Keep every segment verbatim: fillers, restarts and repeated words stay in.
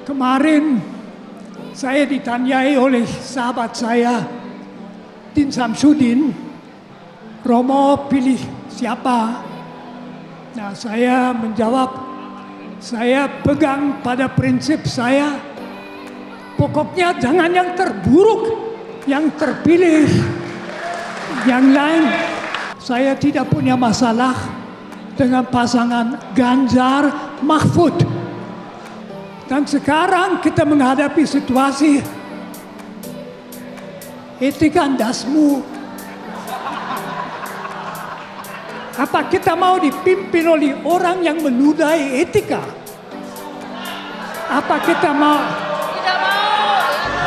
Kemarin saya ditanyai oleh sahabat saya, Din Samsudin, Romo pilih siapa? Nah, saya menjawab, saya pegang pada prinsip saya, pokoknya jangan yang terburuk, yang terpilih. Yang lain, saya tidak punya masalah dengan pasangan Ganjar Mahfud. Dan sekarang kita menghadapi situasi etika dasmu. Apa kita mau dipimpin oleh orang yang menudai etika? Apa kita mau? Tidak mau.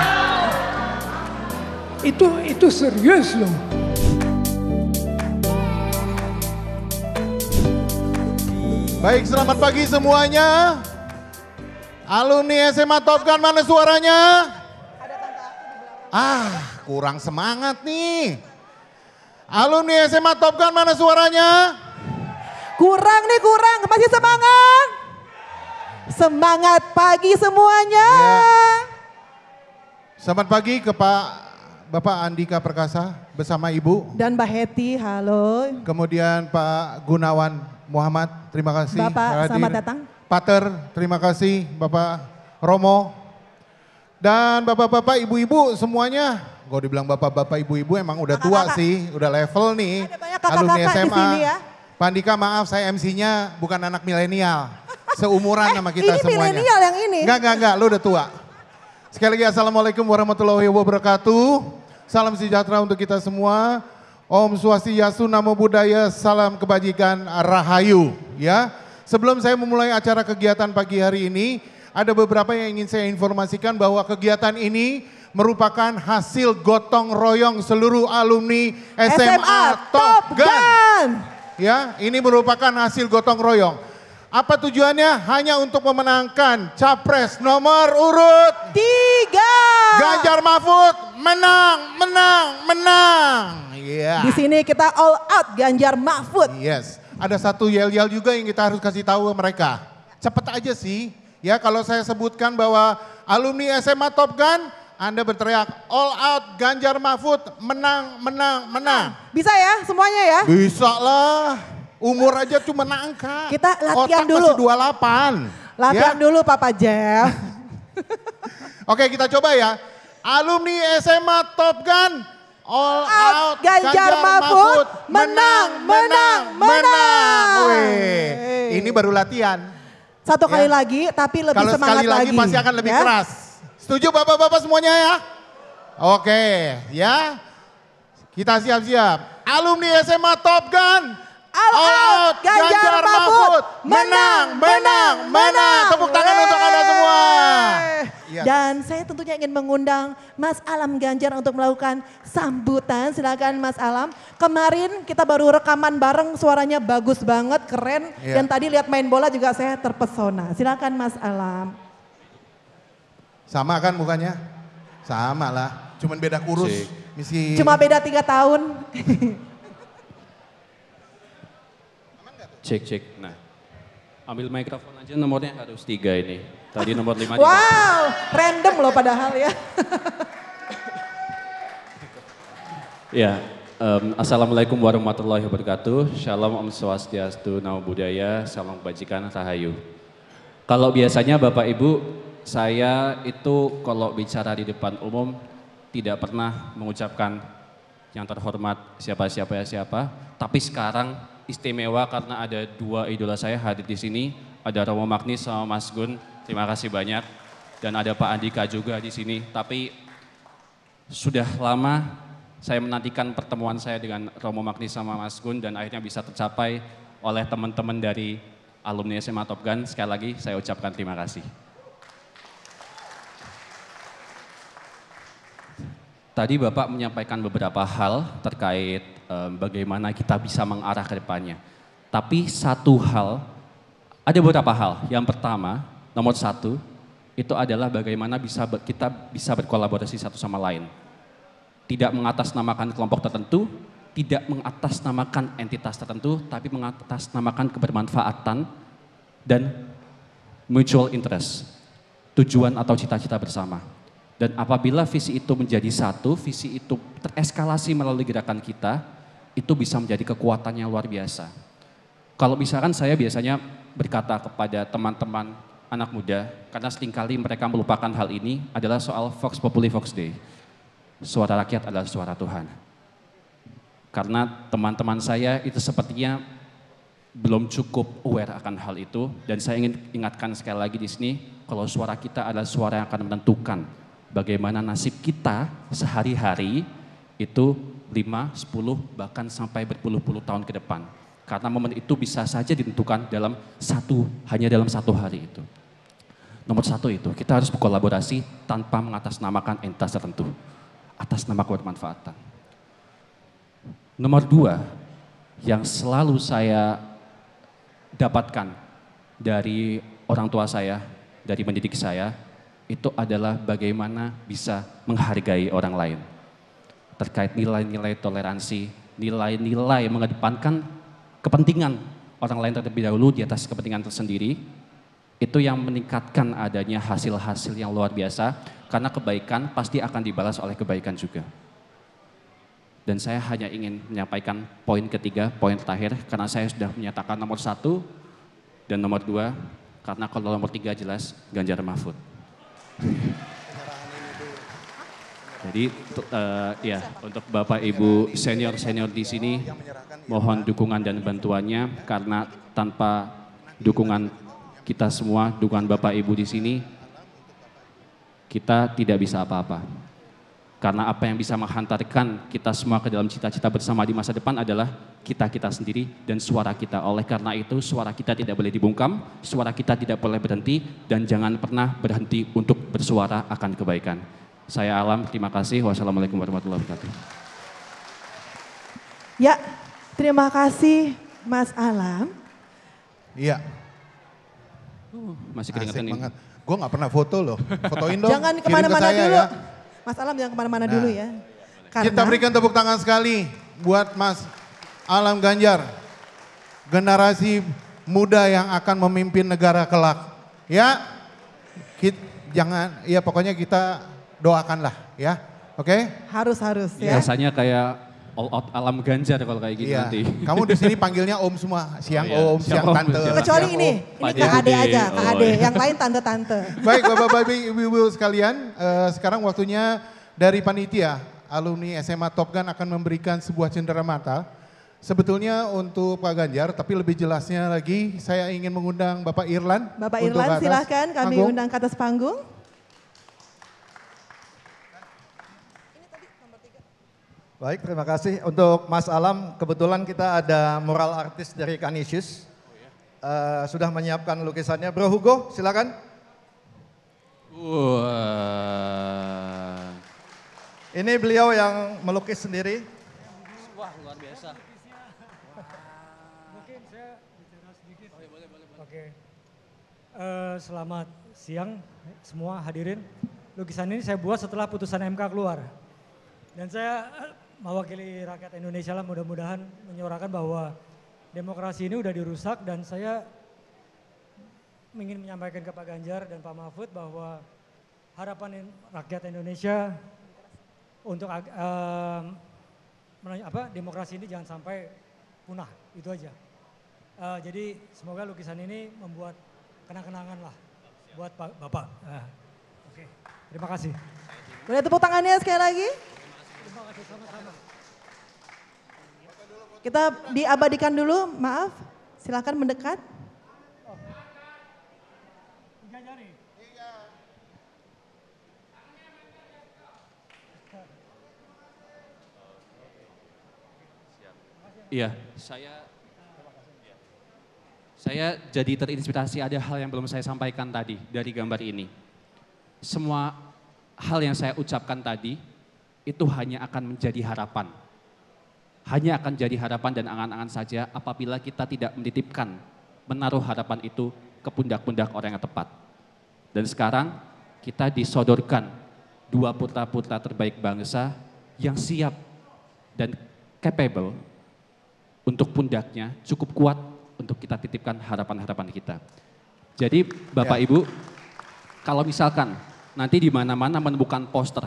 Itu itu serius loh. Baik, selamat pagi semuanya. Alumni S M A Top Gun, mana suaranya? Ah, kurang semangat nih. Alumni S M A Top Gun, mana suaranya? Kurang nih, kurang. Masih semangat? Semangat pagi semuanya. Ya. Selamat pagi ke Pak Bapak Andika Perkasa bersama Ibu. Dan Mbak Heti, halo. Kemudian Pak Gunawan Muhammad, terima kasih. Bapak, hadir. selamat datang. Pater, terima kasih Bapak Romo. Dan bapak-bapak, ibu-ibu semuanya. Gue dibilang bapak-bapak, ibu-ibu emang udah tua Kakak-kakak. sih, udah level nih. Ada banyak Alumni kakak-kakak S M A. di sini ya. Pak Andika, maaf saya M C-nya bukan anak milenial. Seumuran sama kita ini semuanya. Ini milenial yang ini. Enggak, enggak, enggak, lu udah tua. Sekali lagi Assalamualaikum warahmatullahi wabarakatuh. Salam sejahtera untuk kita semua. Om Swastiastu, Namo Buddhaya, salam kebajikan, rahayu. Ya, sebelum saya memulai acara kegiatan pagi hari ini, ada beberapa yang ingin saya informasikan bahwa kegiatan ini merupakan hasil gotong royong seluruh alumni S M A Top Gun. Ya, ini merupakan hasil gotong royong. Apa tujuannya? Hanya untuk memenangkan capres nomor urut Tiga. Ganjar Mahfud menang, menang, menang. Iya. Di sini kita all out Ganjar Mahfud. Yes. Ada satu yel-yel juga yang kita harus kasih tahu ke mereka. Cepet aja sih. Ya, kalau saya sebutkan bahwa alumni S M A Top Gun, Anda berteriak all out Ganjar Mahfud menang, menang, menang. Bisa ya semuanya ya? Bisa lah. Umur aja cuma angka. Kita latihan Otak dulu. masih dua puluh delapan. Latihan Ya? dulu Papa Jeff. Oke, kita coba ya. Alumni S M A Top Gun, all out, Ganjar Mahfud, menang, menang, menang. Wih, ini baru latihan. Satu Ya. kali lagi tapi lebih Kalau semangat sekali lagi, lagi. pasti akan lebih ya? keras. Setuju bapak-bapak semuanya ya? Oke, ya. Kita siap-siap. Alumni S M A Top Gun, All out, Ganjar Mahfud, menang, menang, menang. Tepuk tangan Yeay. untuk Anda semua. Yes. Dan saya tentunya ingin mengundang Mas Alam Ganjar untuk melakukan sambutan. Silakan Mas Alam. Kemarin kita baru rekaman bareng, suaranya bagus banget, keren. Iya. Dan tadi lihat main bola juga saya terpesona. Silakan Mas Alam. Sama kan mukanya? Sama lah, cuman beda kurus. Cik. Misi. Cuma beda tiga tahun. Cek, cek. Nah, ambil mikrofon aja, nomornya harus tiga ini. Tadi nomor lima. Wow, random loh padahal ya. Ya, um, Assalamualaikum warahmatullahi wabarakatuh. Shalom, Om Swastiastu, Namo Buddhaya, salam kebajikan, rahayu. Kalau biasanya Bapak Ibu, saya itu kalau bicara di depan umum tidak pernah mengucapkan yang terhormat siapa-siapa ya siapa. Tapi sekarang istimewa karena ada dua idola saya hadir di sini. Ada Romo Magnis sama Mas Gun. Terima kasih banyak. Dan ada Pak Andika juga di sini. Tapi sudah lama saya menantikan pertemuan saya dengan Romo Magnis sama Mas Gun dan akhirnya bisa tercapai oleh teman-teman dari alumni S M A Top Gun. Sekali lagi saya ucapkan terima kasih. Tadi Bapak menyampaikan beberapa hal terkait um, bagaimana kita bisa mengarah ke depannya. Tapi satu hal, ada beberapa hal. Yang pertama, nomor satu, itu adalah bagaimana bisa kita bisa berkolaborasi satu sama lain. Tidak mengatasnamakan kelompok tertentu, tidak mengatasnamakan entitas tertentu, tapi mengatasnamakan kebermanfaatan dan mutual interest. tujuan atau cita-cita bersama. Dan apabila visi itu menjadi satu, visi itu tereskalasi melalui gerakan kita, itu bisa menjadi kekuatan yang luar biasa. Kalau misalkan saya biasanya berkata kepada teman-teman anak muda, karena seringkali mereka melupakan hal ini, adalah soal Vox Populi Vox Dei. Suara rakyat adalah suara Tuhan. Karena teman-teman saya itu sepertinya belum cukup aware akan hal itu, dan saya ingin ingatkan sekali lagi di sini, kalau suara kita adalah suara yang akan menentukan bagaimana nasib kita sehari-hari itu lima, sepuluh, bahkan sampai berpuluh-puluh tahun ke depan. Karena momen itu bisa saja ditentukan dalam satu, hanya dalam satu hari itu. Nomor satu itu, kita harus berkolaborasi tanpa mengatasnamakan entitas tertentu, atas nama kebermanfaatan. Nomor dua, yang selalu saya dapatkan dari orang tua saya, dari mendidik saya, itu adalah bagaimana bisa menghargai orang lain. Terkait nilai-nilai toleransi, nilai-nilai mengedepankan kepentingan orang lain terlebih dahulu di atas kepentingan tersendiri, itu yang meningkatkan adanya hasil-hasil yang luar biasa, karena kebaikan pasti akan dibalas oleh kebaikan juga. Dan saya hanya ingin menyampaikan poin ketiga, poin terakhir, karena saya sudah menyatakan nomor satu dan nomor dua, karena kalau nomor tiga jelas Ganjar Mahfud. Jadi uh, ya untuk Bapak Ibu senior-senior di sini, mohon dukungan dan bantuannya, karena tanpa dukungan kita semua, dukungan Bapak Ibu di sini, kita tidak bisa apa-apa. Karena apa yang bisa menghantarkan kita semua ke dalam cita-cita bersama di masa depan adalah kita-kita sendiri dan suara kita. Oleh karena itu suara kita tidak boleh dibungkam, suara kita tidak boleh berhenti, dan jangan pernah berhenti untuk bersuara akan kebaikan. Saya Alam, terima kasih. Wassalamualaikum warahmatullahi wabarakatuh. Ya, terima kasih Mas Alam. Iya. Masih keringetan ini. Gue gak pernah foto loh, fotoin dong. Jangan kirim ke kemana-mana saya dulu. ya. Mas Alam jangan kemana-mana Nah, dulu ya. Karena kita berikan tepuk tangan sekali buat Mas Alam Ganjar. Generasi muda yang akan memimpin negara kelak. Ya, kita, jangan, ya pokoknya kita doakanlah ya. Oke? Okay? harus-harus ya. Biasanya kayak all out Alam Ganjar kalau kayak gitu Iya. nanti. Kamu di sini panggilnya Om semua, siang Oh, iya. Om, Siang siang Om, Tante. siang Kecuali siang ini, Om. ini Pak Kak Ade Dede. aja, Kak Oh, Ade. iya. Yang lain tante-tante. Baik Bapak-Bapak Ibu-Ibu sekalian, eh, sekarang waktunya dari panitia alumni S M A Top Gun akan memberikan sebuah cenderamata. Sebetulnya untuk Pak Ganjar, tapi lebih jelasnya lagi saya ingin mengundang Bapak Irlan. Bapak untuk Irlan ke atas silahkan kami panggung. undang ke atas panggung. Baik, terima kasih. Untuk Mas Alam, kebetulan kita ada mural artis dari Canisius. Uh, sudah menyiapkan lukisannya. Bro Hugo, silakan. Wah. Ini beliau yang melukis sendiri. Wah, luar biasa. Mungkin saya bicara sedikit. Oh, ya, boleh, boleh, boleh. Oke. Eh, selamat siang semua hadirin. Lukisan ini saya buat setelah putusan M K keluar. Dan saya mewakili rakyat Indonesia lah, mudah-mudahan menyuarakan bahwa demokrasi ini udah dirusak, dan saya ingin menyampaikan ke Pak Ganjar dan Pak Mahfud bahwa harapan rakyat Indonesia untuk uh, apa, demokrasi ini jangan sampai punah, itu aja. Uh, jadi semoga lukisan ini membuat kenang-kenangan lah buat Pak Bapak. Uh, Oke, okay. Terima kasih. Boleh tepuk tangannya sekali lagi? Terima kasih sama-sama. Kita diabadikan dulu, maaf. Silakan mendekat. Tiga jari. Iya, saya saya jadi terinspirasi, ada hal yang belum saya sampaikan tadi dari gambar ini. Semua hal yang saya ucapkan tadi itu hanya akan menjadi harapan. Hanya akan jadi harapan dan angan-angan saja apabila kita tidak menitipkan, menaruh harapan itu ke pundak-pundak orang yang tepat. Dan sekarang kita disodorkan dua putra-putra terbaik bangsa yang siap dan capable untuk pundaknya cukup kuat untuk kita titipkan harapan-harapan kita. Jadi Bapak Ya. Ibu, kalau misalkan nanti di mana-mana menemukan poster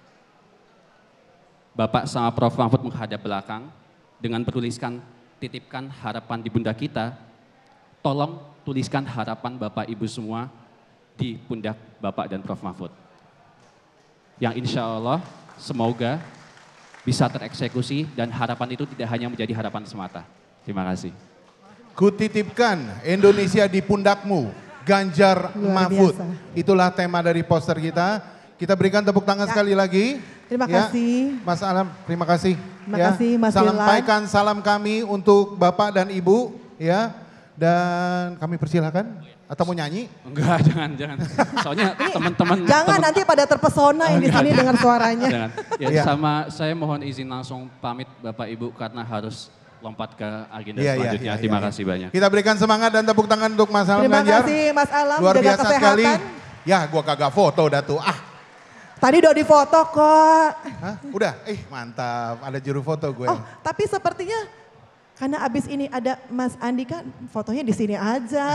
Bapak sama Prof Mahfud menghadap belakang dengan bertuliskan titipkan harapan di pundak kita, tolong tuliskan harapan Bapak Ibu semua di pundak Bapak dan Prof Mahfud. Yang insya Allah semoga bisa tereksekusi dan harapan itu tidak hanya menjadi harapan semata. Terima kasih. Kutitipkan Indonesia di pundakmu, Ganjar Luar Mahfud. biasa. Itulah tema dari poster kita. Kita berikan tepuk tangan Ya. sekali lagi. Terima Ya, kasih. Mas Alam, terima kasih. Terima kasih, Mas Sampaikan salam kami untuk Bapak dan Ibu, ya. Dan kami persilakan. Atau mau nyanyi? Enggak, jangan, jangan. Soalnya teman-teman. Jangan teman- nanti pada terpesona yang di sini dengan suaranya. Jangan. Ya, Iya. sama saya mohon izin langsung pamit Bapak Ibu karena harus lompat ke agenda Iya, iya, selanjutnya. iya, Terima iya. kasih banyak. Kita berikan semangat dan tepuk tangan untuk Mas Alam Terima Ganjar. kasih Mas Alam, Luar jaga biasa kesehatan. sekali. Ya, gua kagak foto dah tuh. Ah, Tadi udah difoto kok. hah? Udah? Eh, mantap. Ada juru foto gue. Oh, tapi sepertinya karena abis ini ada Mas Andika, fotonya di sini aja.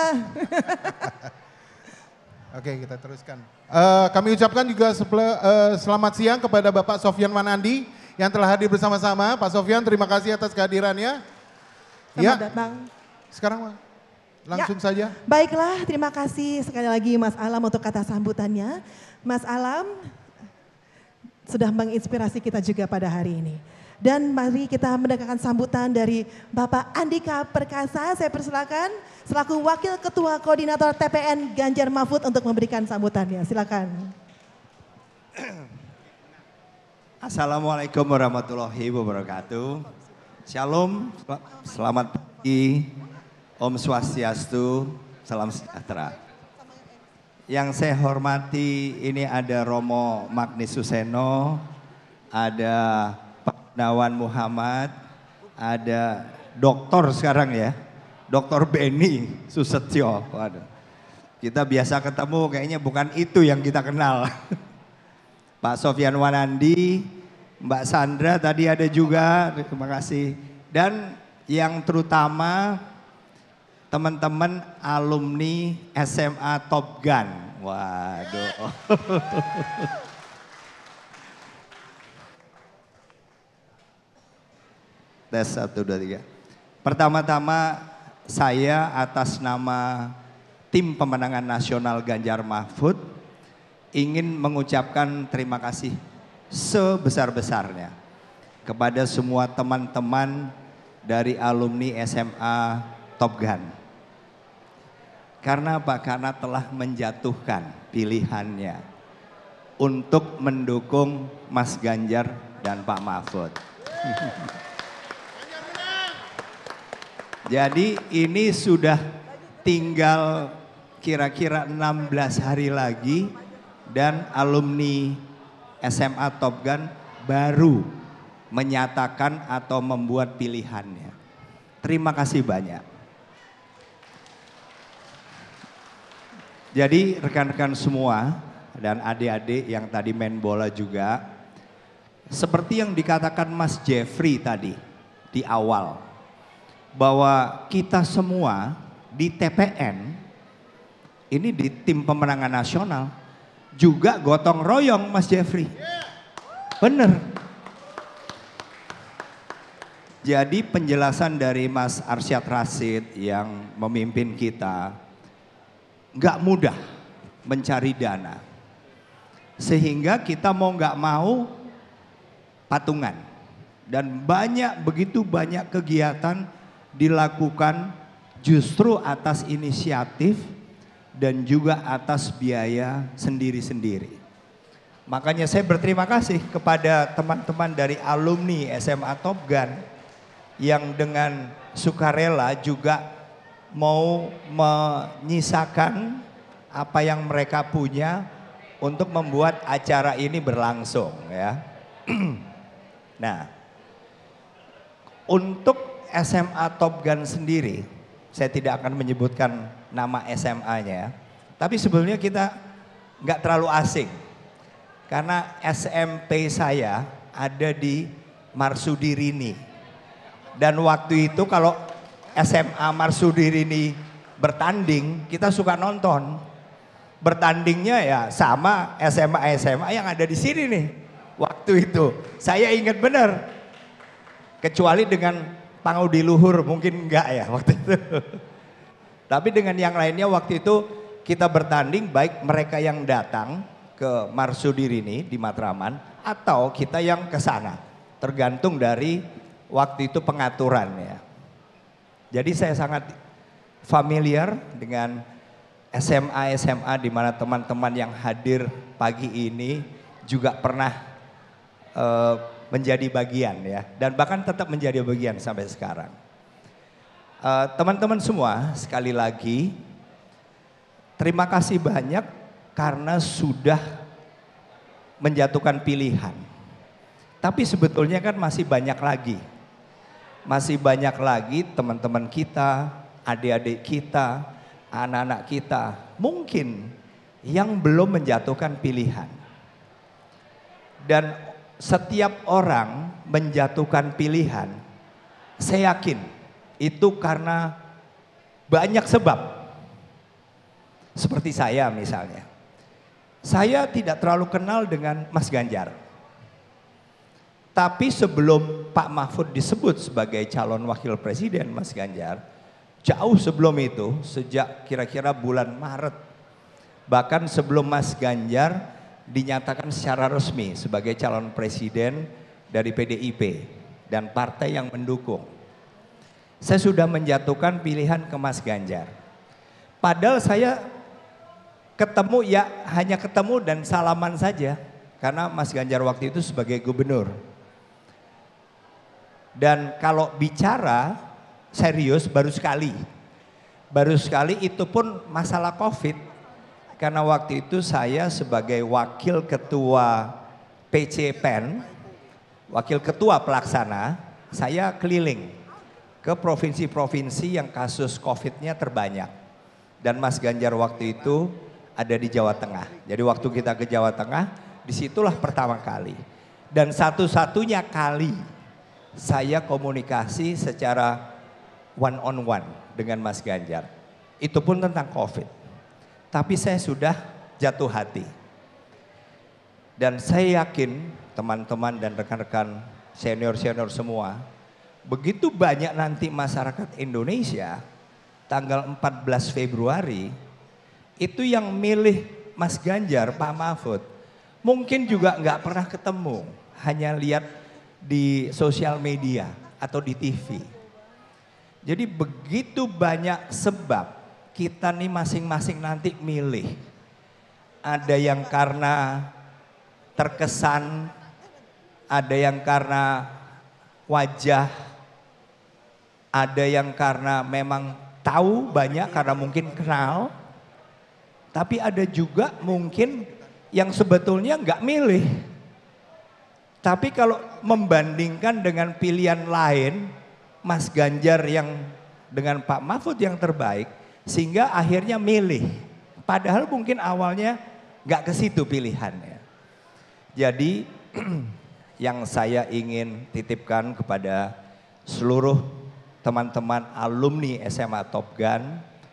Oke, kita teruskan. Eh, kami ucapkan juga seple- eh, selamat siang kepada Bapak Sofyan Wanandi yang telah hadir bersama-sama. Pak Sofyan, terima kasih atas kehadirannya. Selamat Ya, datang. sekarang Mas, langsung saja. Baiklah, terima kasih sekali lagi Mas Alam untuk kata sambutannya. Mas Alam sudah menginspirasi kita juga pada hari ini. Dan mari kita mendengarkan sambutan dari Bapak Andika Perkasa. Saya persilakan selaku Wakil Ketua Koordinator T P N Ganjar Mahfud untuk memberikan sambutannya. Silakan. Assalamualaikum warahmatullahi wabarakatuh. Shalom, selamat pagi, Om Swastiastu, salam sejahtera. Yang saya hormati ini ada Romo Magni Suseno, ada Pak Nawan Muhammad, ada doktor sekarang ya, doktor Beni Susetyo. Waduh. Kita biasa ketemu kayaknya bukan itu yang kita kenal. Pak Sofyan Wanandi, Mbak Sandra tadi ada juga, terima kasih. Dan yang terutama teman-teman alumni S M A Top Gun. Waduh. Tes satu, dua, tiga. Pertama-tama saya atas nama tim pemenangan nasional Ganjar Mahfud ingin mengucapkan terima kasih sebesar-besarnya kepada semua teman-teman dari alumni S M A Top Gun. Karena apa? Karena telah menjatuhkan pilihannya untuk mendukung Mas Ganjar dan Pak Mahfud. Jadi ini sudah tinggal kira-kira enam belas hari lagi dan alumni S M A Top Gun baru menyatakan atau membuat pilihannya. Terima kasih banyak. Jadi rekan-rekan semua dan adik-adik yang tadi main bola juga, seperti yang dikatakan Mas Jeffrey tadi di awal, bahwa kita semua di T P N, ini di tim pemenangan nasional, juga gotong royong Mas Jeffrey. Bener. Jadi penjelasan dari Mas Arsyad Rashid yang memimpin kita, nggak mudah mencari dana. Sehingga kita mau nggak mau patungan. Dan banyak, begitu banyak kegiatan dilakukan justru atas inisiatif dan juga atas biaya sendiri-sendiri. Makanya saya berterima kasih kepada teman-teman dari alumni S M A Top Gun yang dengan sukarela juga mau menyisakan apa yang mereka punya untuk membuat acara ini berlangsung ya. Nah, untuk S M A Top Gun sendiri, saya tidak akan menyebutkan nama S M A-nya, tapi sebetulnya kita nggak terlalu asing karena S M P saya ada di Marsudirini. Dan waktu itu kalau S M A Marsudirini bertanding, kita suka nonton. bertandingnya ya sama S M A-S M A yang ada di sini nih. Waktu itu saya ingat benar. Kecuali dengan Pangudi Luhur mungkin enggak ya waktu itu. Tapi dengan yang lainnya waktu itu kita bertanding baik mereka yang datang ke Marsudi ini di Matraman atau kita yang ke sana. Tergantung dari waktu itu pengaturan ya. Jadi saya sangat familiar dengan S M A-S M A di mana teman-teman yang hadir pagi ini juga pernah Uh, menjadi bagian ya, dan bahkan tetap menjadi bagian sampai sekarang. Uh, teman-teman semua, sekali lagi terima kasih banyak karena sudah menjatuhkan pilihan. Tapi sebetulnya kan masih banyak lagi, masih banyak lagi teman-teman kita, adik-adik kita, anak-anak kita, mungkin yang belum menjatuhkan pilihan. Dan setiap orang menjatuhkan pilihan, saya yakin itu karena banyak sebab. Seperti saya misalnya. Saya tidak terlalu kenal dengan Mas Ganjar. Tapi sebelum Pak Mahfud disebut sebagai calon wakil presiden Mas Ganjar, jauh sebelum itu, sejak kira-kira bulan Maret, bahkan sebelum Mas Ganjar dinyatakan secara resmi sebagai calon presiden dari P D I P dan partai yang mendukung. Saya sudah menjatuhkan pilihan ke Mas Ganjar. Padahal saya ketemu ya hanya ketemu dan salaman saja karena Mas Ganjar waktu itu sebagai gubernur. Dan kalau bicara serius baru sekali. Baru sekali itu pun masalah Covid. Karena waktu itu saya sebagai wakil ketua P C P E N, wakil ketua pelaksana, saya keliling ke provinsi-provinsi yang kasus Covid-nya terbanyak. Dan Mas Ganjar waktu itu ada di Jawa Tengah. Jadi waktu kita ke Jawa Tengah, disitulah pertama kali. Dan satu-satunya kali saya komunikasi secara one on one dengan Mas Ganjar. Itu pun tentang Covid. Tapi saya sudah jatuh hati. Dan saya yakin teman-teman dan rekan-rekan senior-senior semua, begitu banyak nanti masyarakat Indonesia tanggal empat belas Februari, itu yang milih Mas Ganjar, Pak Mahfud, mungkin juga nggak pernah ketemu, hanya lihat di sosial media atau di T V. Jadi begitu banyak sebab kita nih masing-masing nanti milih. Ada yang karena terkesan, ada yang karena wajah, ada yang karena memang tahu banyak karena mungkin kenal, tapi ada juga mungkin yang sebetulnya nggak milih. Tapi kalau membandingkan dengan pilihan lain, Mas Ganjar yang dengan Pak Mahfud yang terbaik, sehingga akhirnya milih. Padahal mungkin awalnya nggak ke situ pilihannya. Jadi yang saya ingin titipkan kepada seluruh teman-teman alumni S M A Top Gun,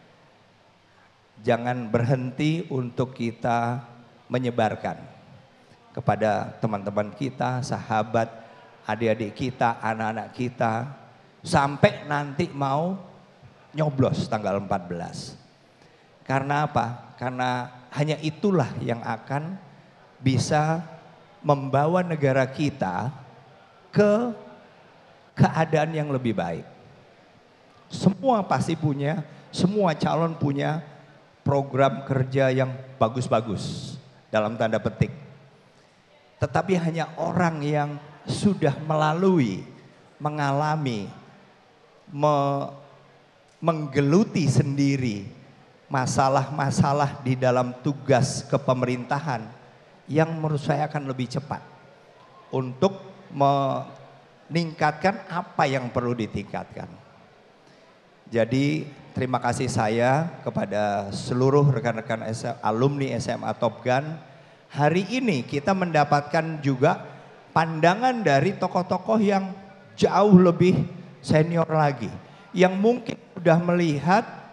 jangan berhenti untuk kita menyebarkan kepada teman-teman kita, sahabat, adik-adik kita, anak-anak kita, sampai nanti mau nyoblos tanggal empat belas. Karena apa? Karena hanya itulah yang akan bisa membawa negara kita ke keadaan yang lebih baik. Semua pasti punya, semua calon punya program kerja yang bagus-bagus dalam tanda petik. Tetapi hanya orang yang sudah melalui, mengalami, me menggeluti sendiri masalah-masalah di dalam tugas kepemerintahan yang menurut saya akan lebih cepat untuk meningkatkan apa yang perlu ditingkatkan. Jadi terima kasih saya kepada seluruh rekan-rekan alumni S M A Top Gun. Hari ini kita mendapatkan juga pandangan dari tokoh-tokoh yang jauh lebih senior lagi, yang mungkin sudah melihat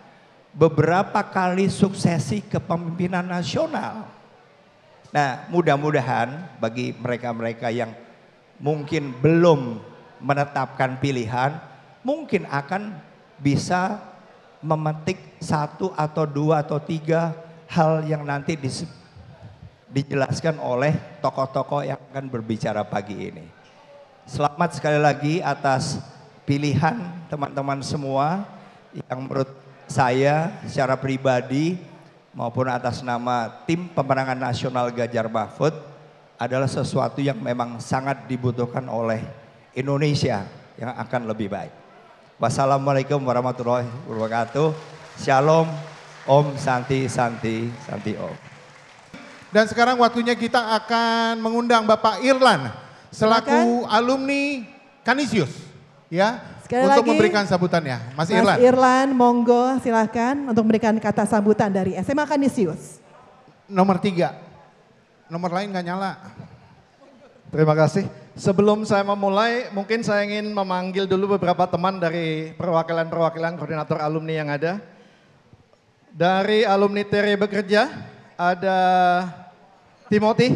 beberapa kali suksesi kepemimpinan nasional. Nah, mudah-mudahan bagi mereka-mereka yang mungkin belum menetapkan pilihan, mungkin akan bisa memetik satu atau dua atau tiga hal yang nanti dijelaskan oleh tokoh-tokoh yang akan berbicara pagi ini. Selamat sekali lagi atas pilihan teman-teman semua yang menurut saya secara pribadi maupun atas nama tim pemenangan nasional Ganjar Mahfud adalah sesuatu yang memang sangat dibutuhkan oleh Indonesia yang akan lebih baik. Wassalamualaikum warahmatullahi wabarakatuh. Shalom, Om Santi Santi Santi Om. Dan sekarang waktunya kita akan mengundang Bapak Irlan selaku Silakan. alumni Kanisius, ya, Sekali untuk lagi, memberikan sambutannya. Mas, Mas Irlan. Irlan, monggo silahkan untuk memberikan kata sambutan dari S M A Kanisius. Nomor tiga. Nomor lain nggak nyala. Terima kasih. Sebelum saya memulai, mungkin saya ingin memanggil dulu beberapa teman dari perwakilan-perwakilan koordinator alumni yang ada. Dari alumni T R I Bekerja, ada Timothy.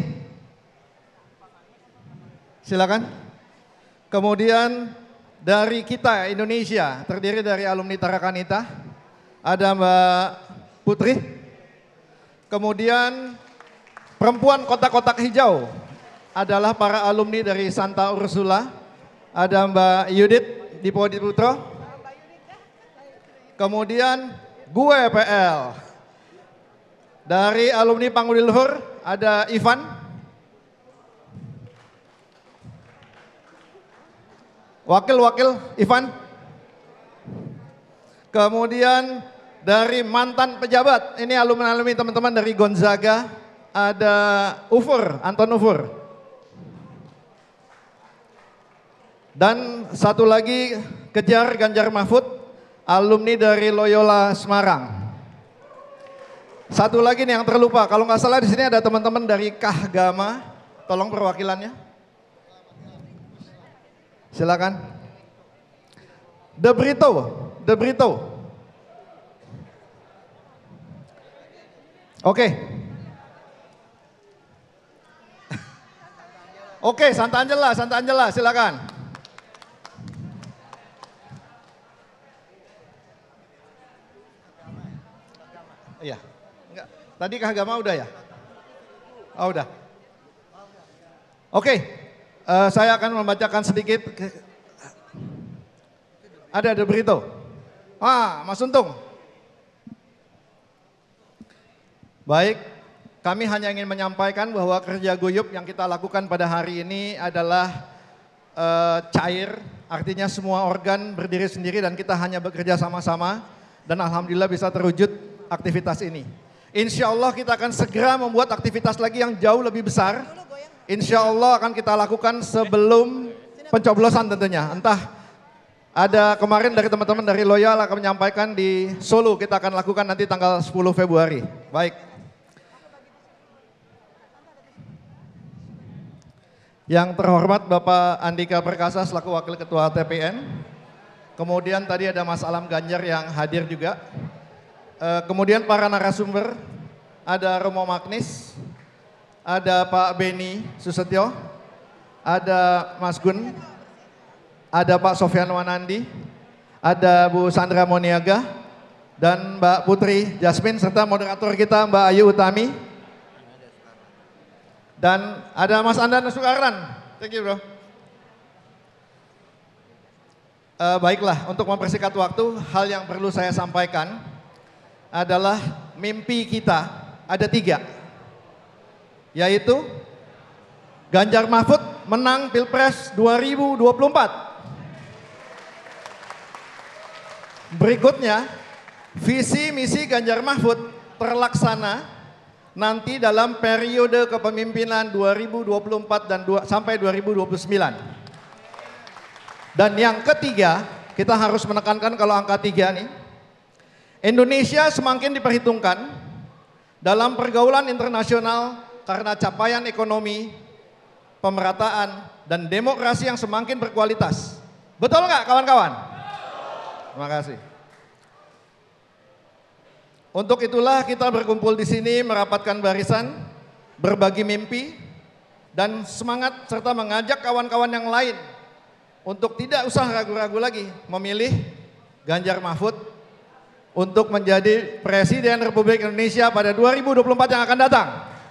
Silakan. Kemudian dari kita Indonesia, terdiri dari alumni Tarakanita, ada Mbak Putri. Kemudian perempuan kotak-kotak hijau adalah para alumni dari Santa Ursula. Ada Mbak Yudit Dipodi Putro. Kemudian gue P L. Dari alumni Panggul Luhur ada Ivan. Wakil-wakil Ivan. Kemudian dari mantan pejabat, ini alumni-alumni teman-teman dari Gonzaga, ada Ufur, Anton Ufur. Dan satu lagi kejar Ganjar Mahfud, alumni dari Loyola Semarang. Satu lagi nih yang terlupa, kalau nggak salah di sini ada teman-teman dari Kahgama, tolong perwakilannya. Silakan. De Brito, De Brito. Oke. Oke, Santa Angela, Santa Angela, silakan. Iya, enggak. Tadi Kahgama udah ya? Oh udah. Oke, uh, saya akan membacakan sedikit. Ada De Brito. Ah, Mas Untung. Baik, kami hanya ingin menyampaikan bahwa kerja guyup yang kita lakukan pada hari ini adalah uh, cair, artinya semua organ berdiri sendiri dan kita hanya bekerja sama-sama dan alhamdulillah bisa terwujud aktivitas ini. Insya Allah kita akan segera membuat aktivitas lagi yang jauh lebih besar. Insya Allah akan kita lakukan sebelum pencoblosan tentunya. Entah ada kemarin dari teman-teman dari Loyal akan menyampaikan di Solo, kita akan lakukan nanti tanggal sepuluh Februari. Baik. Yang terhormat Bapak Andika Perkasa selaku Wakil Ketua T P N. Kemudian tadi ada Mas Alam Ganjar yang hadir juga. Kemudian para narasumber, ada Romo Magnis, ada Pak Beni Susetyo, ada Mas Gun, ada Pak Sofyan Wanandi, ada Bu Sandra Moniaga, dan Mbak Putri Jasmine, serta moderator kita Mbak Ayu Utami. Dan ada Mas Andan Sukaran. Thank you bro. Uh, baiklah, untuk mempersingkat waktu, hal yang perlu saya sampaikan adalah mimpi kita ada tiga, yaitu Ganjar Mahfud menang Pilpres dua ribu dua puluh empat. Berikutnya, visi misi Ganjar Mahfud terlaksana nanti dalam periode kepemimpinan dua ribu dua puluh empat dan dua, sampai dua ribu dua puluh sembilan. Dan yang ketiga, kita harus menekankan kalau angka tiga nih, Indonesia semakin diperhitungkan dalam pergaulan internasional karena capaian ekonomi, pemerataan, dan demokrasi yang semakin berkualitas. Betul nggak kawan-kawan? Terima kasih. Untuk itulah kita berkumpul di sini merapatkan barisan, berbagi mimpi, dan semangat serta mengajak kawan-kawan yang lain untuk tidak usah ragu-ragu lagi memilih Ganjar Mahfud untuk menjadi Presiden Republik Indonesia pada dua ribu dua puluh empat yang akan datang.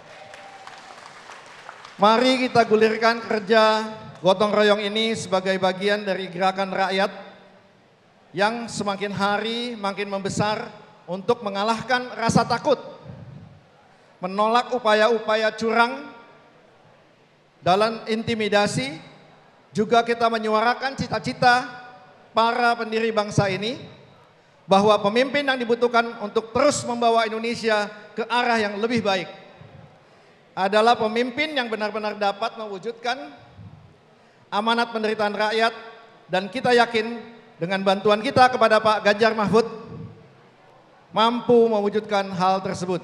Mari kita gulirkan kerja gotong royong ini sebagai bagian dari gerakan rakyat yang semakin hari makin membesar untuk mengalahkan rasa takut, menolak upaya-upaya curang dalam intimidasi, juga kita menyuarakan cita-cita para pendiri bangsa ini bahwa pemimpin yang dibutuhkan untuk terus membawa Indonesia ke arah yang lebih baik adalah pemimpin yang benar-benar dapat mewujudkan amanat penderitaan rakyat, dan kita yakin dengan bantuan kita kepada Pak Ganjar Mahfud mampu mewujudkan hal tersebut.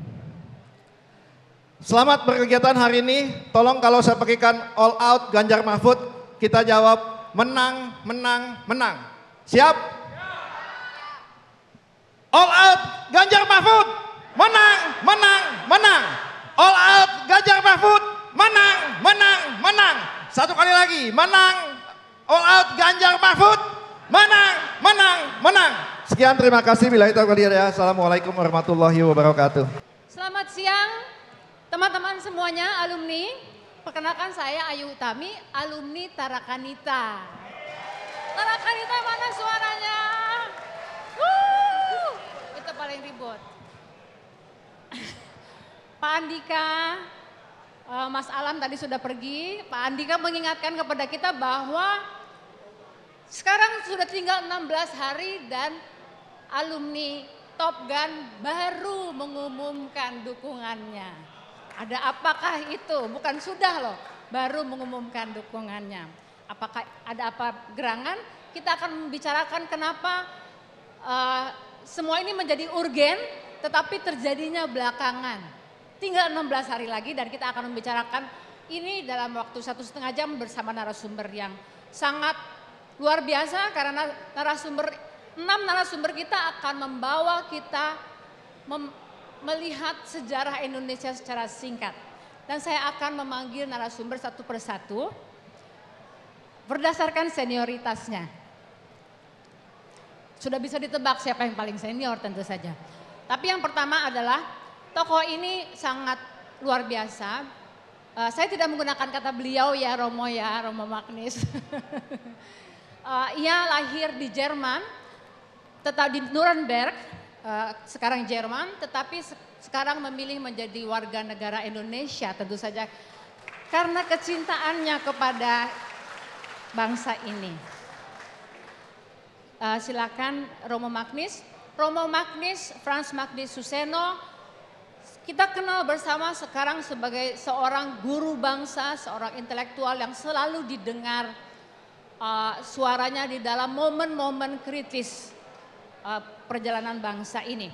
Selamat berkegiatan hari ini. Tolong kalau saya pakaikan all out Ganjar Mahfud, kita jawab menang, menang, menang. Siap? All out Ganjar Mahfud, menang, menang, menang. All out Ganjar Mahfud, menang, menang, menang. Satu kali lagi, menang. All out Ganjar Mahfud, menang, menang, menang. Sekian, terima kasih. Billahi taufiq wal hidayah. Assalamualaikum warahmatullahi wabarakatuh. Selamat siang teman-teman semuanya, alumni. Perkenalkan saya Ayu Utami, alumni Tarakanita. Tarakanita mana suaranya? Wuh, itu paling ribut. Pak Andika, Mas Alam tadi sudah pergi. Pak Andika mengingatkan kepada kita bahwa sekarang sudah tinggal enam belas hari dan alumni Top Gun baru mengumumkan dukungannya. Ada apakah itu? Bukan sudah loh, baru mengumumkan dukungannya. Apakah ada apa gerangan? Kita akan membicarakan kenapa uh, semua ini menjadi urgen tetapi terjadinya belakangan. Tinggal enam belas hari lagi dan kita akan membicarakan ini dalam waktu satu setengah jam bersama narasumber yang sangat luar biasa, karena narasumber, enam narasumber kita akan membawa kita mem, melihat sejarah Indonesia secara singkat. Dan saya akan memanggil narasumber satu persatu berdasarkan senioritasnya. Sudah bisa ditebak siapa yang paling senior tentu saja. Tapi yang pertama adalah tokoh ini sangat luar biasa. Uh, saya tidak menggunakan kata beliau ya, Romo ya, Romo Magnis. Uh, ia lahir di Jerman, tetap di Nuremberg, uh, sekarang Jerman, tetapi se sekarang memilih menjadi warga negara Indonesia tentu saja karena kecintaannya kepada bangsa ini. Uh, silakan Romo Magnis. Romo Magnis, Frans Magnis Suseno, kita kenal bersama sekarang sebagai seorang guru bangsa, seorang intelektual yang selalu didengar Uh, suaranya di dalam momen-momen kritis uh, perjalanan bangsa ini.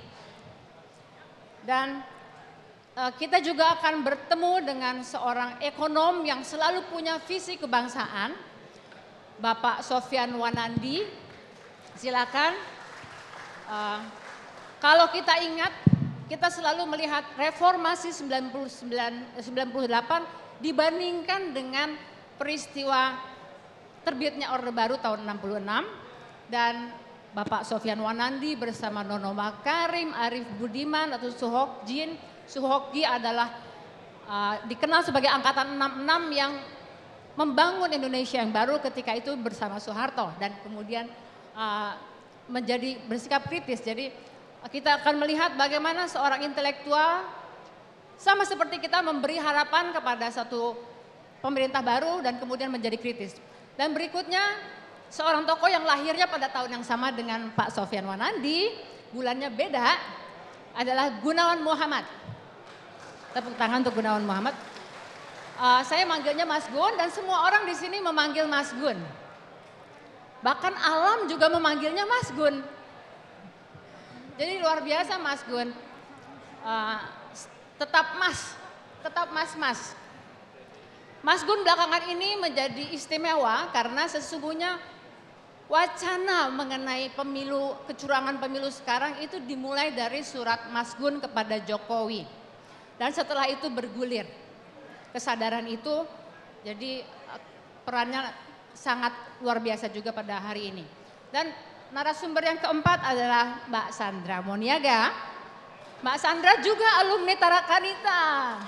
Dan uh, kita juga akan bertemu dengan seorang ekonom yang selalu punya visi kebangsaan, Bapak Sofyan Wanandi. Silakan. Uh, kalau kita ingat, kita selalu melihat reformasi sembilan puluh sembilan, sembilan puluh delapan dibandingkan dengan peristiwa terbitnya Orde Baru tahun enam puluh enam, dan Bapak Sofyan Wanandi bersama Nono Makarim, Arif Budiman atau Suhokjin. Suhokji adalah uh, dikenal sebagai angkatan enam puluh enam yang membangun Indonesia yang baru ketika itu bersama Soeharto, dan kemudian uh, menjadi bersikap kritis. Jadi uh, kita akan melihat bagaimana seorang intelektual sama seperti kita memberi harapan kepada satu pemerintah baru dan kemudian menjadi kritis. Dan berikutnya seorang tokoh yang lahirnya pada tahun yang sama dengan Pak Sofyan Wanandi, bulannya beda, adalah Gunawan Muhammad. Tepuk tangan untuk Gunawan Muhammad. Uh, saya manggilnya Mas Gun dan semua orang di sini memanggil Mas Gun. Bahkan Alam juga memanggilnya Mas Gun. Jadi luar biasa Mas Gun. Uh, tetap Mas, tetap Mas-Mas. Mas Gun belakangan ini menjadi istimewa karena sesungguhnya wacana mengenai pemilu, kecurangan pemilu sekarang itu dimulai dari surat Mas Gun kepada Jokowi. Dan setelah itu bergulir. Kesadaran itu jadi perannya sangat luar biasa juga pada hari ini. Dan narasumber yang keempat adalah Mbak Sandra Moniaga. Mbak Sandra juga alumni Tarakanita.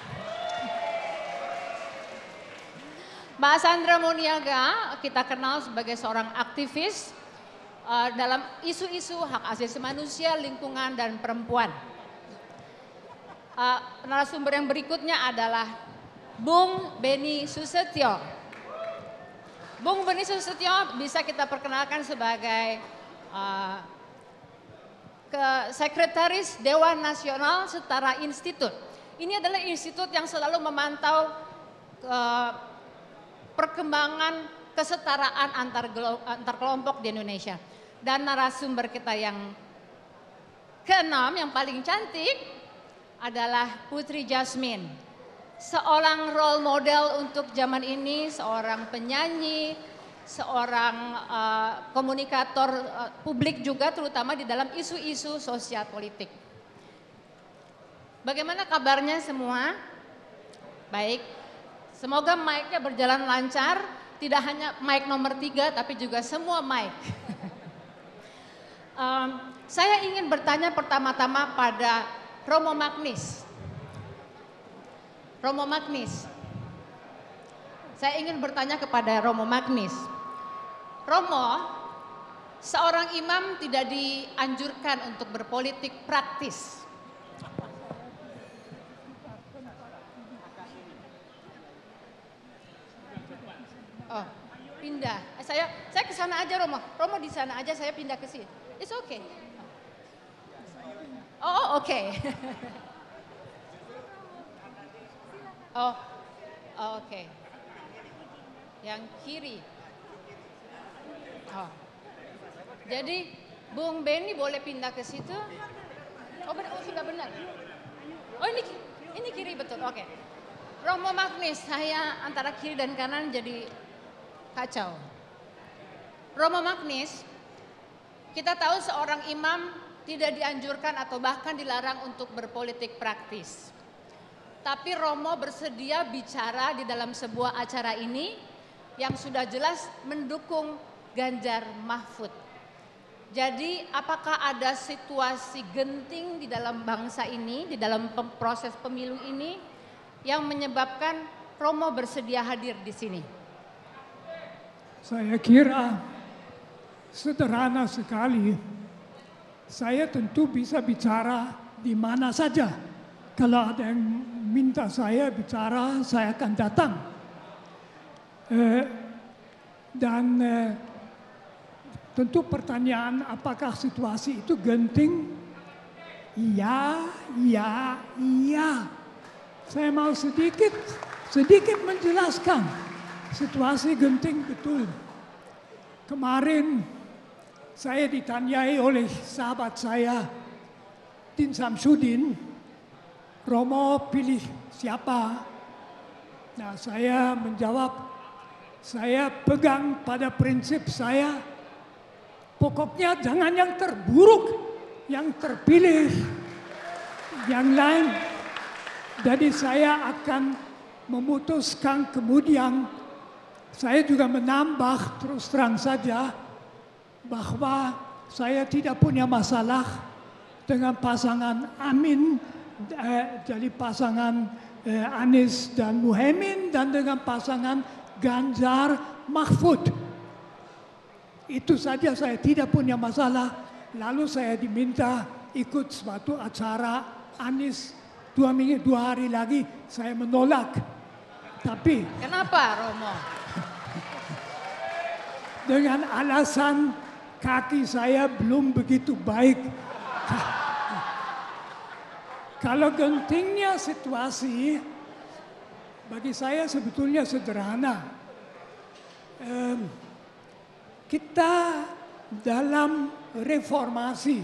Mbak Sandra Moniaga kita kenal sebagai seorang aktivis uh, dalam isu-isu hak asasi manusia, lingkungan, dan perempuan. Uh, narasumber yang berikutnya adalah Bung Beni Susetio. Bung Beni Susetio bisa kita perkenalkan sebagai uh, ke Sekretaris Dewan Nasional Setara Institut. Ini adalah institut yang selalu memantau uh, perkembangan kesetaraan antar, antar kelompok di Indonesia. Dan narasumber kita yang keenam, yang paling cantik adalah Putri Jasmine. Seorang role model untuk zaman ini, seorang penyanyi, seorang uh, komunikator uh, publik juga terutama di dalam isu-isu sosial politik. Bagaimana kabarnya semua? Baik, semoga mic-nya berjalan lancar, tidak hanya mic nomor tiga tapi juga semua mic. um, saya ingin bertanya pertama-tama pada Romo Magnis. Romo Magnis. Saya ingin bertanya kepada Romo Magnis. Romo, seorang imam tidak dianjurkan untuk berpolitik praktis. Oh, pindah. Saya saya ke sana aja Romo. Romo di sana aja, saya pindah ke sini. It's okay. Oh, oke. Okay. oh, oh oke. Okay. Yang kiri. Oh. Jadi Bung Beni boleh pindah ke situ? Oh, benar, oh sudah benar. Oh ini ini kiri betul. Oke. Okay. Romo Magnis, saya antara kiri dan kanan jadi kacau. Romo Magnis, kita tahu seorang imam tidak dianjurkan atau bahkan dilarang untuk berpolitik praktis. Tapi Romo bersedia bicara di dalam sebuah acara ini yang sudah jelas mendukung Ganjar Mahfud. Jadi apakah ada situasi genting di dalam bangsa ini, di dalam proses pemilu ini yang menyebabkan Romo bersedia hadir di sini? Saya kira sederhana sekali. Saya tentu bisa bicara di mana saja. Kalau ada yang minta saya bicara, saya akan datang. Eh, dan eh, tentu pertanyaan apakah situasi itu genting? Iya, iya, iya. Saya mau sedikit, sedikit menjelaskan situasi genting betul. Kemarin saya ditanyai oleh sahabat saya, Din Samsudin, Romo pilih siapa? Nah saya menjawab, saya pegang pada prinsip saya, pokoknya jangan yang terburuk, yang terpilih, yang lain. Jadi saya akan memutuskan kemudian, saya juga menambah terus terang saja, bahwa saya tidak punya masalah dengan pasangan Amin, eh, jadi pasangan eh, Anies dan Muhaimin, dan dengan pasangan Ganjar Mahfud. Itu saja saya tidak punya masalah. Lalu saya diminta ikut suatu acara Anies dua minggu dua hari lagi, saya menolak. Tapi kenapa Romo? Dengan alasan kaki saya belum begitu baik. Kalau gentingnya situasi, bagi saya sebetulnya sederhana. Um, kita dalam reformasi,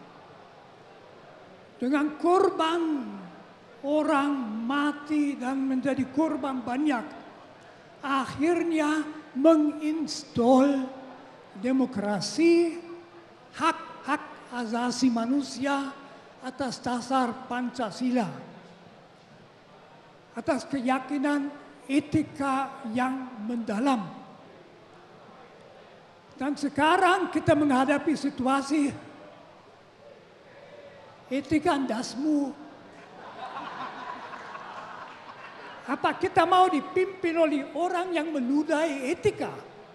dengan korban orang mati dan menjadi korban banyak, akhirnya menginstall demokrasi, hak-hak asasi manusia atas dasar Pancasila, atas keyakinan etika yang mendalam. Dan sekarang kita menghadapi situasi etika dasmu. Apa kita mau dipimpin oleh orang yang meludahi etika?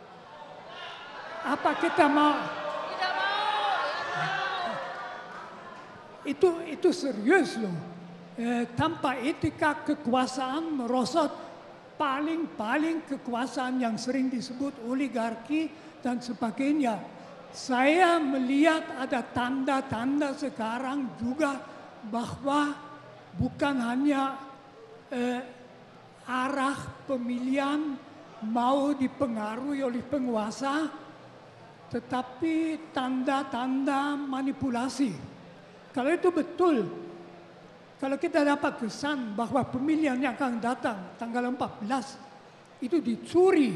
Apa kita mau? Tidak mau. Itu itu serius loh. Eh, tanpa etika kekuasaan merosot, paling-paling kekuasaan yang sering disebut oligarki dan sebagainya. Saya melihat ada tanda-tanda sekarang juga bahwa bukan hanya eh, arah pemilihan mau dipengaruhi oleh penguasa, tetapi tanda-tanda manipulasi. Kalau itu betul, kalau kita dapat kesan bahwa pemilihan yang akan datang tanggal empat belas itu dicuri,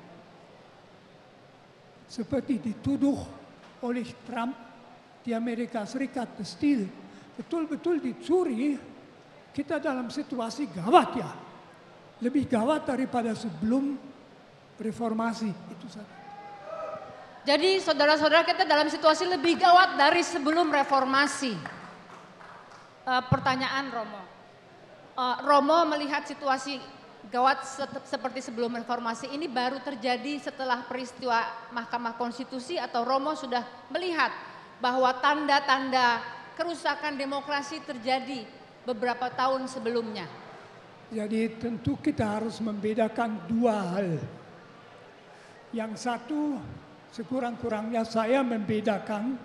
seperti dituduh oleh Trump di Amerika Serikat, the steal, betul-betul dicuri, kita dalam situasi gawat ya. Lebih gawat daripada sebelum reformasi, itu saja. Jadi saudara-saudara kita dalam situasi lebih gawat dari sebelum reformasi. Uh, pertanyaan Romo. Uh, Romo melihat situasi gawat seperti sebelum reformasi ini baru terjadi setelah peristiwa Mahkamah Konstitusi, atau Romo sudah melihat bahwa tanda-tanda kerusakan demokrasi terjadi beberapa tahun sebelumnya? Jadi tentu kita harus membedakan dua hal. Yang satu, sekurang-kurangnya saya membedakan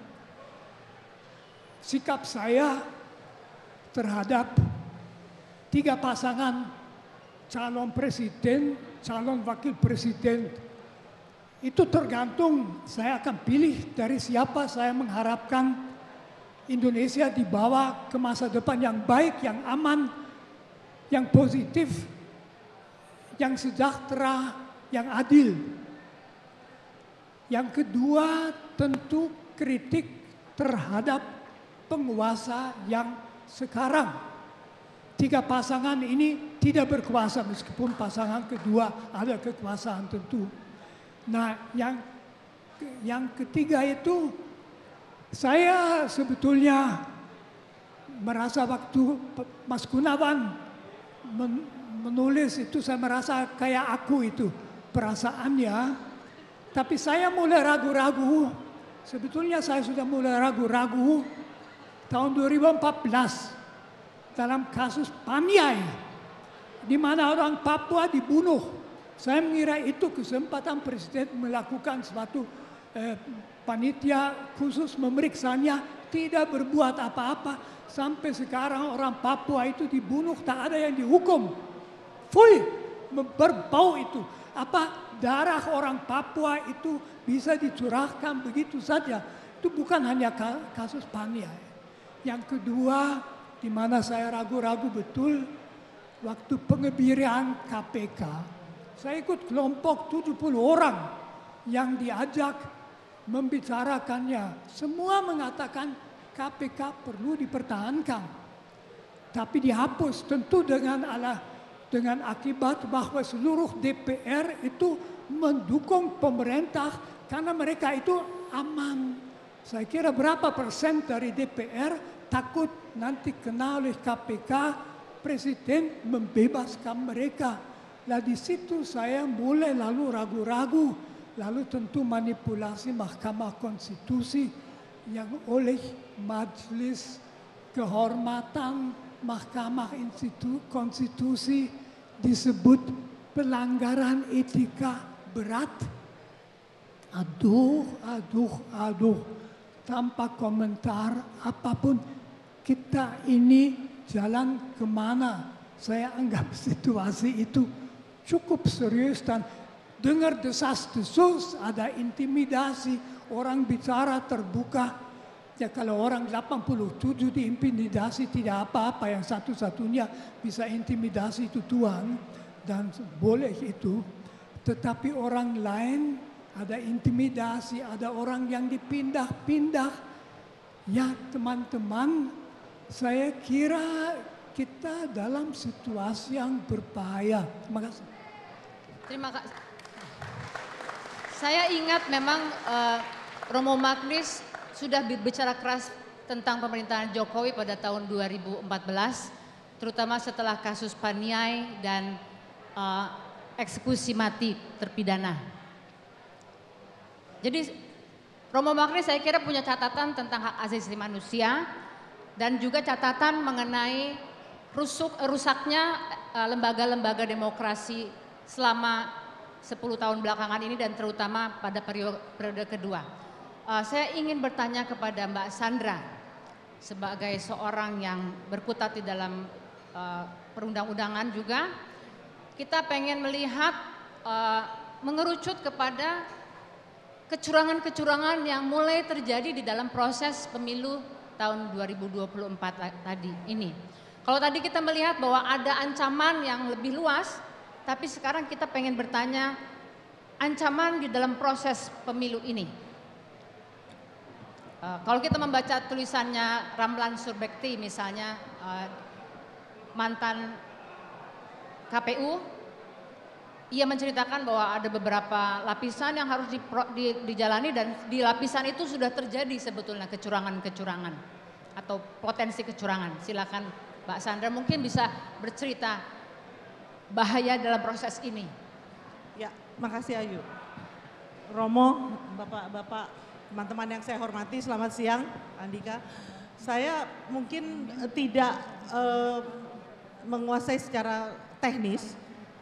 sikap saya terhadap tiga pasangan calon presiden, calon wakil presiden. Itu tergantung saya akan pilih dari siapa saya mengharapkan Indonesia dibawa ke masa depan yang baik, yang aman, yang positif, yang sejahtera, yang adil. Yang kedua, tentu kritik terhadap penguasa yang sekarang. Tiga pasangan ini tidak berkuasa, meskipun pasangan kedua ada kekuasaan tentu. Nah, yang yang ketiga itu, saya sebetulnya merasa waktu Mas Gunawan menulis itu, saya merasa kayak aku itu perasaannya, tapi saya mulai ragu-ragu. Sebetulnya saya sudah mulai ragu-ragu tahun dua ribu empat belas dalam kasus Paniai, di mana orang Papua dibunuh. Saya mengira itu kesempatan Presiden melakukan suatu eh, panitia khusus memeriksanya, tidak berbuat apa-apa. Sampai sekarang orang Papua itu dibunuh, tak ada yang dihukum. Full berbau itu. Apa darah orang Papua itu bisa dicurahkan begitu saja. Itu bukan hanya kasus Paniai. Yang kedua, di mana saya ragu-ragu betul, waktu pengebirian K P K, saya ikut kelompok tujuh puluh orang yang diajak membicarakannya. Semua mengatakan K P K perlu dipertahankan, tapi dihapus tentu dengan ala, dengan akibat bahwa seluruh D P R itu mendukung pemerintah karena mereka itu aman. Saya kira berapa persen dari D P R takut nanti kena oleh K P K, Presiden membebaskan mereka. Nah di situ saya mulai lalu ragu-ragu, lalu tentu manipulasi Mahkamah Konstitusi yang oleh Majelis Kehormatan Mahkamah Konstitusi disebut pelanggaran etika berat. Aduh, aduh, aduh, tanpa komentar apapun, kita ini jalan kemana? Saya anggap situasi itu cukup serius dan dengar desas-desus, ada intimidasi, orang bicara terbuka. Ya kalau orang delapan puluh tujuh diintimidasi tidak apa-apa, yang satu-satunya bisa intimidasi itu Tuhan dan boleh itu. Tetapi orang lain ada intimidasi, ada orang yang dipindah-pindah. Ya teman-teman, saya kira kita dalam situasi yang berbahaya. Terima kasih. Terima kasih. Saya ingat memang uh, Romo Magnis sudah bicara keras tentang pemerintahan Jokowi pada tahun dua ribu empat belas, terutama setelah kasus Paniai dan uh, eksekusi mati terpidana. Jadi Romo Magnis saya kira punya catatan tentang hak asasi manusia dan juga catatan mengenai rusuk, rusaknya lembaga-lembaga uh, demokrasi selama sepuluh tahun belakangan ini dan terutama pada periode, periode kedua. Uh, saya ingin bertanya kepada Mbak Sandra sebagai seorang yang berkutat di dalam uh, perundang-undangan juga, kita pengen melihat uh, mengerucut kepada kecurangan-kecurangan yang mulai terjadi di dalam proses pemilu tahun dua ribu dua puluh empat tadi ini. Kalau tadi kita melihat bahwa ada ancaman yang lebih luas, tapi sekarang kita pengen bertanya ancaman di dalam proses pemilu ini. Uh, kalau kita membaca tulisannya Ramlan Surbekti misalnya, uh, mantan K P U, ia menceritakan bahwa ada beberapa lapisan yang harus di, di, dijalani dan di lapisan itu sudah terjadi sebetulnya kecurangan-kecurangan atau potensi kecurangan. Silakan Mbak Sandra mungkin bisa bercerita bahaya dalam proses ini. Ya, makasih Ayu. Romo, Bapak-bapak, teman-teman yang saya hormati, selamat siang Andika. Saya mungkin tidak uh, menguasai secara teknis,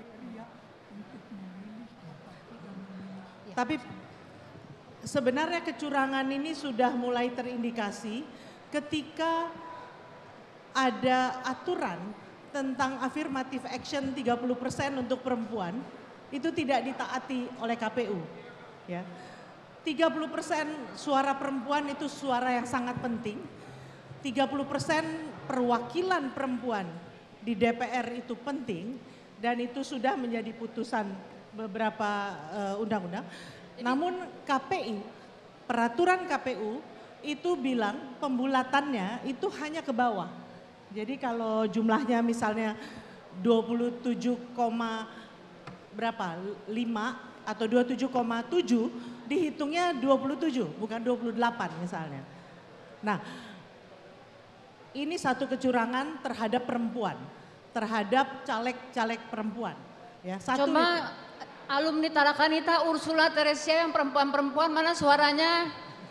tapi sebenarnya kecurangan ini sudah mulai terindikasi ketika ada aturan tentang affirmative action tiga puluh persen untuk perempuan, itu tidak ditaati oleh K P U. Ya. tiga puluh persen suara perempuan itu suara yang sangat penting. tiga puluh persen perwakilan perempuan di D P R itu penting dan itu sudah menjadi putusan beberapa undang-undang. Uh, Namun K P U, peraturan K P U itu bilang pembulatannya itu hanya ke bawah. Jadi kalau jumlahnya misalnya dua puluh tujuh, berapa? lima atau dua puluh tujuh koma tujuh dihitungnya dua puluh tujuh bukan dua puluh delapan misalnya. Nah, ini satu kecurangan terhadap perempuan, terhadap caleg-caleg perempuan. Ya, satu coba itu. Alumni Tarakanita Ursula Teresia yang perempuan-perempuan mana suaranya?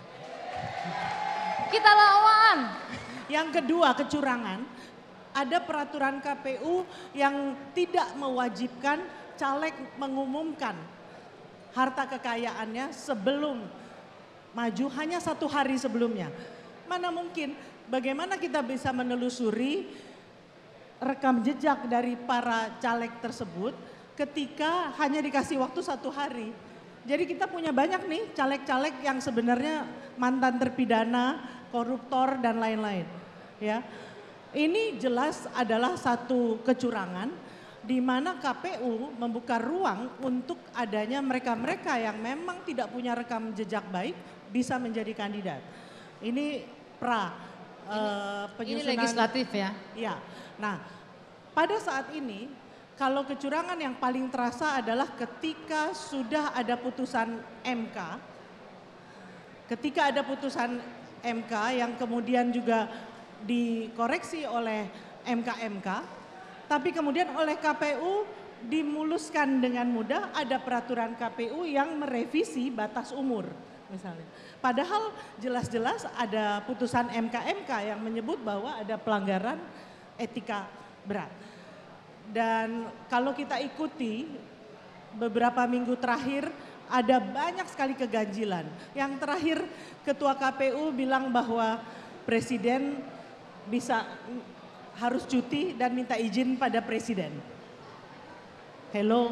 Kita lawan. Yang kedua kecurangan, ada peraturan K P U yang tidak mewajibkan caleg mengumumkan harta kekayaannya sebelum maju, hanya satu hari sebelumnya. Mana mungkin, bagaimana kita bisa menelusuri rekam jejak dari para caleg tersebut ketika hanya dikasih waktu satu hari. Jadi kita punya banyak nih caleg-caleg yang sebenarnya mantan terpidana, koruptor dan lain-lain. Ya, ini jelas adalah satu kecurangan di mana K P U membuka ruang untuk adanya mereka-mereka yang memang tidak punya rekam jejak baik bisa menjadi kandidat. Ini pra uh, penyusunan. Ini legislatif ya? Ya. Nah, pada saat ini kalau kecurangan yang paling terasa adalah ketika sudah ada putusan M K, ketika ada putusan M K yang kemudian juga dikoreksi oleh M K M K, tapi kemudian oleh K P U dimuluskan dengan mudah, ada peraturan K P U yang merevisi batas umur misalnya. Padahal jelas-jelas ada putusan M K M K yang menyebut bahwa ada pelanggaran etika berat. Dan kalau kita ikuti beberapa minggu terakhir ada banyak sekali keganjilan. Yang terakhir Ketua K P U bilang bahwa Presiden bisa harus cuti dan minta izin pada Presiden. Hello.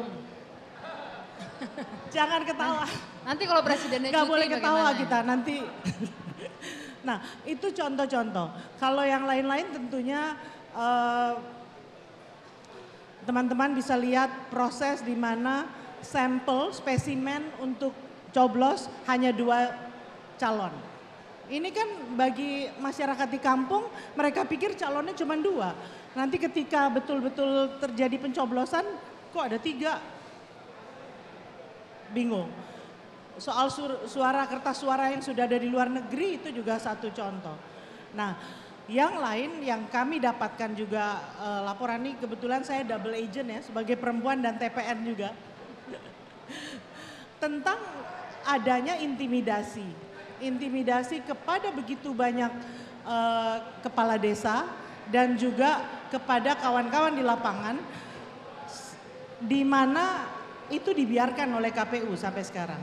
Jangan ketawa. Nanti kalau Presidennya Gak cuti boleh ketawa bagaimana? kita nanti. Nah itu contoh-contoh. Kalau yang lain-lain tentunya teman-teman uh, bisa lihat proses di mana sampel spesimen untuk coblos hanya dua calon. Ini kan bagi masyarakat di kampung, mereka pikir calonnya cuma dua. Nanti ketika betul-betul terjadi pencoblosan, kok ada tiga? Bingung. Soal suara kertas suara yang sudah ada di luar negeri itu juga satu contoh. Nah, yang lain yang kami dapatkan juga uh, laporan ini, kebetulan saya double agent ya sebagai perempuan dan T P N juga. Tentang adanya intimidasi. Intimidasi kepada begitu banyak uh, kepala desa dan juga kepada kawan-kawan di lapangan, di mana itu dibiarkan oleh K P U sampai sekarang.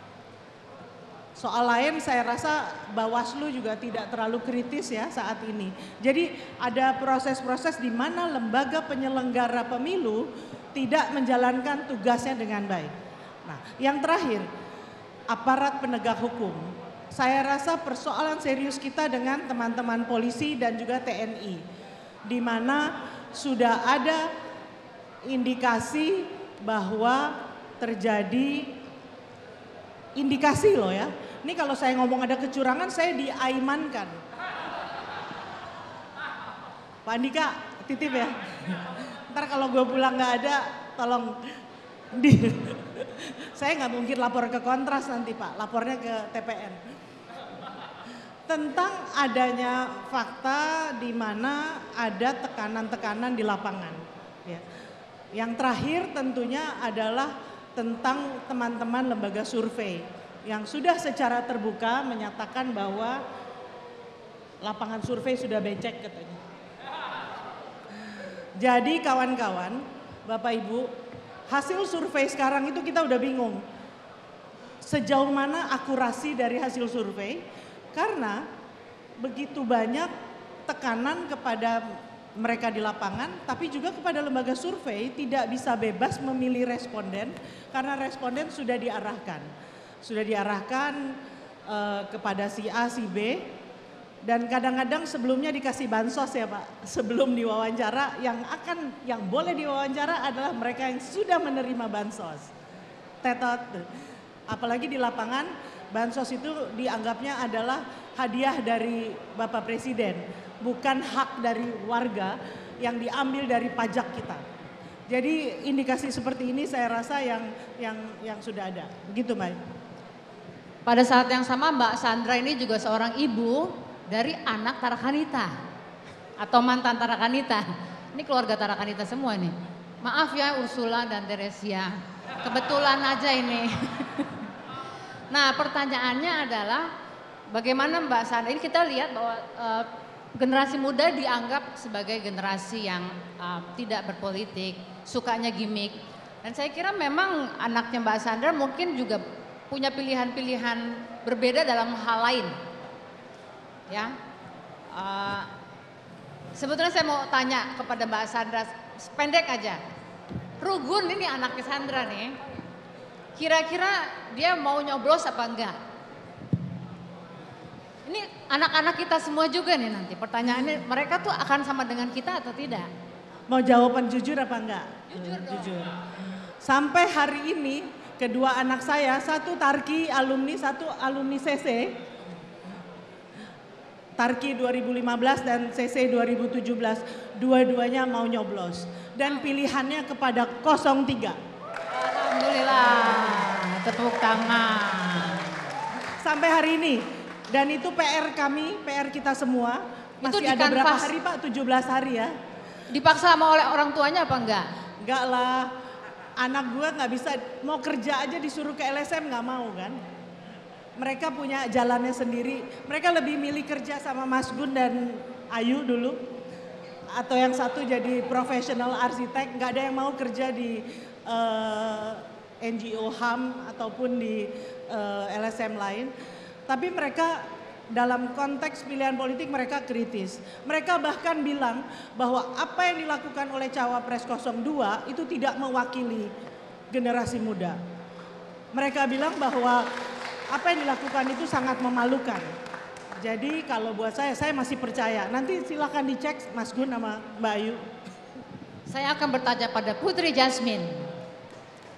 Soal lain saya rasa Bawaslu juga tidak terlalu kritis ya saat ini. Jadi ada proses-proses di mana lembaga penyelenggara pemilu tidak menjalankan tugasnya dengan baik. Nah, yang terakhir, aparat penegak hukum. Saya rasa persoalan serius kita dengan teman-teman polisi dan juga T N I. Di mana sudah ada indikasi bahwa terjadi indikasi loh ya. Ini kalau saya ngomong ada kecurangan saya diaimankan. Pak Andika titip ya. Ntar kalau gue pulang gak ada tolong di... Saya nggak mungkin lapor ke Kontras nanti Pak, lapornya ke T P N. Tentang adanya fakta di mana ada tekanan-tekanan di lapangan. Ya. Yang terakhir tentunya adalah tentang teman-teman lembaga survei yang sudah secara terbuka menyatakan bahwa lapangan survei sudah becek katanya. Jadi kawan-kawan, Bapak Ibu, hasil survei sekarang itu kita udah bingung. Sejauh mana akurasi dari hasil survei? Karena begitu banyak tekanan kepada mereka di lapangan, tapi juga kepada lembaga survei tidak bisa bebas memilih responden karena responden sudah diarahkan. Sudah diarahkan uh, kepada si A, si B, dan kadang-kadang sebelumnya dikasih bansos ya Pak. Sebelum diwawancara yang akan, yang boleh diwawancara adalah mereka yang sudah menerima bansos. Tetot. Apalagi di lapangan, bansos itu dianggapnya adalah hadiah dari Bapak Presiden, bukan hak dari warga yang diambil dari pajak kita. Jadi indikasi seperti ini saya rasa yang yang yang sudah ada. Begitu Mbak. Pada saat yang sama Mbak Sandra ini juga seorang ibu dari anak Tarakanita atau mantan Tarakanita. Ini keluarga Tarakanita semua nih. Maaf ya Ursula dan Teresia, kebetulan aja ini. Nah pertanyaannya adalah bagaimana Mbak Sandra, ini kita lihat bahwa uh, generasi muda dianggap sebagai generasi yang uh, tidak berpolitik, sukanya gimmick. Dan saya kira memang anaknya Mbak Sandra mungkin juga punya pilihan-pilihan berbeda dalam hal lain. Ya, uh, sebetulnya saya mau tanya kepada Mbak Sandra, pendek aja. Rugun ini anaknya Sandra nih, kira-kira dia mau nyoblos apa enggak? Ini anak-anak kita semua juga nih nanti, pertanyaannya mereka tuh akan sama dengan kita atau tidak? Mau jawaban jujur apa enggak? Jujur dong. Jujur. Sampai hari ini kedua anak saya, satu Tarki alumni, satu alumni C C. Tarki dua ribu lima belas dan C C dua ribu tujuh belas, dua-duanya mau nyoblos. Dan pilihannya kepada nol tiga. Alhamdulillah, tepuk tangan. Sampai hari ini. Dan itu P R kami, P R kita semua. Masih itu ada berapa kanvas. hari Pak? tujuh belas hari ya. Dipaksa sama oleh orang tuanya apa enggak? Enggak lah. Anak gue gak bisa, mau kerja aja disuruh ke L S M gak mau kan. Mereka punya jalannya sendiri. Mereka lebih milih kerja sama Mas Gun dan Ayu dulu. Atau yang satu jadi profesional arsitek. Gak ada yang mau kerja di uh, N G O H A M ataupun di uh, L S M lain. Tapi mereka dalam konteks pilihan politik mereka kritis. Mereka bahkan bilang bahwa apa yang dilakukan oleh Cawapres nol dua itu tidak mewakili generasi muda. Mereka bilang bahwa apa yang dilakukan itu sangat memalukan. Jadi kalau buat saya, saya masih percaya. Nanti silakan dicek Mas Gun sama Mbak Ayu. Saya akan bertanya pada Putri Jasmine.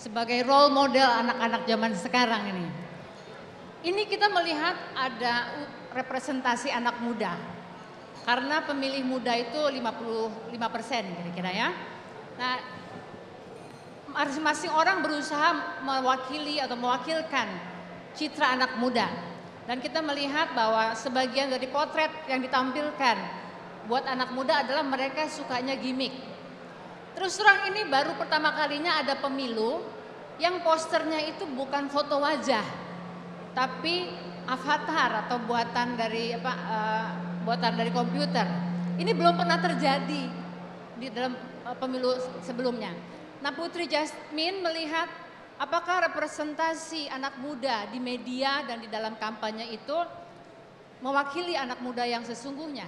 sebagai role model anak-anak zaman sekarang ini. Ini kita melihat ada representasi anak muda. Karena pemilih muda itu lima puluh lima persen kira-kira ya. Nah, masing-masing orang berusaha mewakili atau mewakilkan citra anak muda. Dan kita melihat bahwa sebagian dari potret yang ditampilkan buat anak muda adalah mereka sukanya gimmick. Terus terang ini baru pertama kalinya ada pemilu yang posternya itu bukan foto wajah, tapi avatar atau buatan dari apa uh, buatan dari komputer. Ini belum pernah terjadi di dalam uh, pemilu sebelumnya. Nah, Putri Jasmine melihat apakah representasi anak muda di media dan di dalam kampanye itu mewakili anak muda yang sesungguhnya?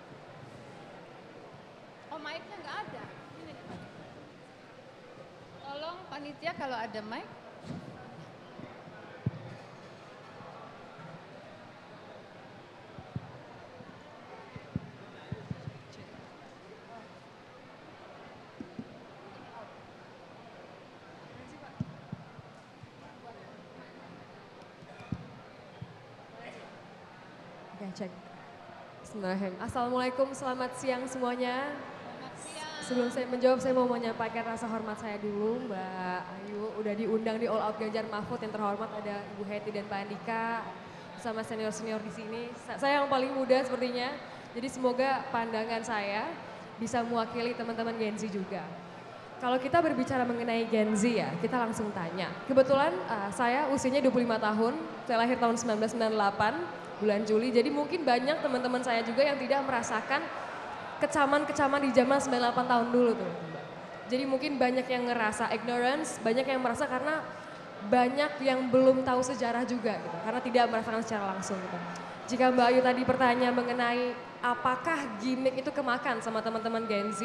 Oh, mic-nya nggak ada. Ini. Tolong panitia kalau ada mic. Cek. Bismillahirrahmanirrahim. Assalamualaikum, selamat siang semuanya. Selamat siang. Sebelum saya menjawab, saya mau menyampaikan rasa hormat saya dulu, Mbak Ayu. Udah diundang di All Out Ganjar Mahfud, yang terhormat ada Ibu Hetty dan Pak Andika, bersama senior-senior di sini. Saya yang paling muda sepertinya, jadi semoga pandangan saya bisa mewakili teman-teman Gen Z juga. Kalau kita berbicara mengenai Gen Z ya, kita langsung tanya. Kebetulan uh, saya usianya dua puluh lima tahun, saya lahir tahun seribu sembilan ratus sembilan puluh delapan. Bulan Juli, jadi mungkin banyak teman-teman saya juga yang tidak merasakan kecaman-kecaman di zaman sembilan puluh delapan tahun dulu tuh. Jadi mungkin banyak yang ngerasa ignorance, banyak yang merasa karena banyak yang belum tahu sejarah juga gitu, karena tidak merasakan secara langsung gitu. Jika Mbak Ayu tadi bertanya mengenai apakah gimmick itu kemakan sama teman-teman Gen Z,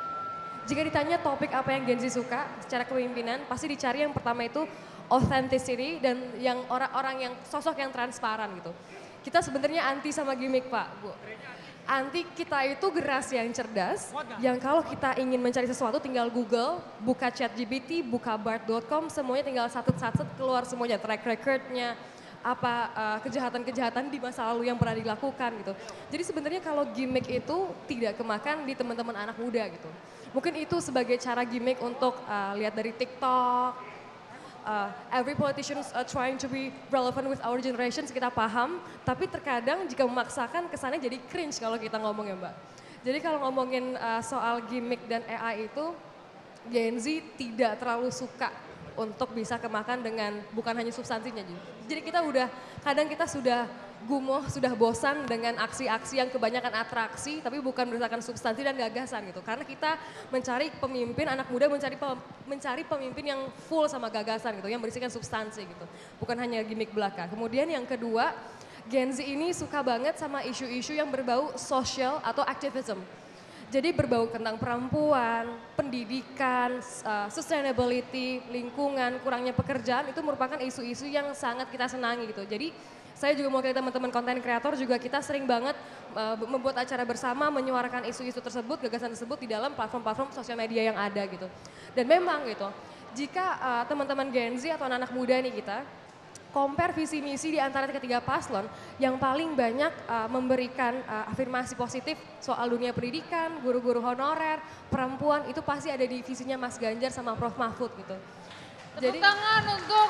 jika ditanya topik apa yang Gen Z suka secara kepemimpinan, pasti dicari yang pertama itu authenticity dan yang orang-orang yang sosok yang transparan gitu. Kita sebenarnya anti sama gimmick Pak, Bu. Anti kita itu generasi yang cerdas, yang kalau kita ingin mencari sesuatu tinggal Google, buka ChatGPT, buka bard dot com, semuanya tinggal satut-satut keluar semuanya, track recordnya, apa uh, kejahatan-kejahatan di masa lalu yang pernah dilakukan gitu. Jadi sebenarnya kalau gimmick itu tidak kemakan di teman-teman anak muda gitu. Mungkin itu sebagai cara gimmick untuk uh, lihat dari TikTok. Uh, every politician is uh, trying to be relevant with our generation, kita paham. Tapi terkadang jika memaksakan kesannya jadi cringe kalau kita ngomong ya Mbak. Jadi kalau ngomongin uh, soal gimmick dan A I itu, Gen Z tidak terlalu suka untuk bisa kemakan dengan bukan hanya substansinya. Jadi kita udah, kadang kita sudah gumoh, sudah bosan dengan aksi-aksi yang kebanyakan atraksi tapi bukan berdasarkan substansi dan gagasan gitu. Karena kita mencari pemimpin, anak muda mencari mencari pemimpin yang full sama gagasan gitu, yang berisikan substansi gitu. Bukan hanya gimmick belaka. Kemudian yang kedua, Gen Z ini suka banget sama isu-isu yang berbau social atau activism. Jadi berbau tentang perempuan, pendidikan, uh, sustainability, lingkungan, kurangnya pekerjaan itu merupakan isu-isu yang sangat kita senangi gitu. Jadi saya juga mewakili teman-teman konten kreator juga kita sering banget uh, membuat acara bersama menyuarakan isu-isu tersebut, gagasan tersebut di dalam platform-platform sosial media yang ada gitu. Dan memang gitu, jika uh, teman-teman Gen Z atau anak-anak muda nih kita, compare visi misi di antara ketiga paslon yang paling banyak uh, memberikan uh, afirmasi positif soal dunia pendidikan, guru-guru honorer, perempuan, itu pasti ada di visinya Mas Ganjar sama Prof Mahfud gitu. Tepuk Jadi tangan untuk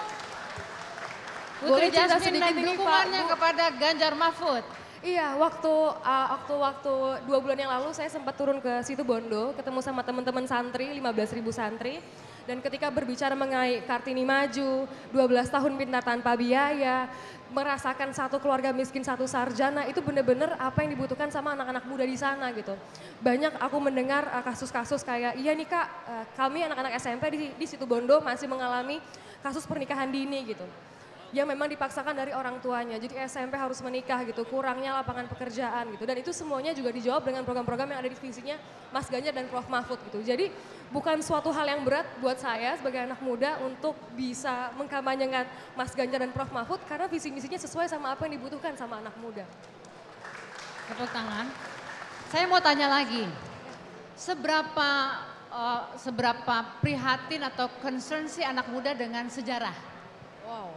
Putri Jasmine dan dukungannya kepada Ganjar Mahfud. Iya, waktu uh, waktu waktu dua bulan yang lalu saya sempat turun ke situ Bondo, ketemu sama teman-teman santri, lima belas ribu santri. Dan ketika berbicara mengenai Kartini Maju, dua belas tahun pintar tanpa biaya, merasakan satu keluarga miskin, satu sarjana, itu benar-benar apa yang dibutuhkan sama anak-anak muda di sana gitu. Banyak aku mendengar kasus-kasus kayak, iya nih Kak, kami anak-anak S M P di, di situ Bondo masih mengalami kasus pernikahan dini gitu. Yang memang dipaksakan dari orang tuanya, jadi S M P harus menikah gitu, kurangnya lapangan pekerjaan gitu. Dan itu semuanya juga dijawab dengan program-program yang ada di visinya Mas Ganjar dan Prof Mahfud gitu. Jadi bukan suatu hal yang berat buat saya sebagai anak muda untuk bisa mengkampanyekan Mas Ganjar dan Prof Mahfud karena visi misinya sesuai sama apa yang dibutuhkan sama anak muda. Tepuk tangan. Saya mau tanya lagi, seberapa uh, seberapa prihatin atau concern sih anak muda dengan sejarah? Wow.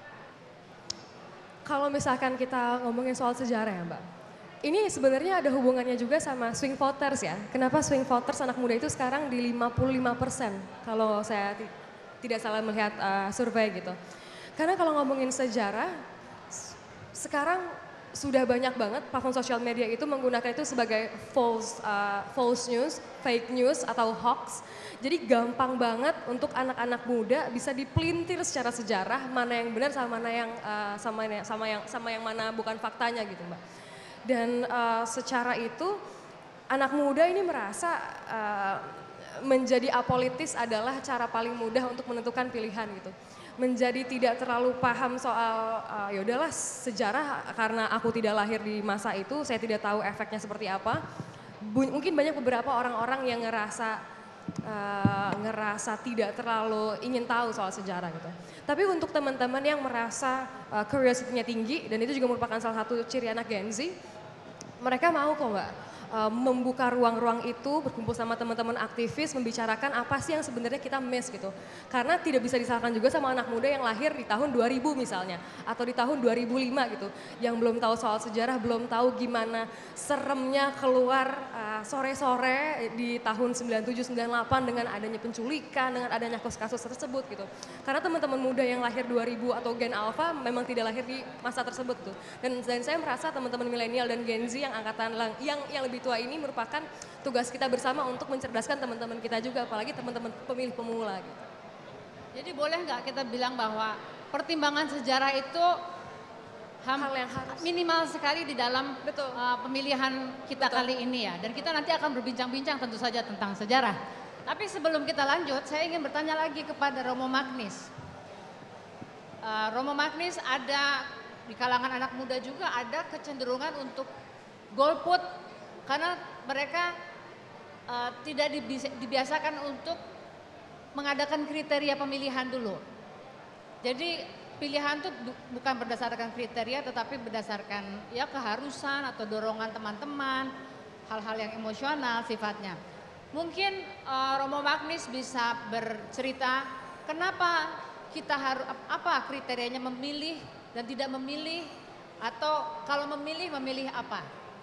Kalau misalkan kita ngomongin soal sejarah ya Mbak, ini sebenarnya ada hubungannya juga sama swing voters ya. Kenapa swing voters anak muda itu sekarang di lima puluh lima persen kalau saya tidak salah melihat uh, survei gitu. Karena kalau ngomongin sejarah, sekarang sudah banyak banget platform sosial media itu menggunakan itu sebagai false, uh, false news, fake news atau hoax. Jadi gampang banget untuk anak-anak muda bisa dipelintir secara sejarah mana yang benar sama mana yang uh, sama sama yang sama yang mana bukan faktanya gitu Mbak. Dan uh, secara itu anak muda ini merasa uh, menjadi apolitis adalah cara paling mudah untuk menentukan pilihan gitu. Menjadi tidak terlalu paham soal uh, ya udahlah sejarah karena aku tidak lahir di masa itu, saya tidak tahu efeknya seperti apa. Bu, mungkin banyak beberapa orang-orang yang ngerasa uh, ngerasa tidak terlalu ingin tahu soal sejarah gitu. Tapi untuk teman-teman yang merasa uh, curiosity-nya tinggi dan itu juga merupakan salah satu ciri anak Gen Z, mereka mau kok Mbak uh, membuka ruang-ruang itu, berkumpul sama teman-teman aktivis, membicarakan apa sih yang sebenarnya kita miss gitu. Karena tidak bisa disalahkan juga sama anak muda yang lahir di tahun dua ribu misalnya, atau di tahun dua ribu lima gitu. Yang belum tahu soal sejarah, belum tahu gimana seremnya keluar uh, sore-sore di tahun sembilan tujuh sembilan delapan dengan adanya penculikan, dengan adanya kasus-kasus tersebut gitu. Karena teman-teman muda yang lahir dua ribu atau Gen Alpha memang tidak lahir di masa tersebut tuh. Dan, dan saya merasa teman-teman milenial dan Gen Z yang angkatan yang yang lebih tua ini merupakan tugas kita bersama untuk mencerdaskan teman-teman kita juga, apalagi teman-teman pemilih pemula gitu. Jadi boleh nggak kita bilang bahwa pertimbangan sejarah itu hal yang harus minimal sekali di dalam Betul. Uh, pemilihan kita Betul. kali ini ya. Dan kita nanti akan berbincang-bincang tentu saja tentang sejarah. Tapi sebelum kita lanjut, saya ingin bertanya lagi kepada Romo Magnis. Uh, Romo Magnis, ada di kalangan anak muda juga ada kecenderungan untuk golput karena mereka uh, tidak dibiasakan untuk mengadakan kriteria pemilihan dulu. Jadi pilihan itu bukan berdasarkan kriteria tetapi berdasarkan ya keharusan atau dorongan teman-teman, hal-hal yang emosional sifatnya. Mungkin uh, Romo Magnis bisa bercerita kenapa kita harus apa kriterianya memilih dan tidak memilih, atau kalau memilih memilih apa?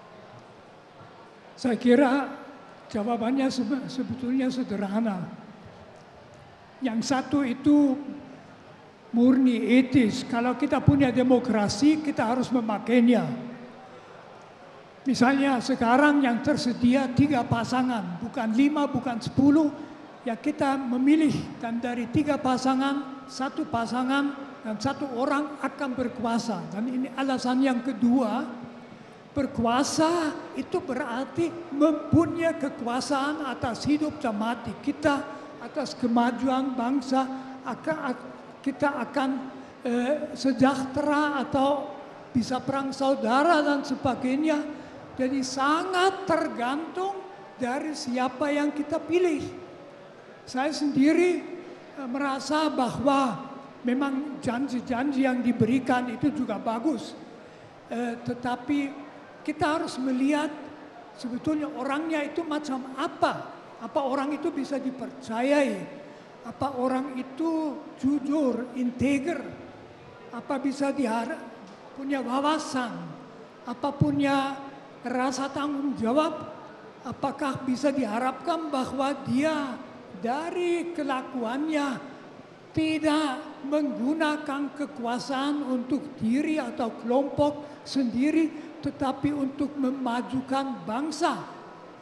Saya kira jawabannya sebetulnya sederhana. Yang satu itu murni etis. Kalau kita punya demokrasi, kita harus memakainya. Misalnya sekarang yang tersedia tiga pasangan, bukan lima, bukan sepuluh, ya kita memilih. Dan dari tiga pasangan, satu pasangan dan satu orang akan berkuasa. Dan ini alasan yang kedua, berkuasa itu berarti mempunyai kekuasaan atas hidup dan mati kita, atas kemajuan bangsa, akan, kita akan eh, sejahtera atau bisa perang saudara dan sebagainya. Jadi sangat tergantung dari siapa yang kita pilih. Saya sendiri eh, merasa bahwa memang janji-janji yang diberikan itu juga bagus. Eh, tetapi kita harus melihat sebetulnya orangnya itu macam apa. Apa orang itu bisa dipercayai? Apa orang itu jujur, integer? Apa bisa diharap punya wawasan? Apa punya rasa tanggung jawab? Apakah bisa diharapkan bahwa dia dari kelakuannya tidak menggunakan kekuasaan untuk diri atau kelompok sendiri, tetapi untuk memajukan bangsa?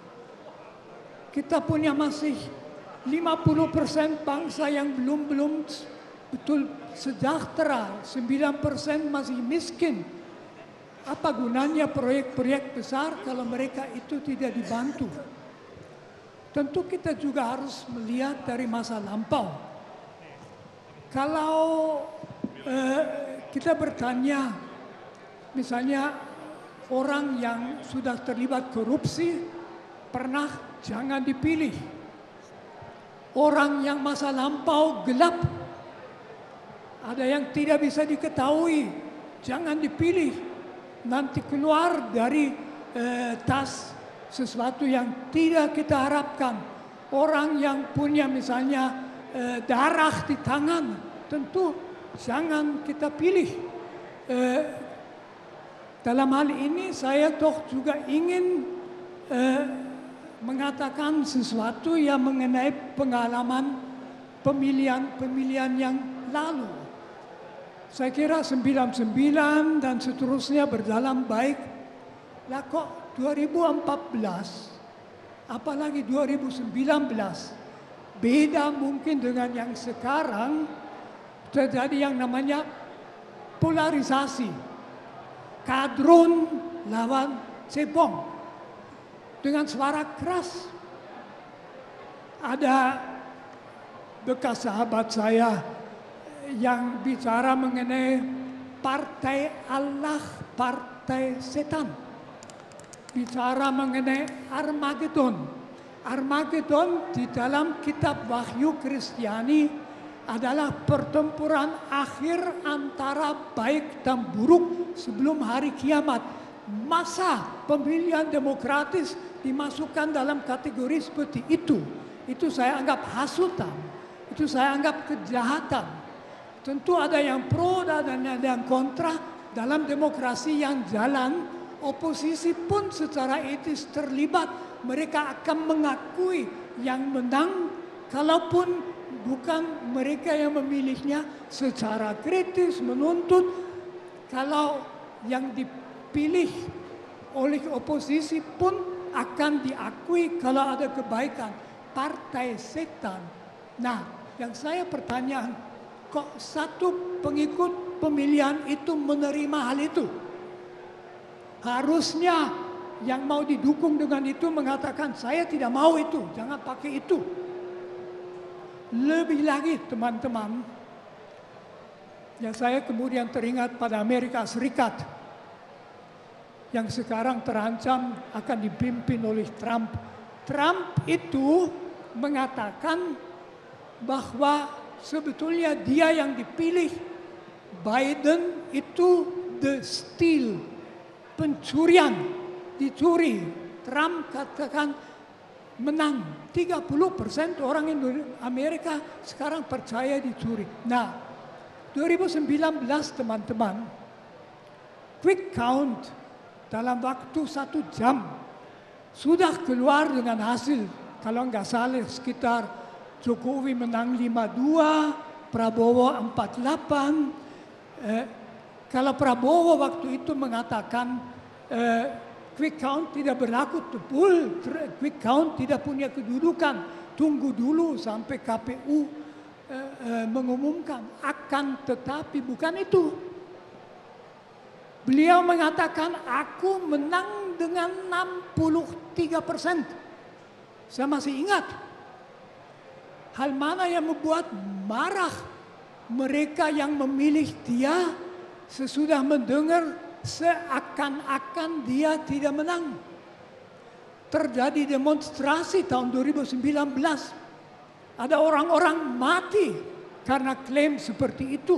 Kita punya masih lima puluh persen bangsa yang belum belum betul sejahtera, sembilan persen masih miskin. Apa gunanya proyek-proyek besar kalau mereka itu tidak dibantu? Tentu kita juga harus melihat dari masa lampau. Kalau eh, kita bertanya, misalnya orang yang sudah terlibat korupsi, pernah jangan dipilih. Orang yang masa lampau gelap, ada yang tidak bisa diketahui, jangan dipilih. Nanti keluar dari eh, tas sesuatu yang tidak kita harapkan. orang yang punya misalnya eh, darah di tangan, tentu jangan kita pilih. Eh, dalam hal ini saya toh juga ingin eh, mengatakan sesuatu yang mengenai pengalaman pemilihan-pemilihan yang lalu. Saya kira sembilan puluh sembilan dan seterusnya berjalan baik. Lah kok dua ribu empat belas, apalagi dua ribu sembilan belas, beda mungkin dengan yang sekarang, terjadi yang namanya polarisasi. Kadrun lawan cebong dengan suara keras. Ada bekas sahabat saya yang bicara mengenai partai Allah, partai setan. Bicara mengenai Armageddon. Armageddon di dalam kitab Wahyu Kristiani adalah pertempuran akhir antara baik dan buruk sebelum hari kiamat. Masa pemilihan demokratis dimasukkan dalam kategori seperti itu. Itu saya anggap hasutan. Itu saya anggap kejahatan. Tentu ada yang pro dan ada yang kontra. Dalam demokrasi yang jalan, oposisi pun secara etis terlibat. Mereka akan mengakui yang menang, kalaupun bukan mereka yang memilihnya, secara kritis menuntut. Kalau yang dipilih oleh oposisi pun akan diakui kalau ada kebaikan. Partai setan. Nah, yang saya pertanyaan, kok satu pengikut pemilihan itu menerima hal itu? Harusnya yang mau didukung dengan itu mengatakan, saya tidak mau itu, jangan pakai itu. Lebih lagi teman-teman, yang saya kemudian teringat pada Amerika Serikat, yang sekarang terancam akan dipimpin oleh Trump. Trump itu mengatakan bahwa sebetulnya dia yang dipilih, Biden itu the steal, pencurian, dicuri. Trump katakan menang. tiga puluh persen orang Amerika sekarang percaya dicuri. Nah, dua ribu sembilan belas teman-teman, quick count dalam waktu satu jam sudah keluar dengan hasil. Kalau nggak salah sekitar Jokowi menang lima dua, Prabowo empat delapan. Eh, Kalau Prabowo waktu itu mengatakan eh, quick count tidak berlaku, betul, quick count tidak punya kedudukan, tunggu dulu sampai K P U eh, eh, mengumumkan. Akan tetapi bukan itu. Beliau mengatakan aku menang dengan enam puluh tiga persen. Saya masih ingat. Hal mana yang membuat marah mereka yang memilih dia sesudah mendengar seakan-akan dia tidak menang. Terjadi demonstrasi tahun dua ribu sembilan belas. Ada orang-orang mati karena klaim seperti itu.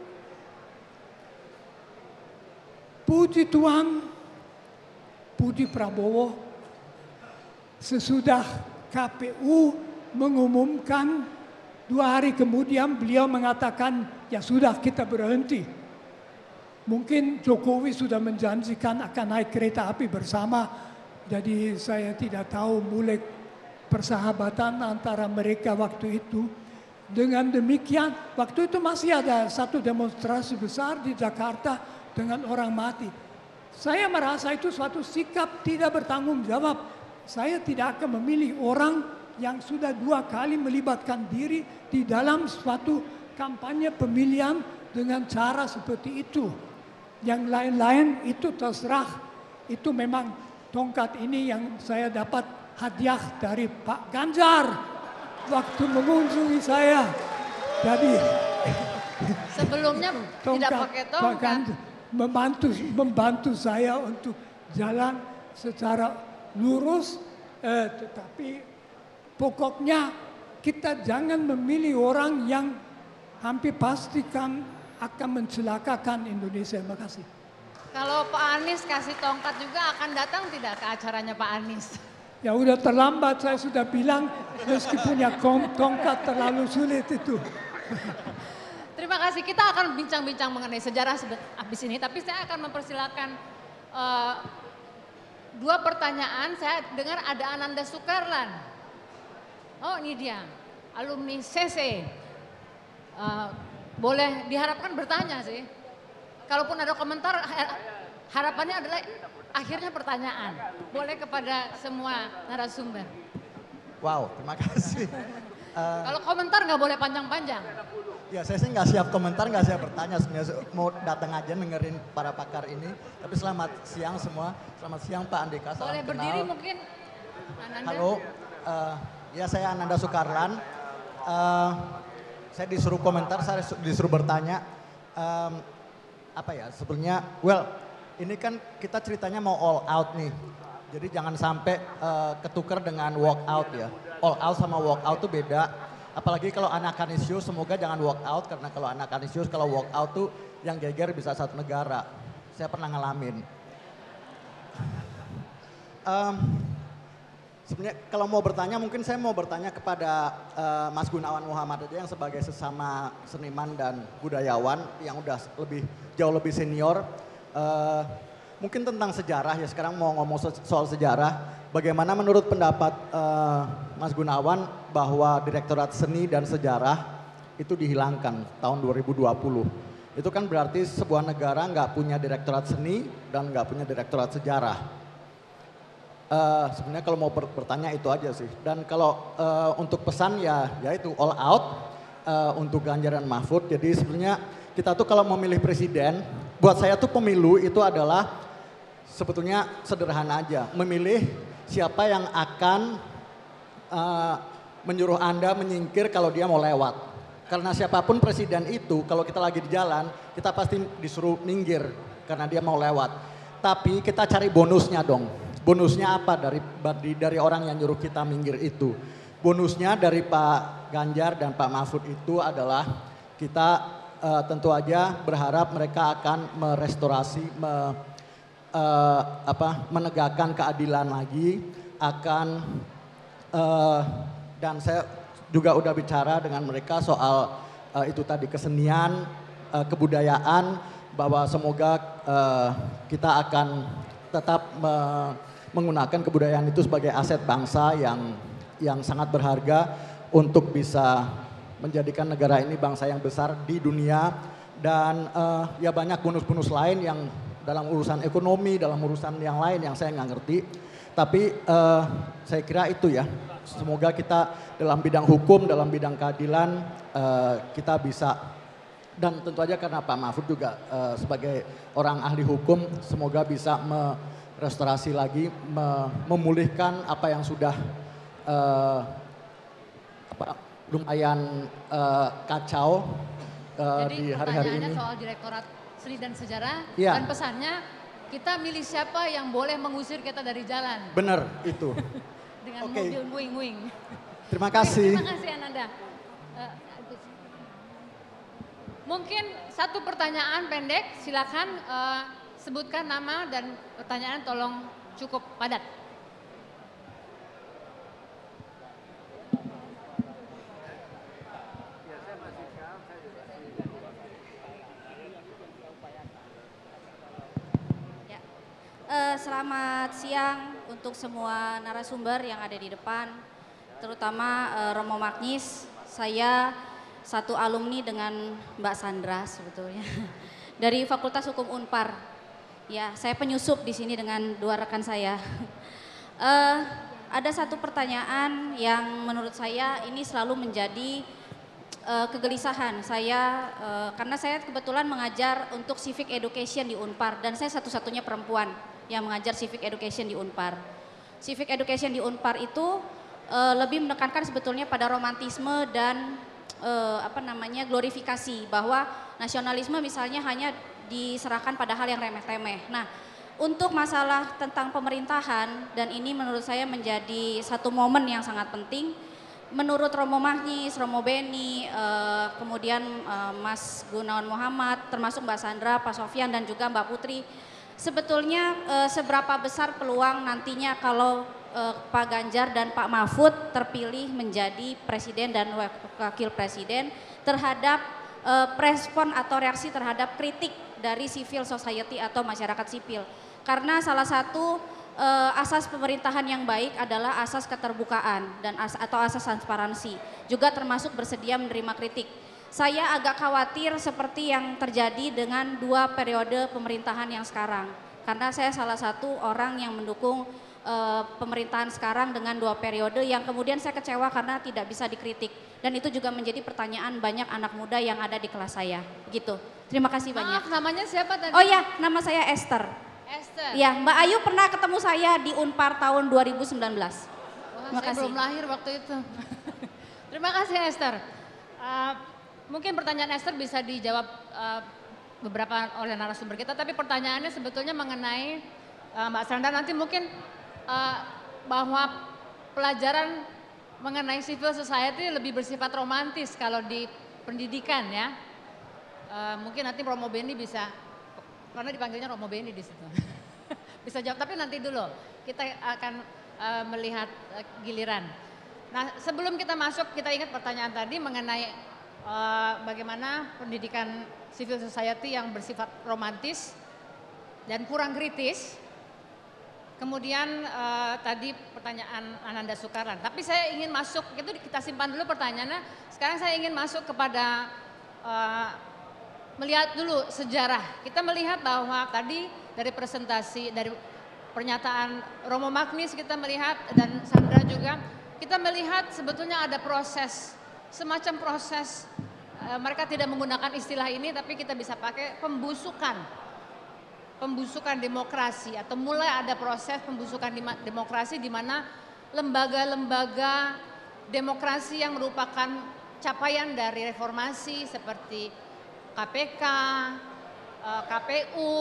Puji Tuhan, puji Prabowo, sesudah K P U mengumumkan, dua hari kemudian beliau mengatakan, ya sudah kita berhenti. Mungkin Jokowi sudah menjanjikan akan naik kereta api bersama, jadi saya tidak tahu mulai persahabatan antara mereka waktu itu. Dengan demikian, waktu itu masih ada satu demonstrasi besar di Jakarta dengan orang mati. Saya merasa itu suatu sikap tidak bertanggung jawab. Saya tidak akan memilih orang yang sudah dua kali melibatkan diri di dalam suatu kampanye pemilihan dengan cara seperti itu. Yang lain-lain itu terserah, itu memang tongkat ini yang saya dapat hadiah dari Pak Ganjar waktu mengunjungi saya. Jadi sebelumnya tongkat, tidak pakai tongkat. Pak Ganjar membantu membantu saya untuk jalan secara lurus, eh, tetapi pokoknya kita jangan memilih orang yang hampir pastikan akan mencelakakan Indonesia. Terima kasih. Kalau Pak Anies kasih tongkat juga akan datang tidak ke acaranya Pak Anies? Ya udah terlambat, saya sudah bilang meskipun ya tongkat terlalu sulit itu. Terima kasih. Kita akan bincang-bincang mengenai sejarah habis ini, tapi saya akan mempersilakan uh, dua pertanyaan. Saya dengar ada Ananda Sukarlan. Oh ini dia, alumni C C. Uh, boleh diharapkan bertanya sih. Kalaupun ada komentar, harapannya adalah akhirnya pertanyaan. Boleh kepada semua narasumber. Wow, terima kasih. Uh, Kalau komentar nggak boleh panjang-panjang. Ya saya sih nggak siap komentar, nggak siap bertanya. Sebenarnya mau datang aja dengerin para pakar ini. Tapi selamat siang semua. Selamat siang Pak Andika. Salam Boleh kenal. berdiri mungkin. Ananda. Halo, uh, ya saya Ananda Sukarlan. Uh, saya disuruh komentar, saya disuruh bertanya. Um, apa ya sebenarnya? Well, ini kan kita ceritanya mau all out nih. Jadi jangan sampai uh, ketukar dengan walk out ya. All out sama walk out tuh beda. Apalagi kalau anak Kanisius semoga jangan walk out. Karena kalau anak Kanisius kalau walk out tuh yang geger bisa satu negara. Saya pernah ngalamin. Um, Sebenarnya kalau mau bertanya mungkin saya mau bertanya kepada uh, Mas Gunawan Muhammad aja yang sebagai sesama seniman dan budayawan yang udah lebih jauh lebih senior. Uh, mungkin tentang sejarah ya sekarang mau ngomong soal sejarah. Bagaimana menurut pendapat uh, Mas Gunawan bahwa Direktorat Seni dan Sejarah itu dihilangkan tahun dua ribu dua puluh. Itu kan berarti sebuah negara nggak punya Direktorat Seni dan nggak punya Direktorat Sejarah. Uh, sebenarnya kalau mau bertanya itu aja sih. Dan kalau uh, untuk pesan ya, ya itu all out uh, untuk Ganjar dan Mahfud. Jadi sebenarnya kita tuh kalau memilih presiden, buat saya tuh pemilu itu adalah sebetulnya sederhana aja. Memilih siapa yang akan uh, menyuruh Anda menyingkir kalau dia mau lewat. Karena siapapun presiden itu kalau kita lagi di jalan, kita pasti disuruh minggir karena dia mau lewat. Tapi kita cari bonusnya dong. Bonusnya apa dari dari orang yang nyuruh kita minggir itu? Bonusnya dari Pak Ganjar dan Pak Mahfud itu adalah kita uh, tentu aja berharap mereka akan merestorasi, me, uh, apa, menegakkan keadilan lagi, akan uh, dan saya juga udah bicara dengan mereka soal uh, itu tadi kesenian, uh, kebudayaan, bahwa semoga uh, kita akan tetap me, menggunakan kebudayaan itu sebagai aset bangsa yang yang sangat berharga untuk bisa menjadikan negara ini bangsa yang besar di dunia. Dan uh, ya banyak bonus-bonus lain yang dalam urusan ekonomi, dalam urusan yang lain yang saya nggak ngerti. Tapi uh, saya kira itu ya, semoga kita dalam bidang hukum, dalam bidang keadilan uh, kita bisa. Dan tentu aja karena Pak Mahfud juga uh, sebagai orang ahli hukum, semoga bisa me restorasi lagi, me memulihkan apa yang sudah uh, apa, lumayan uh, kacau uh, Jadi, di hari-hari ini. Jadi soal Direktorat Seni dan Sejarah ya. Dan pesannya kita milih siapa yang boleh mengusir kita dari jalan. Benar itu. Dengan okay. mobil nguing-nguing. Terima kasih. Oke, terima kasih Ananda. Uh, mungkin satu pertanyaan pendek, silakan. Uh, Sebutkan nama dan pertanyaan tolong cukup padat. Ya. Uh, selamat siang untuk semua narasumber yang ada di depan, terutama uh, Romo Magnis. Saya satu alumni dengan Mbak Sandra sebetulnya dari Fakultas Hukum Unpar. Ya, saya penyusup di sini dengan dua rekan saya. uh, ada satu pertanyaan yang menurut saya ini selalu menjadi uh, kegelisahan saya, uh, karena saya kebetulan mengajar untuk civic education di Unpar dan saya satu-satunya perempuan yang mengajar civic education di Unpar. Civic education di Unpar itu uh, lebih menekankan sebetulnya pada romantisme dan uh, apa namanya glorifikasi, bahwa nasionalisme misalnya hanya diserahkan pada hal yang remeh-temeh. Nah, untuk masalah tentang pemerintahan, dan ini menurut saya menjadi satu momen yang sangat penting, menurut Romo Magnis, Romo Beni, eh, kemudian eh, Mas Gunawan Muhammad, termasuk Mbak Sandra, Pak Sofyan, dan juga Mbak Putri, sebetulnya eh, seberapa besar peluang nantinya kalau eh, Pak Ganjar dan Pak Mahfud terpilih menjadi presiden dan wakil presiden terhadap eh, respon atau reaksi terhadap kritik dari civil society atau masyarakat sipil. Karena salah satu eh, asas pemerintahan yang baik adalah asas keterbukaan dan as atau asas transparansi, juga termasuk bersedia menerima kritik. Saya agak khawatir seperti yang terjadi dengan dua periode pemerintahan yang sekarang. Karena saya salah satu orang yang mendukung uh, pemerintahan sekarang dengan dua periode yang kemudian saya kecewa karena tidak bisa dikritik. Dan itu juga menjadi pertanyaan banyak anak muda yang ada di kelas saya. Begitu. Terima kasih banyak. Maaf, namanya siapa tadi? Oh ya, nama saya Esther. Esther. Ya, Mbak Ayu pernah ketemu saya di Unpar tahun dua ribu sembilan belas. Wah, Terima saya kasih. belum lahir waktu itu. Terima kasih Esther. Uh, mungkin pertanyaan Esther bisa dijawab uh, beberapa oleh narasumber kita, tapi pertanyaannya sebetulnya mengenai uh, Mbak Sandra nanti mungkin uh, bahwa pelajaran mengenai civil society lebih bersifat romantis kalau di pendidikan ya. Uh, mungkin nanti Romo Beni bisa, karena dipanggilnya Romo Beni di situ. Bisa jawab, tapi nanti dulu kita akan uh, melihat uh, giliran. Nah, sebelum kita masuk, kita ingat pertanyaan tadi mengenai Uh, bagaimana pendidikan civil society yang bersifat romantis dan kurang kritis. Kemudian uh, tadi pertanyaan Ananda Soekaran. Tapi saya ingin masuk, itu kita simpan dulu pertanyaannya. Sekarang saya ingin masuk kepada uh, melihat dulu sejarah. Kita melihat bahwa tadi dari presentasi, dari pernyataan Romo Magnis kita melihat dan Sandra juga, kita melihat sebetulnya ada proses, semacam proses, e, mereka tidak menggunakan istilah ini tapi kita bisa pakai pembusukan, pembusukan demokrasi atau mulai ada proses pembusukan demokrasi di mana lembaga-lembaga demokrasi yang merupakan capaian dari reformasi seperti K P K, e, K P U,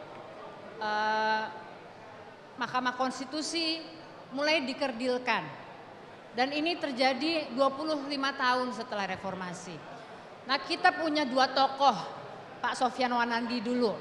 e, Mahkamah Konstitusi mulai dikerdilkan. Dan ini terjadi dua puluh lima tahun setelah reformasi. Nah, kita punya dua tokoh, Pak Sofyan Wanandi dulu.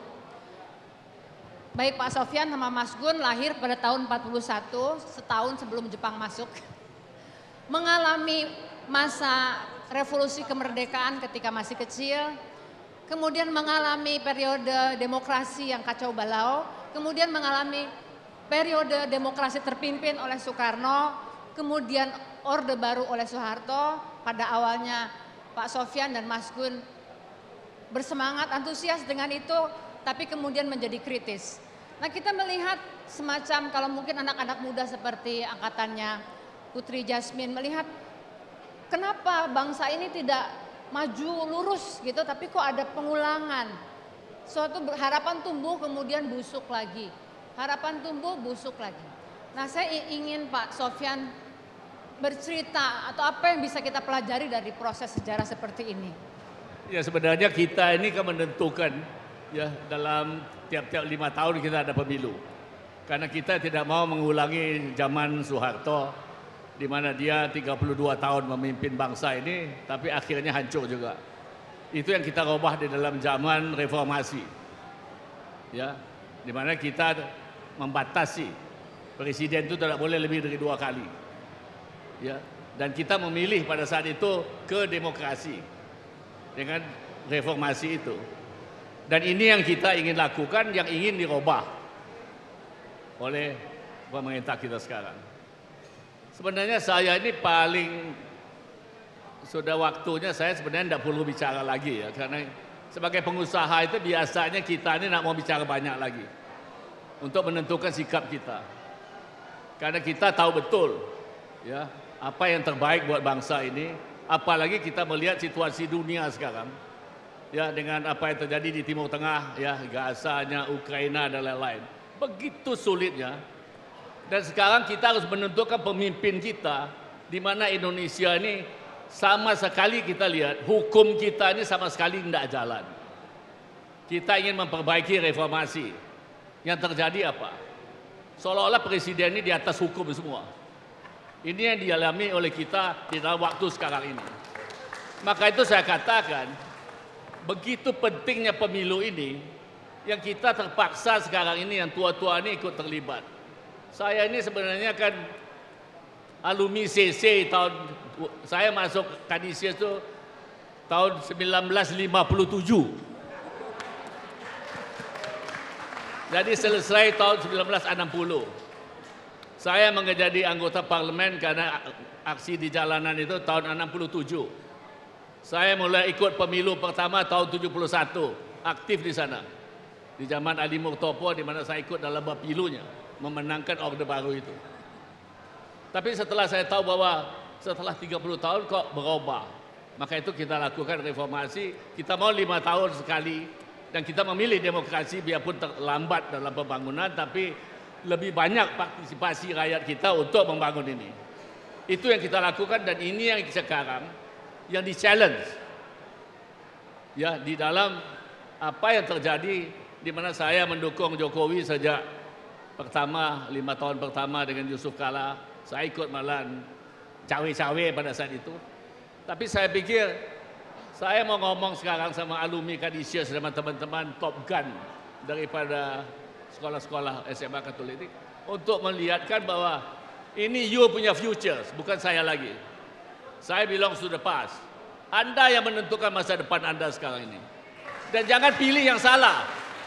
Baik Pak Sofyan sama Mas Gun lahir pada tahun empat puluh satu, setahun sebelum Jepang masuk. Mengalami masa revolusi kemerdekaan ketika masih kecil. Kemudian mengalami periode demokrasi yang kacau balau. Kemudian mengalami periode demokrasi terpimpin oleh Soekarno. Kemudian Orde Baru oleh Soeharto. Pada awalnya Pak Sofyan dan Mas Gun bersemangat, antusias dengan itu, tapi kemudian menjadi kritis. Nah, kita melihat semacam, kalau mungkin anak-anak muda seperti angkatannya Putri Jasmine melihat kenapa bangsa ini tidak maju lurus gitu, tapi kok ada pengulangan. Suatu harapan tumbuh kemudian busuk lagi. Harapan tumbuh busuk lagi. Nah, saya ingin Pak Sofyan bercerita atau apa yang bisa kita pelajari dari proses sejarah seperti ini. Ya, sebenarnya kita ini kan menentukan ya dalam tiap-tiap lima tahun kita ada pemilu. Karena kita tidak mau mengulangi zaman Soeharto di mana dia tiga puluh dua tahun memimpin bangsa ini tapi akhirnya hancur juga. Itu yang kita ubah di dalam zaman reformasi. Ya, di mana kita membatasi presiden itu tidak boleh lebih dari dua kali. Ya, dan kita memilih pada saat itu ke demokrasi dengan reformasi itu. Dan ini yang kita ingin lakukan, yang ingin dirubah oleh pemerintah kita sekarang. Sebenarnya saya ini paling sudah waktunya saya sebenarnya tidak perlu bicara lagi ya, karena sebagai pengusaha itu biasanya kita ini tidak mau bicara banyak lagi untuk menentukan sikap kita. Karena kita tahu betul ya apa yang terbaik buat bangsa ini, apalagi kita melihat situasi dunia sekarang ya dengan apa yang terjadi di Timur Tengah ya, Gaza-nya, Ukraina dan lain-lain. Begitu sulitnya. Dan sekarang kita harus menentukan pemimpin kita di mana Indonesia ini sama sekali kita lihat hukum kita ini sama sekali tidak jalan. Kita ingin memperbaiki reformasi. Yang terjadi apa? Seolah-olah presiden ini di atas hukum semua. Ini yang dialami oleh kita di dalam waktu sekarang ini. Maka itu saya katakan, begitu pentingnya pemilu ini, yang kita terpaksa sekarang ini yang tua-tua ini ikut terlibat. Saya ini sebenarnya kan alumni C C tahun, saya masuk Kadisius itu tahun seribu sembilan ratus lima puluh tujuh. Jadi selesai tahun seribu sembilan ratus enam puluh. Saya menjadi anggota parlemen karena aksi di jalanan itu tahun enam puluh tujuh. Saya mulai ikut pemilu pertama tahun tujuh puluh satu, aktif di sana. Di zaman Ali Murtopo di mana saya ikut dalam pemilunya, memenangkan Orde Baru itu. Tapi setelah saya tahu bahwa setelah tiga puluh tahun kok berubah, maka itu kita lakukan reformasi. Kita mau lima tahun sekali dan kita memilih demokrasi biarpun terlambat dalam pembangunan, tapi lebih banyak partisipasi rakyat kita untuk membangun ini. Itu yang kita lakukan dan ini yang sekarang yang di challenge. Ya, di dalam apa yang terjadi di mana saya mendukung Jokowi sejak pertama lima tahun pertama dengan Yusuf Kala, saya ikut malam cawe-cawe pada saat itu. Tapi saya pikir saya mau ngomong sekarang sama alumni Kadisius sama teman-teman Top Gun daripada sekolah-sekolah S M A Katolik ini untuk melihatkan bahwa ini you punya futures, bukan saya lagi. Saya belong to the past. Anda yang menentukan masa depan Anda sekarang ini. Dan jangan pilih yang salah.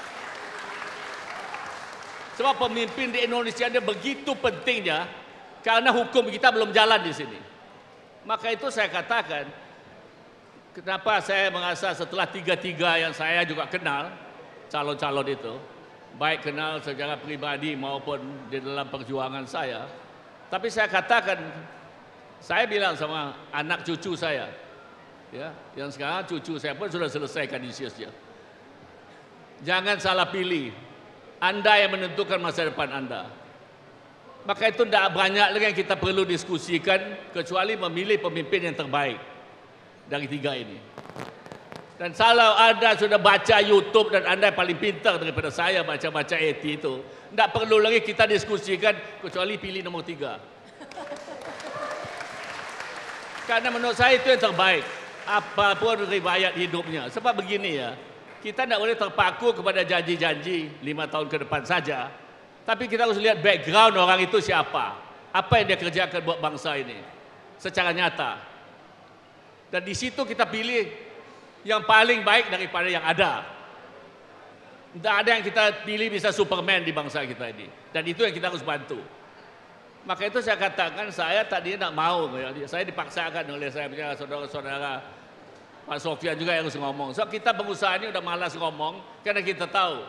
Sebab pemimpin di Indonesia ini begitu pentingnya karena hukum kita belum jalan di sini. Maka itu saya katakan, kenapa saya merasa setelah tiga-tiga yang saya juga kenal, calon-calon itu, baik kenal secara pribadi maupun di dalam perjuangan saya. Tapi saya katakan, saya bilang sama anak cucu saya, ya, yang sekarang cucu saya pun sudah selesai Kadisiusnya. Jangan salah pilih. Anda yang menentukan masa depan Anda. Maka itu tidak banyak lagi yang kita perlu diskusikan kecuali memilih pemimpin yang terbaik dari tiga ini. Dan kalau Anda sudah baca YouTube dan Anda paling pintar daripada saya baca-baca A T itu, tidak perlu lagi kita diskusikan kecuali pilih nomor tiga. Karena menurut saya itu yang terbaik. Apapun riwayat hidupnya. Sebab begini ya, kita tidak boleh terpaku kepada janji-janji lima tahun ke depan saja. Tapi kita harus lihat background orang itu siapa. Apa yang dia kerjakan buat bangsa ini. Secara nyata. Dan di situ kita pilih yang paling baik daripada yang ada. Tidak ada yang kita pilih bisa Superman di bangsa kita ini. Dan itu yang kita harus bantu. Maka itu saya katakan saya tadinya tidak mau. Saya dipaksakan oleh saya punya saudara-saudara Pak Sofian juga yang harus ngomong. So kita pengusaha ini udah malas ngomong karena kita tahu.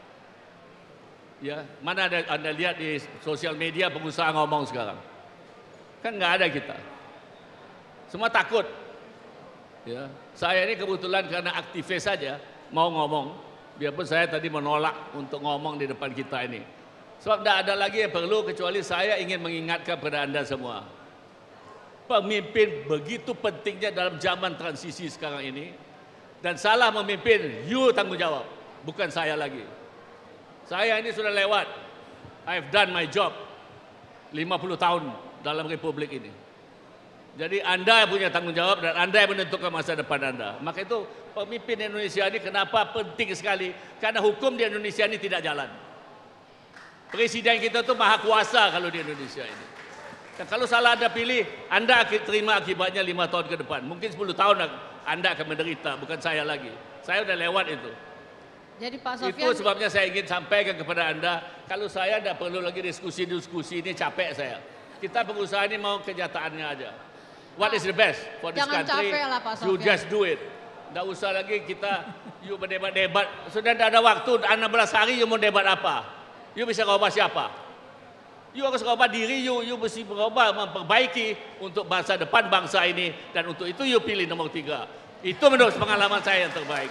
Ya, mana ada Anda lihat di sosial media pengusaha ngomong sekarang? Kan nggak ada kita. Semua takut. Ya, saya ini kebetulan karena aktivis saja mau ngomong. Biarpun saya tadi menolak untuk ngomong di depan kita ini. Sebab tidak ada lagi yang perlu kecuali saya ingin mengingatkan kepada Anda semua. Pemimpin begitu pentingnya dalam zaman transisi sekarang ini. Dan salah memimpin, you tanggung jawab. Bukan saya lagi. Saya ini sudah lewat. I've done my job. lima puluh tahun dalam republik ini. Jadi Anda yang punya tanggung jawab dan Anda yang menentukan masa depan Anda. Maka itu pemimpin Indonesia ini kenapa penting sekali? Karena hukum di Indonesia ini tidak jalan. Presiden kita tuh maha kuasa kalau di Indonesia ini. Dan kalau salah Anda pilih, Anda akan terima akibatnya lima tahun ke depan. Mungkin sepuluh tahun Anda akan menderita, bukan saya lagi. Saya udah lewat itu. Jadi Pak Sofian, itu sebabnya saya ingin sampaikan kepada Anda, kalau saya tidak perlu lagi diskusi-diskusi ini, capek saya. Kita pengusaha ini mau kenyataannya aja. What is the best for this jangan country? capek lah Pak You Sofian. just do it. Tidak usah lagi kita, you berdebat-debat. Sudah tidak ada waktu, enam belas hari you mau debat apa? You bisa berubah siapa? You harus berubah diri you, you mesti berubah, memperbaiki untuk masa depan bangsa ini. Dan untuk itu you pilih nomor tiga. Itu menurut pengalaman saya yang terbaik.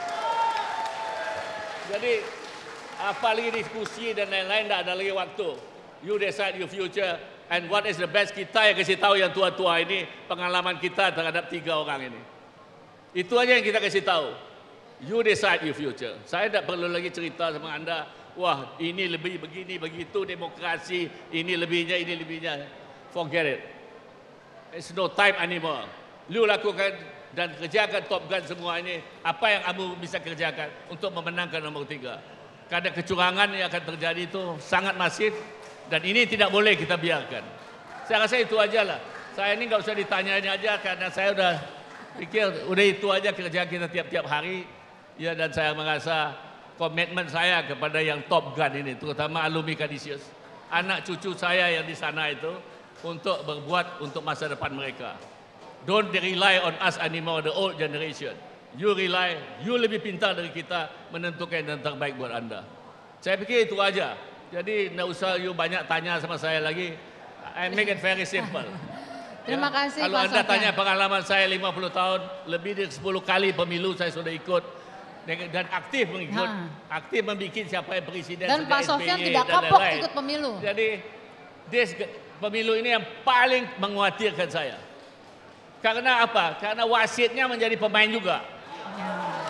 Jadi apalagi diskusi dan lain-lain tidak ada lagi waktu. You decide your future and what is the best, kita yang kasih tahu yang tua-tua ini pengalaman kita terhadap tiga orang ini. Itu aja yang kita kasih tahu. You decide your future. Saya tidak perlu lagi cerita sama Anda, wah ini lebih begini begitu demokrasi, ini lebihnya ini lebihnya. Forget it. It's no time anymore. Lu lakukan dan kerjakan Top Gun semua ini, apa yang kamu bisa kerjakan untuk memenangkan nomor tiga. Karena kecurangan yang akan terjadi itu sangat masif Dan ini tidak boleh kita biarkan. Saya rasa itu aja lah. Saya ini nggak usah ditanyain aja karena saya udah pikir udah itu aja kerjaan kita tiap-tiap hari. Ya, dan saya merasa komitmen saya kepada yang Top Gun ini, terutama alumni Kadisius, anak cucu saya yang di sana itu, untuk berbuat untuk masa depan mereka. Don't rely on us anymore, the old generation. You rely, you lebih pintar dari kita menentukan yang terbaik buat Anda. Saya pikir itu aja. Jadi tidak usah you banyak tanya sama saya lagi. I make it very simple. Terima ya. kasih Kalau Pak Anda Sofyan. tanya pengalaman saya lima puluh tahun, lebih dari sepuluh kali pemilu saya sudah ikut. Dan aktif mengikut, ha. aktif membuat siapa yang presiden. Dan Pak Sofyan tidak kapok lain -lain. ikut pemilu. Jadi this, pemilu ini yang paling mengkhawatirkan saya. Karena apa? Karena wasitnya menjadi pemain juga. Ya.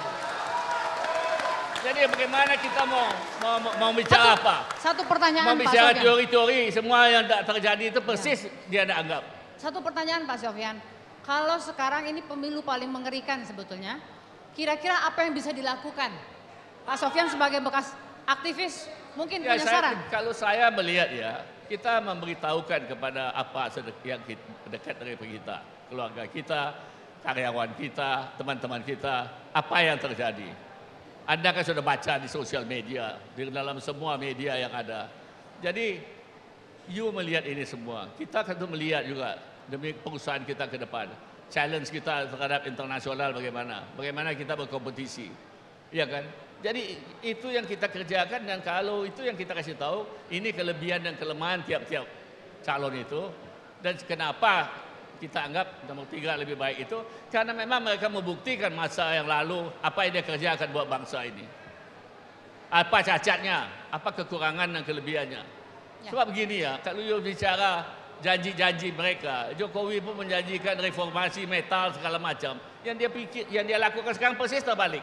Jadi bagaimana kita mau mau, mau bicara satu, apa? Satu pertanyaan mau Pak bicara Sofyan. teori-teori, semua yang tak terjadi itu persis ya. dia ada anggap. Satu pertanyaan Pak Sofyan. Kalau sekarang ini pemilu paling mengerikan sebetulnya, kira-kira apa yang bisa dilakukan? Pak Sofyan sebagai bekas aktivis mungkin ya, punya saya, saran. Kalau saya melihat ya, kita memberitahukan kepada apa yang dekat dari kita, keluarga kita, karyawan kita, teman-teman kita, apa yang terjadi. Anda kan sudah baca di sosial media, di dalam semua media yang ada. Jadi, you melihat ini semua. Kita tentu melihat juga demi perusahaan kita ke depan. Challenge kita terhadap internasional bagaimana. Bagaimana kita berkompetisi. Iya kan? Jadi, itu yang kita kerjakan dan kalau itu yang kita kasih tahu, ini kelebihan dan kelemahan tiap-tiap calon itu. Dan kenapa kita anggap nomor tiga lebih baik itu karena memang mereka membuktikan masa yang lalu apa yang dia kerjakan buat bangsa ini, apa cacatnya, apa kekurangan dan kelebihannya. Ya. Sebab begini ya, kalau you bicara janji-janji mereka, Jokowi pun menjanjikan reformasi metal segala macam, yang dia pikir, yang dia lakukan sekarang persis terbalik.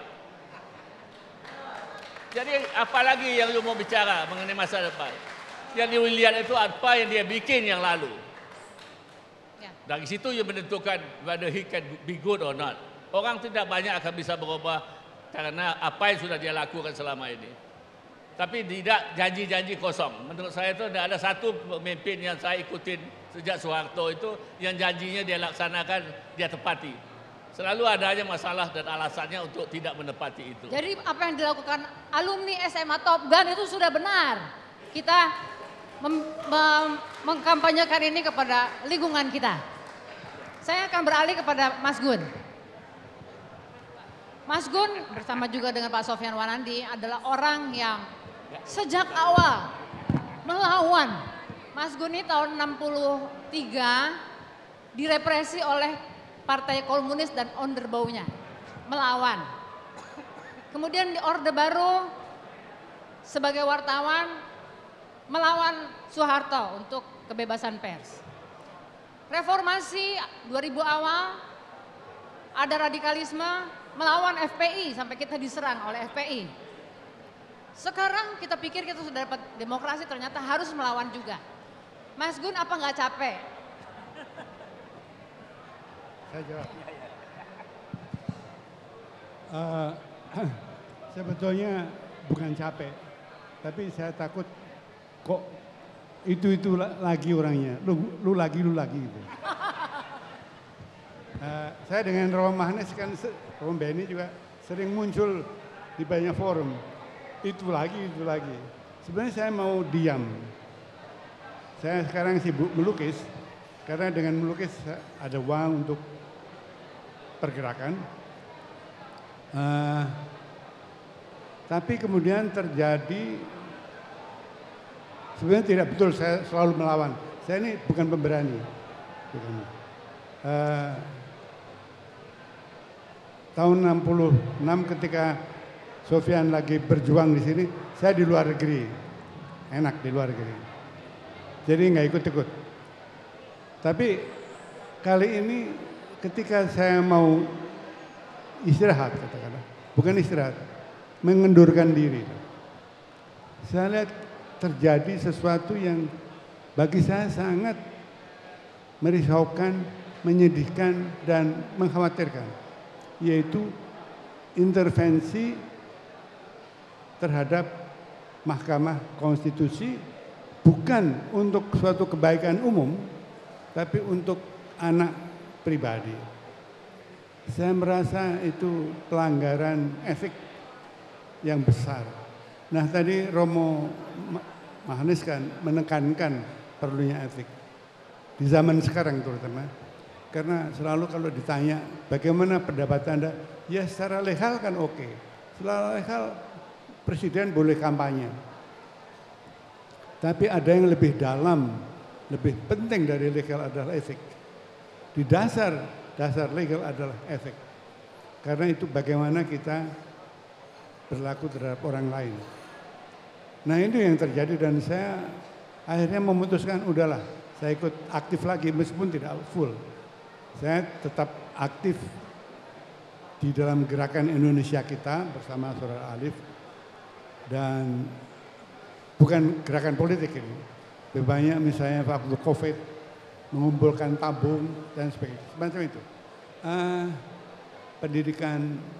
Jadi apalagi yang you mau bicara mengenai masa depan? Yang you lihat itu apa yang dia bikin yang lalu. Dari situ ia menentukan whether he can be good or not. Orang tidak banyak akan bisa berubah karena apa yang sudah dia lakukan selama ini. Tapi tidak janji-janji kosong. Menurut saya itu tidak ada satu pemimpin yang saya ikutin sejak Soeharto itu yang janjinya dia laksanakan, dia tepati. Selalu ada aja masalah dan alasannya untuk tidak menepati itu. Jadi apa yang dilakukan alumni S M A Top Gun itu sudah benar. Kita mem mem mengkampanyekan ini kepada lingkungan kita. Saya akan beralih kepada Mas Gun. Mas Gun bersama juga dengan Pak Sofyan Wanandi adalah orang yang sejak awal melawan. Mas Gun ini tahun enam puluh tiga direpresi oleh Partai Komunis dan Orde Barunya. Melawan. Kemudian di Orde Baru sebagai wartawan melawan Soeharto untuk kebebasan pers. Reformasi dua ribu awal ada radikalisme melawan F P I sampai kita diserang oleh F P I. Sekarang kita pikir kita sudah dapat demokrasi, ternyata harus melawan juga. Mas Gun apa nggak capek? Saya jawab. Uh, sebetulnya bukan capek, tapi saya takut kok itu-itu lagi orangnya, lu, lu lagi, lu lagi gitu. Uh, saya dengan Romo Magnis kan, Romo Beni juga sering muncul di banyak forum. Itu lagi, itu lagi. Sebenarnya saya mau diam. Saya sekarang sibuk melukis, karena dengan melukis ada uang untuk pergerakan. Uh, tapi kemudian terjadi, sebenarnya tidak betul saya selalu melawan. Saya ini bukan pemberani. Bukan. Uh, tahun enam puluh enam ketika Sofyan lagi berjuang di sini, saya di luar negeri. Enak di luar negeri. Jadi nggak ikut-ikut. Tapi kali ini ketika saya mau istirahat, katakanlah, bukan istirahat, mengendurkan diri. Saya lihat terjadi sesuatu yang bagi saya sangat merisaukan, menyedihkan, dan mengkhawatirkan, yaitu intervensi terhadap Mahkamah Konstitusi bukan untuk suatu kebaikan umum, tapi untuk anak pribadi. Saya merasa itu pelanggaran etik yang besar. Nah tadi Romo Magnis kan menekankan perlunya etik. Di zaman sekarang terutama. Karena selalu kalau ditanya bagaimana pendapat Anda, ya secara legal kan oke. Secara legal presiden boleh kampanye. Tapi ada yang lebih dalam, lebih penting dari legal adalah etik. Di dasar, dasar legal adalah etik. Karena itu bagaimana kita berlaku terhadap orang lain. Nah itu yang terjadi dan saya akhirnya memutuskan udahlah saya ikut aktif lagi meskipun tidak full. Saya tetap aktif di dalam gerakan Indonesia Kita bersama Saudara Alif dan bukan gerakan politik ini. Lebih banyak misalnya waktu COVID mengumpulkan tabung dan sebagainya. Semacam itu. Uh, pendidikan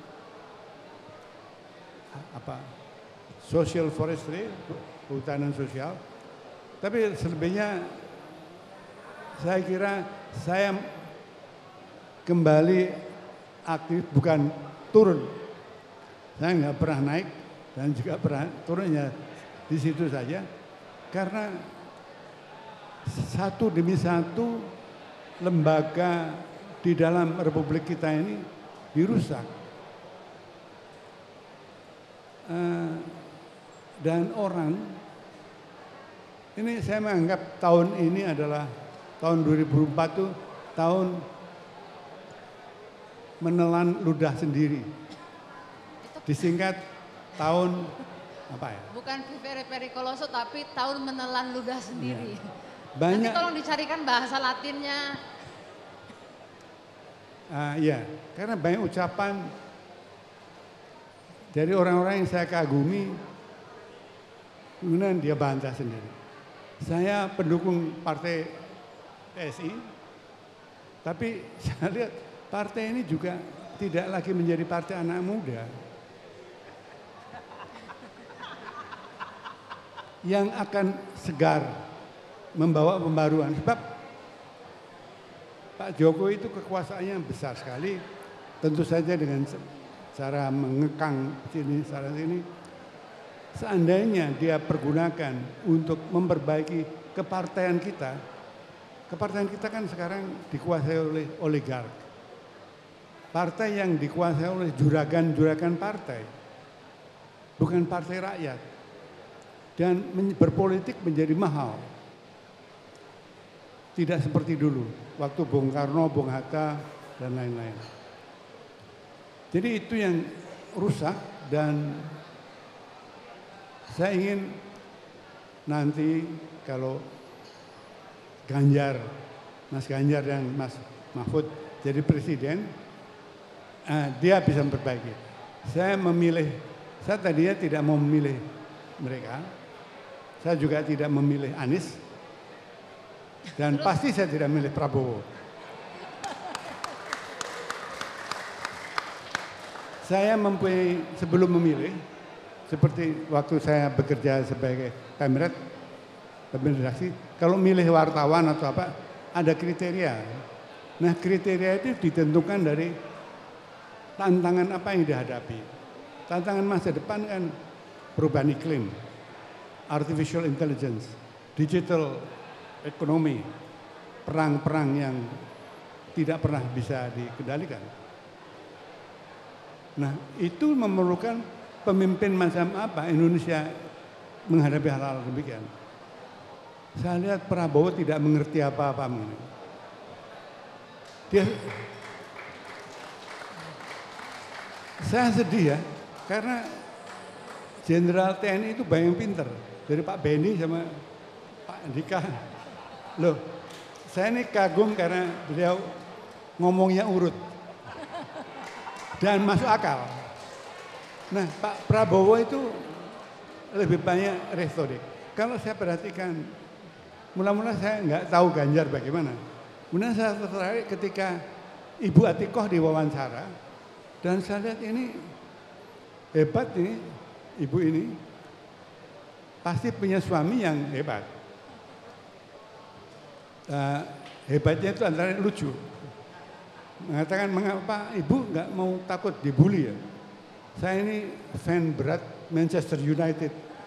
apa social forestry, kehutanan sosial. Tapi selebihnya saya kira saya kembali aktif bukan turun. Saya nggak pernah naik dan juga pernah turunnya di situ saja. Karena satu demi satu lembaga di dalam Republik kita ini dirusak. Uh, dan orang, ini saya menganggap tahun ini adalah tahun dua ribu empat itu tahun menelan ludah sendiri. Disingkat tahun apa ya? Bukan vivere pericoloso tapi tahun menelan ludah sendiri. Ya. Banyak. Nanti tolong dicarikan bahasa Latinnya. Uh, iya, karena banyak ucapan dari orang-orang yang saya kagumi, kemudian dia bantah sendiri. Saya pendukung partai P S I, tapi saya lihat partai ini juga tidak lagi menjadi partai anak muda. Yang akan segar membawa pembaruan. Sebab Pak Jokowi itu kekuasaannya besar sekali. Tentu saja dengan cara mengekang sini, sana sini. Seandainya dia pergunakan untuk memperbaiki kepartaian kita. Kepartaian kita kan sekarang dikuasai oleh oligark. Partai yang dikuasai oleh juragan-juragan partai. Bukan partai rakyat. Dan berpolitik menjadi mahal. Tidak seperti dulu, waktu Bung Karno, Bung Hatta, dan lain-lain. Jadi itu yang rusak dan saya ingin nanti kalau Ganjar, Mas Ganjar dan Mas Mahfud jadi presiden, eh, dia bisa memperbaiki. Saya memilih, saya tadinya tidak mau memilih mereka, saya juga tidak memilih Anies, dan pasti saya tidak memilih Prabowo. Saya mempunyai, sebelum memilih, seperti waktu saya bekerja sebagai pemret, pemimpin redaksi, kalau milih wartawan atau apa, ada kriteria. Nah kriteria itu ditentukan dari tantangan apa yang dihadapi. Tantangan masa depan kan perubahan iklim, artificial intelligence, digital ekonomi, perang-perang yang tidak pernah bisa dikendalikan. Nah itu memerlukan pemimpin macam apa Indonesia menghadapi hal-hal demikian. Saya lihat Prabowo tidak mengerti apa-apa mengenai. Dia, saya sedih ya, karena Jenderal T N I itu banyak yang pinter. Dari Pak Benny sama Pak Andika. Loh, saya ini kagum karena beliau ngomongnya urut. Dan masuk akal. Nah, Pak Prabowo itu lebih banyak retorik. Kalau saya perhatikan, mula-mula saya nggak tahu Ganjar bagaimana. Kemudian saya tertarik ketika Ibu Atikoh diwawancara. Dan saya lihat ini hebat ini, ibu ini. Pasti punya suami yang hebat. uh, hebatnya itu antara lucu. Mengatakan mengapa ibu nggak mau takut dibully ya? Saya ini fan berat Manchester United.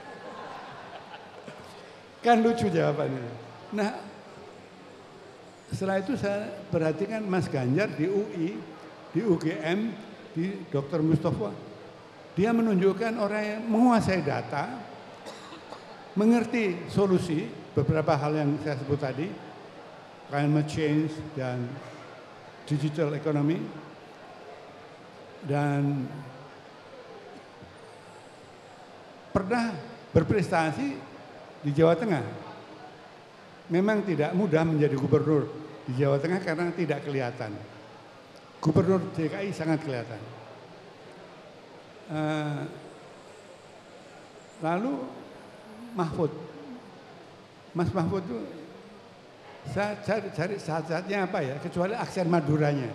Kan lucu jawabannya. Nah setelah itu saya perhatikan Mas Ganjar di U I, di U G M, di Doktor Mustafa. Dia menunjukkan orang yang menguasai data, mengerti solusi beberapa hal yang saya sebut tadi, climate change dan digital economy, dan pernah berprestasi di Jawa Tengah. Memang tidak mudah menjadi gubernur di Jawa Tengah karena tidak kelihatan. Gubernur D K I sangat kelihatan. Uh, lalu Mahfud, Mas Mahfud itu saya cari, cari saat-saatnya apa ya, kecuali aksen Maduranya.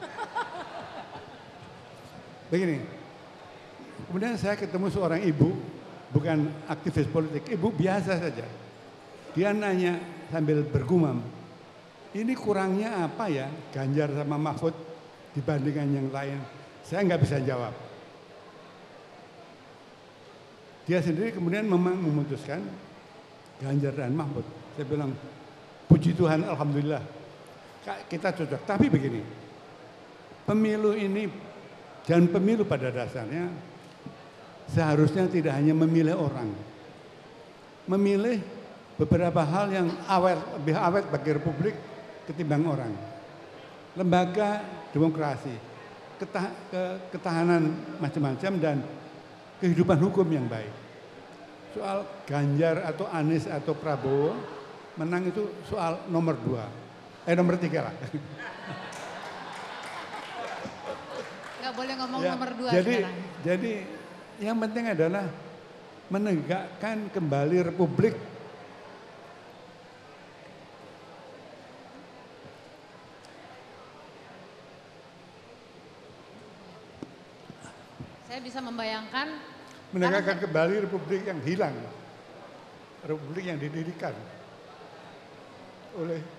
Begini, kemudian saya ketemu seorang ibu, bukan aktivis politik, ibu biasa saja. Dia nanya sambil bergumam, ini kurangnya apa ya Ganjar sama Mahfud dibandingkan yang lain? Saya nggak bisa jawab. Dia sendiri kemudian memang memutuskan Ganjar dan Mahfud. Saya bilang, puji Tuhan, alhamdulillah, kita cocok. Tapi begini, pemilu ini dan pemilu pada dasarnya seharusnya tidak hanya memilih orang, memilih beberapa hal yang awet, lebih awet bagi Republik ketimbang orang. Lembaga demokrasi, ketah, ketahanan macam-macam dan kehidupan hukum yang baik. Soal Ganjar atau Anies atau Prabowo menang itu soal nomor dua, eh nomor tiga lah. Nggak boleh ngomong Ya, nomor dua jadi, sekarang. Jadi yang penting adalah menegakkan kembali Republik. Saya bisa membayangkan Menegakkan kembali Republik yang hilang. Republik yang didirikan oleh.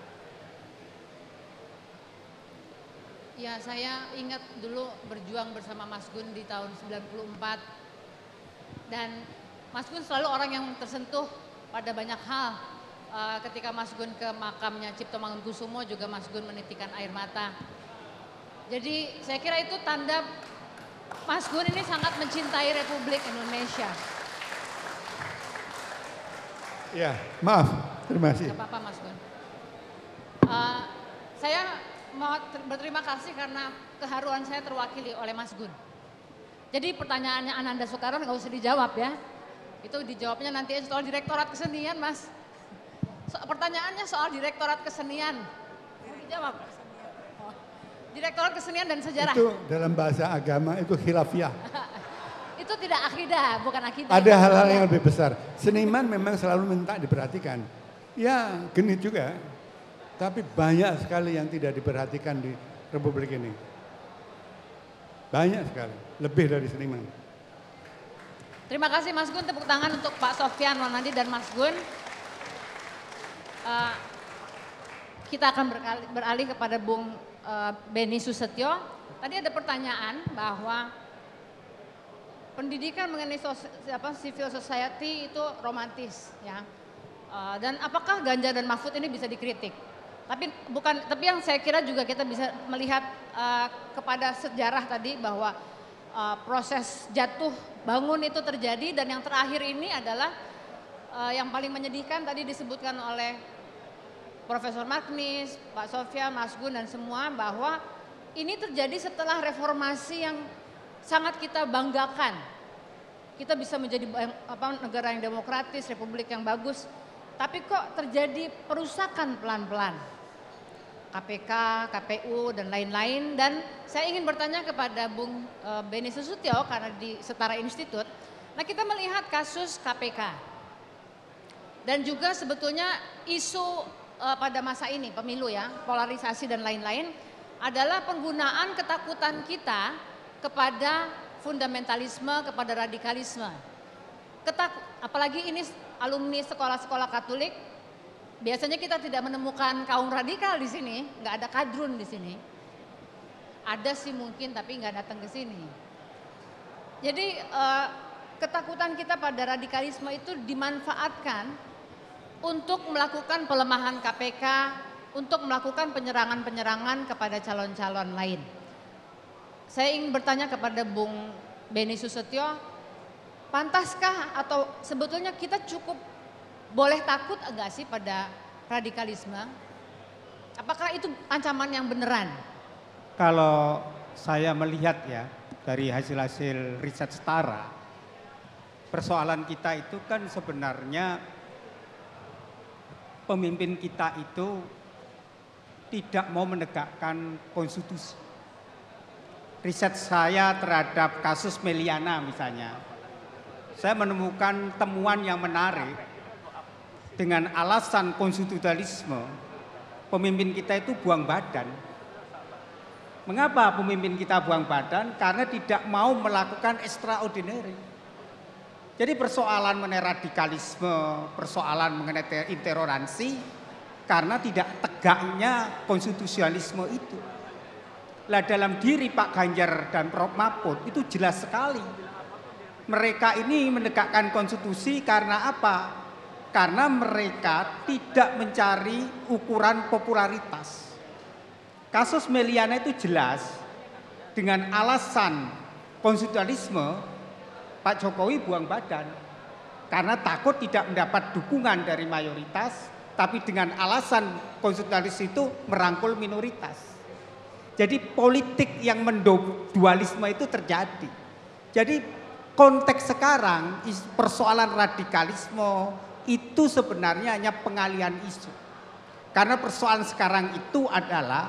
Ya, saya ingat dulu berjuang bersama Mas Gun di tahun sembilan puluh empat. Dan Mas Gun selalu orang yang tersentuh pada banyak hal. Uh, ketika Mas Gun ke makamnya Cipto Mangunkusumo juga Mas Gun menitikan air mata. Jadi saya kira itu tanda Mas Gun ini sangat mencintai Republik Indonesia. Ya, maaf, terima kasih. Gak apa-apa Mas Gun. Uh, saya mau berterima kasih karena keharuan saya terwakili oleh Mas Gun. Jadi pertanyaannya Ananda Soekarono nggak usah dijawab ya. Itu dijawabnya nanti soal Direktorat Kesenian Mas. So, pertanyaannya soal Direktorat Kesenian. Mau dijawab? Oh. Direktorat Kesenian dan Sejarah. Itu dalam bahasa agama itu khilafiyah. Itu tidak akidah, bukan akidah. Ada hal-hal yang lebih besar. Seniman memang selalu minta diperhatikan. Ya, genit juga. Tapi banyak sekali yang tidak diperhatikan di Republik ini. Banyak sekali, lebih dari seniman. Terima kasih Mas Gun, tepuk tangan untuk Pak Sofyan Wanandi dan Mas Gun. Uh, kita akan beralih, beralih kepada Bung uh, Beni Susetyo. Tadi ada pertanyaan bahwa pendidikan mengenai sos, apa, civil society itu romantis, ya. Uh, dan apakah Ganjar dan Mahfud ini bisa dikritik? Tapi bukan, tapi yang saya kira juga kita bisa melihat uh, kepada sejarah tadi bahwa uh, proses jatuh bangun itu terjadi dan yang terakhir ini adalah uh, yang paling menyedihkan tadi disebutkan oleh Profesor Magnis, Pak Sofyan, Mas Gun dan semua bahwa ini terjadi setelah reformasi yang sangat kita banggakan. Kita bisa menjadi apa, negara yang demokratis, republik yang bagus. Tapi kok terjadi perusakan pelan-pelan. K P K, K P U dan lain-lain, dan saya ingin bertanya kepada Bung uh, Beni Susetyo karena di Setara Institut. Nah, kita melihat kasus K P K. Dan juga sebetulnya isu uh, pada masa ini pemilu ya, polarisasi dan lain-lain adalah penggunaan ketakutan kita kepada fundamentalisme, kepada radikalisme. Ketak, apalagi ini alumni sekolah-sekolah Katolik biasanya kita tidak menemukan kaum radikal di sini, nggak ada kadrun di sini. Ada sih mungkin tapi nggak datang ke sini. Jadi eh, ketakutan kita pada radikalisme itu dimanfaatkan untuk melakukan pelemahan K P K, untuk melakukan penyerangan-penyerangan kepada calon-calon lain. Saya ingin bertanya kepada Bung Beni Susetio, pantaskah atau sebetulnya kita cukup boleh takut enggak sih pada radikalisme? Apakah itu ancaman yang beneran? Kalau saya melihat ya dari hasil-hasil riset Setara, persoalan kita itu kan sebenarnya pemimpin kita itu tidak mau menegakkan konstitusi. Riset saya terhadap kasus Meliana misalnya, saya menemukan temuan yang menarik. Dengan alasan konstitusionalisme, pemimpin kita itu buang badan. Mengapa pemimpin kita buang badan? Karena tidak mau melakukan extraordinary. Jadi persoalan mengenai radikalisme, persoalan mengenai intoleransi, karena tidak tegaknya konstitusionalisme itu. Lah dalam diri Pak Ganjar dan Prof Mahfud itu jelas sekali. Mereka ini menegakkan konstitusi karena apa? Karena mereka tidak mencari ukuran popularitas. Kasus Meliana itu jelas dengan alasan konstitusionalisme Pak Jokowi buang badan. Karena takut tidak mendapat dukungan dari mayoritas, tapi dengan alasan konstitusionalis itu merangkul minoritas. Jadi politik yang mendualisme itu terjadi. Jadi konteks sekarang persoalan radikalisme itu sebenarnya hanya pengalihan isu. Karena persoalan sekarang itu adalah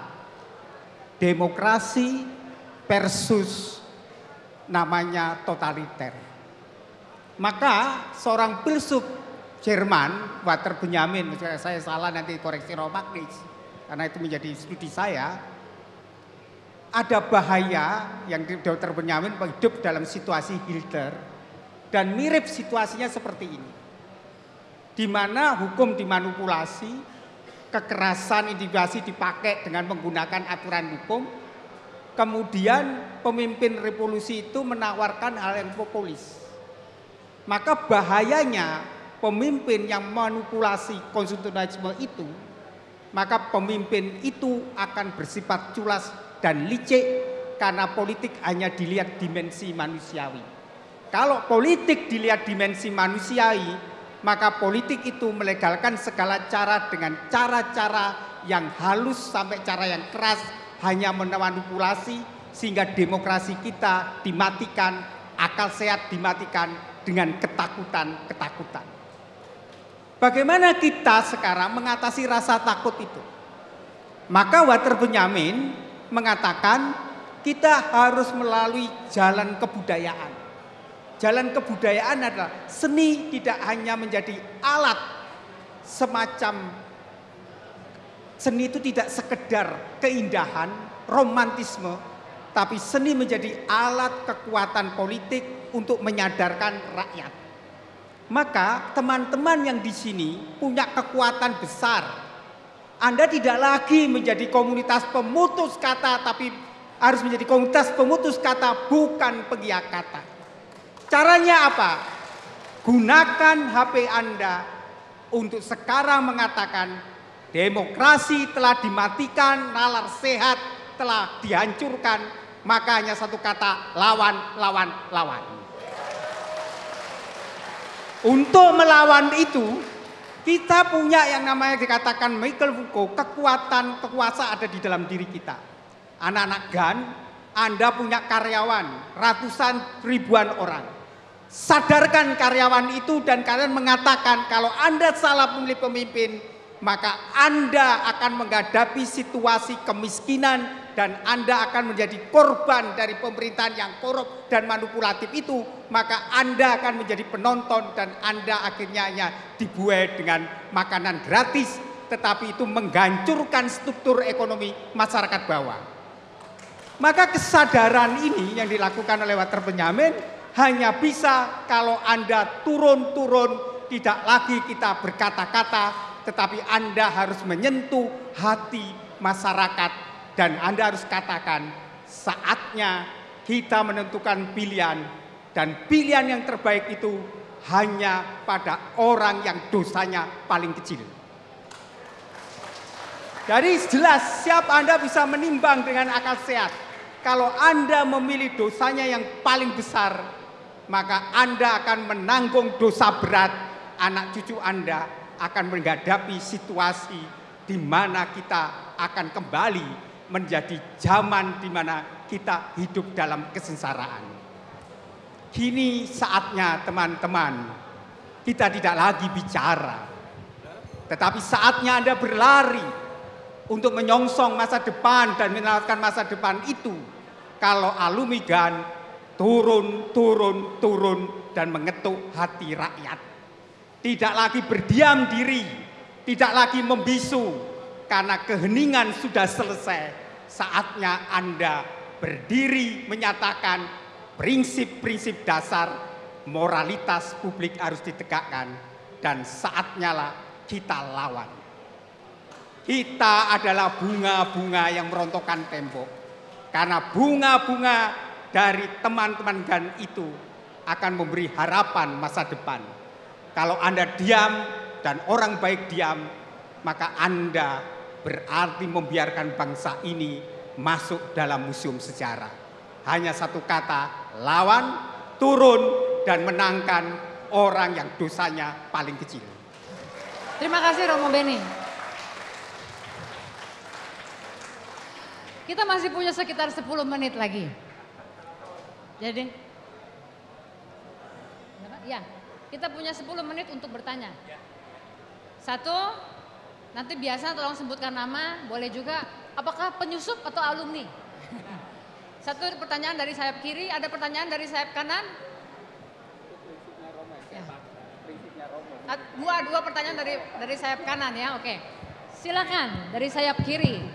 demokrasi versus namanya totaliter. Maka seorang filsuf Jerman, Walter Benjamin, saya salah nanti koreksi Romagnis, karena itu menjadi studi saya, ada bahaya yang Dokter Benjamin hidup dalam situasi Hitler dan mirip situasinya seperti ini. Di mana hukum dimanipulasi, kekerasan intimidasi dipakai dengan menggunakan aturan hukum, kemudian pemimpin revolusi itu menawarkan hal yang populis. Maka bahayanya pemimpin yang manipulasi konstitusionalisme itu, maka pemimpin itu akan bersifat culas dan licik karena politik hanya dilihat dimensi manusiawi. Kalau politik dilihat dimensi manusiawi, maka politik itu melegalkan segala cara dengan cara-cara yang halus sampai cara yang keras, hanya memanipulasi sehingga demokrasi kita dimatikan, akal sehat dimatikan dengan ketakutan-ketakutan. Bagaimana kita sekarang mengatasi rasa takut itu? Maka Walter Benjamin mengatakan kita harus melalui jalan kebudayaan. Jalan kebudayaan adalah seni tidak hanya menjadi alat semacam seni itu tidak sekedar keindahan, romantisme, tapi seni menjadi alat kekuatan politik untuk menyadarkan rakyat. Maka teman-teman yang di sini punya kekuatan besar. Anda tidak lagi menjadi komunitas pemutus kata, tapi harus menjadi komunitas pemutus kata, bukan penggiat kata. Caranya apa? Gunakan H P Anda untuk sekarang mengatakan demokrasi telah dimatikan, nalar sehat telah dihancurkan, maka hanya satu kata, lawan, lawan, lawan. Untuk melawan itu, kita punya yang namanya dikatakan Michael Foucault, kekuatan kekuasaan ada di dalam diri kita. Anak-anak G A N, Anda punya karyawan, ratusan ribuan orang. Sadarkan karyawan itu dan kalian mengatakan kalau Anda salah memilih pemimpin, maka Anda akan menghadapi situasi kemiskinan dan Anda akan menjadi korban dari pemerintahan yang korup dan manipulatif itu, maka Anda akan menjadi penonton dan Anda akhirnya hanya dibuai dengan makanan gratis, tetapi itu menghancurkan struktur ekonomi masyarakat bawah. Maka kesadaran ini yang dilakukan oleh Walter Benjamin hanya bisa kalau Anda turun-turun, tidak lagi kita berkata-kata, tetapi Anda harus menyentuh hati masyarakat dan Anda harus katakan saatnya kita menentukan pilihan dan pilihan yang terbaik itu hanya pada orang yang dosanya paling kecil. Jadi jelas siap Anda bisa menimbang dengan akal sehat. Kalau Anda memilih dosanya yang paling besar, maka Anda akan menanggung dosa berat. Anak cucu Anda akan menghadapi situasi di mana kita akan kembali menjadi zaman di mana kita hidup dalam kesengsaraan. Kini saatnya teman-teman, kita tidak lagi bicara. Tetapi saatnya Anda berlari untuk menyongsong masa depan dan menyelamatkan masa depan itu. Kalau alumni G A N turun, turun, turun dan mengetuk hati rakyat. Tidak lagi berdiam diri, tidak lagi membisu karena keheningan sudah selesai. Saatnya Anda berdiri menyatakan prinsip-prinsip dasar moralitas publik harus ditegakkan dan saatnya lah kita lawan. Kita adalah bunga-bunga yang merontokkan tembok. Karena bunga-bunga dari teman-teman G A N itu akan memberi harapan masa depan. Kalau Anda diam dan orang baik diam, maka Anda berarti membiarkan bangsa ini masuk dalam museum sejarah. Hanya satu kata, lawan, turun, dan menangkan orang yang dosanya paling kecil. Terima kasih Romo Beni. Kita masih punya sekitar sepuluh menit lagi. Jadi, ya, kita punya sepuluh menit untuk bertanya. Satu, nanti biasa tolong sebutkan nama, boleh juga apakah penyusup atau alumni. Satu pertanyaan dari sayap kiri, ada pertanyaan dari sayap kanan. Ya. Dua, dua pertanyaan dari dari sayap kanan ya, oke. Silakan dari sayap kiri.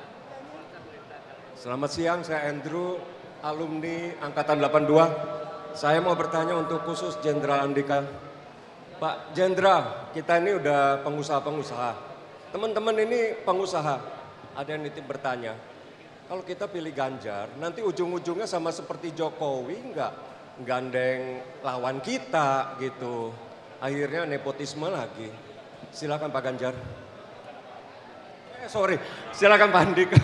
Selamat siang, saya Andrew, alumni Angkatan delapan puluh dua. Saya mau bertanya untuk khusus Jenderal Andika. Pak Jenderal, kita ini udah pengusaha-pengusaha. Teman-teman ini pengusaha, ada yang nitip bertanya. Kalau kita pilih Ganjar, nanti ujung-ujungnya sama seperti Jokowi enggak gandeng lawan kita gitu. Akhirnya nepotisme lagi. Silakan Pak Ganjar. Eh sorry, silakan Pak Andika.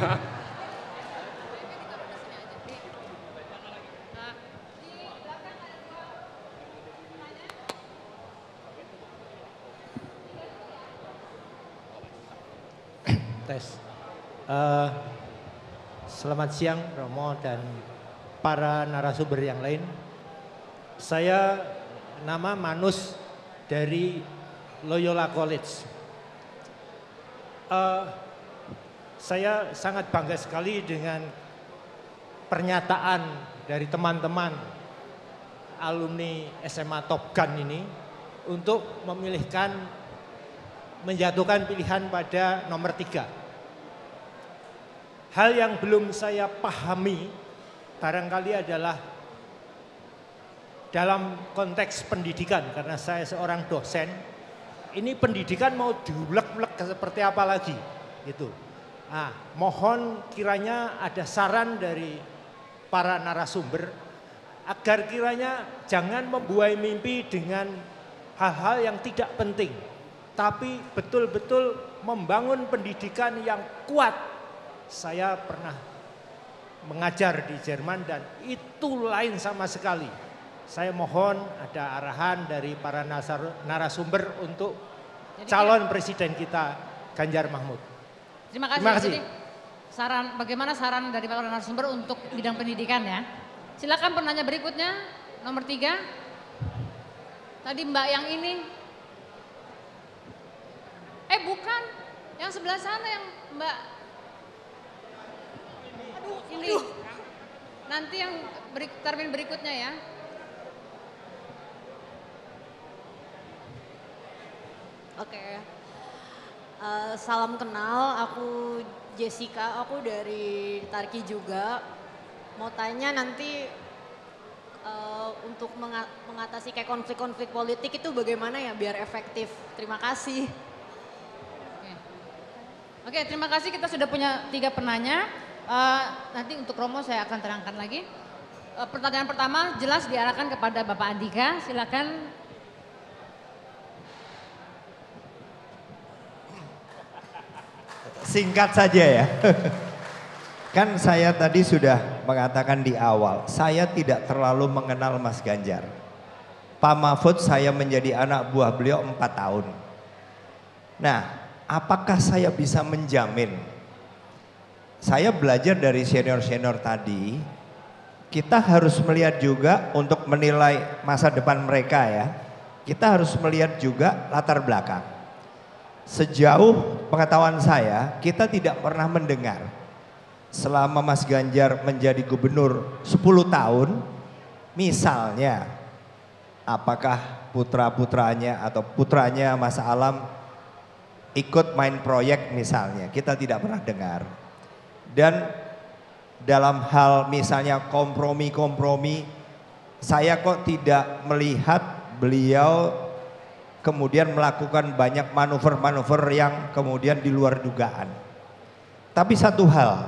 Tes. Uh, selamat siang Romo dan para narasumber yang lain. Saya nama Manus dari Loyola College. Uh, saya sangat bangga sekali dengan pernyataan dari teman-teman alumni S M A Top Gun ini untuk memilihkan menjatuhkan pilihan pada nomor tiga. Hal yang belum saya pahami barangkali adalah dalam konteks pendidikan, karena saya seorang dosen, ini pendidikan mau diulek-ulek seperti apa lagi gitu. Nah, mohon kiranya ada saran dari para narasumber agar kiranya jangan membuai mimpi dengan hal-hal yang tidak penting, tapi betul-betul membangun pendidikan yang kuat. Saya pernah mengajar di Jerman dan itu lain sama sekali. Saya mohon ada arahan dari para narasumber untuk Jadi calon presiden kita Ganjar Mahfud. Terima kasih. Terima kasih. Jadi, saran bagaimana saran dari para narasumber untuk bidang pendidikan ya. Silakan penanya berikutnya nomor tiga. Tadi Mbak yang ini. Eh bukan, yang sebelah sana yang Mbak. Aduh, ini. Nanti yang berik, termin berikutnya ya. Oke, uh, salam kenal, aku Jessica, aku dari Tarki juga. Mau tanya nanti uh, untuk mengatasi kayak konflik-konflik politik itu bagaimana ya biar efektif? Terima kasih. Oke, terima kasih. Kita sudah punya tiga penanya. Uh, nanti untuk Romo saya akan terangkan lagi. Uh, pertanyaan pertama jelas diarahkan kepada Bapak Andika. Silakan. Singkat saja ya. Kan saya tadi sudah mengatakan di awal, saya tidak terlalu mengenal Mas Ganjar. Pak Mahfud saya menjadi anak buah beliau empat tahun. Nah, apakah saya bisa menjamin? Saya belajar dari senior-senior tadi, kita harus melihat juga untuk menilai masa depan mereka ya. Kita harus melihat juga latar belakang. Sejauh pengetahuan saya, kita tidak pernah mendengar selama Mas Ganjar menjadi gubernur sepuluh tahun, misalnya apakah putra-putranya atau putranya Mas Alam ikut main proyek misalnya, kita tidak pernah dengar. Dan dalam hal misalnya kompromi-kompromi, saya kok tidak melihat beliau kemudian melakukan banyak manuver-manuver yang kemudian di luar dugaan. Tapi satu hal,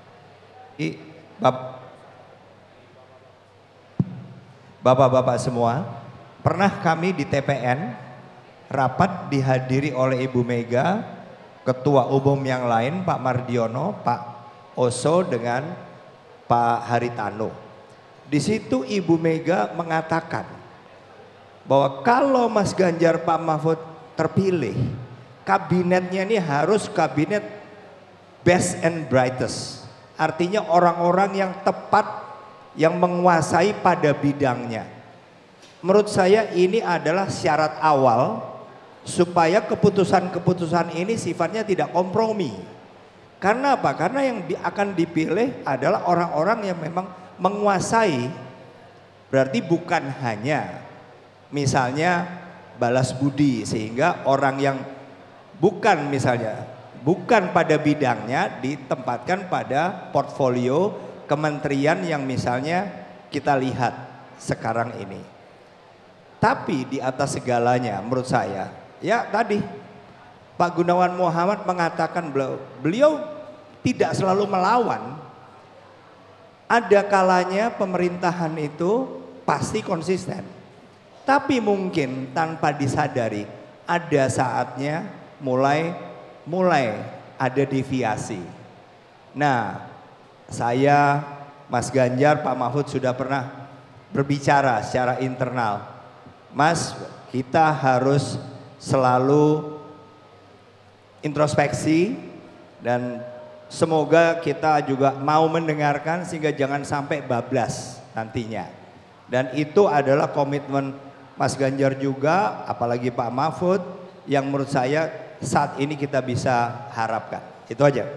Bapak-bapak semua, pernah kami di T P N rapat dihadiri oleh Ibu Mega, Ketua Umum yang lain Pak Mardiono, Pak Oso dengan Pak Haritano. Di situ Ibu Mega mengatakan bahwa kalau Mas Ganjar Pak Mahfud terpilih, kabinetnya ini harus kabinet best and brightest. Artinya orang-orang yang tepat, yang menguasai pada bidangnya. Menurut saya ini adalah syarat awal supaya keputusan-keputusan ini sifatnya tidak kompromi. Karena apa? Karena yang akan dipilih adalah orang-orang yang memang menguasai. Berarti bukan hanya misalnya balas budi, sehingga orang yang bukan misalnya bukan pada bidangnya ditempatkan pada portfolio kementerian yang misalnya kita lihat sekarang ini. Tapi di atas segalanya menurut saya, ya tadi Pak Gunawan Muhammad mengatakan beliau, beliau tidak selalu melawan. Ada kalanya pemerintahan itu pasti konsisten. Tapi mungkin tanpa disadari ada saatnya mulai mulai ada deviasi. Nah, saya, Mas Ganjar, Pak Mahfud sudah pernah berbicara secara internal. Mas, kita harus selalu introspeksi dan semoga kita juga mau mendengarkan sehingga jangan sampai bablas nantinya. Dan itu adalah komitmen Mas Ganjar juga, apalagi Pak Mahfud, yang menurut saya saat ini kita bisa harapkan. Itu aja.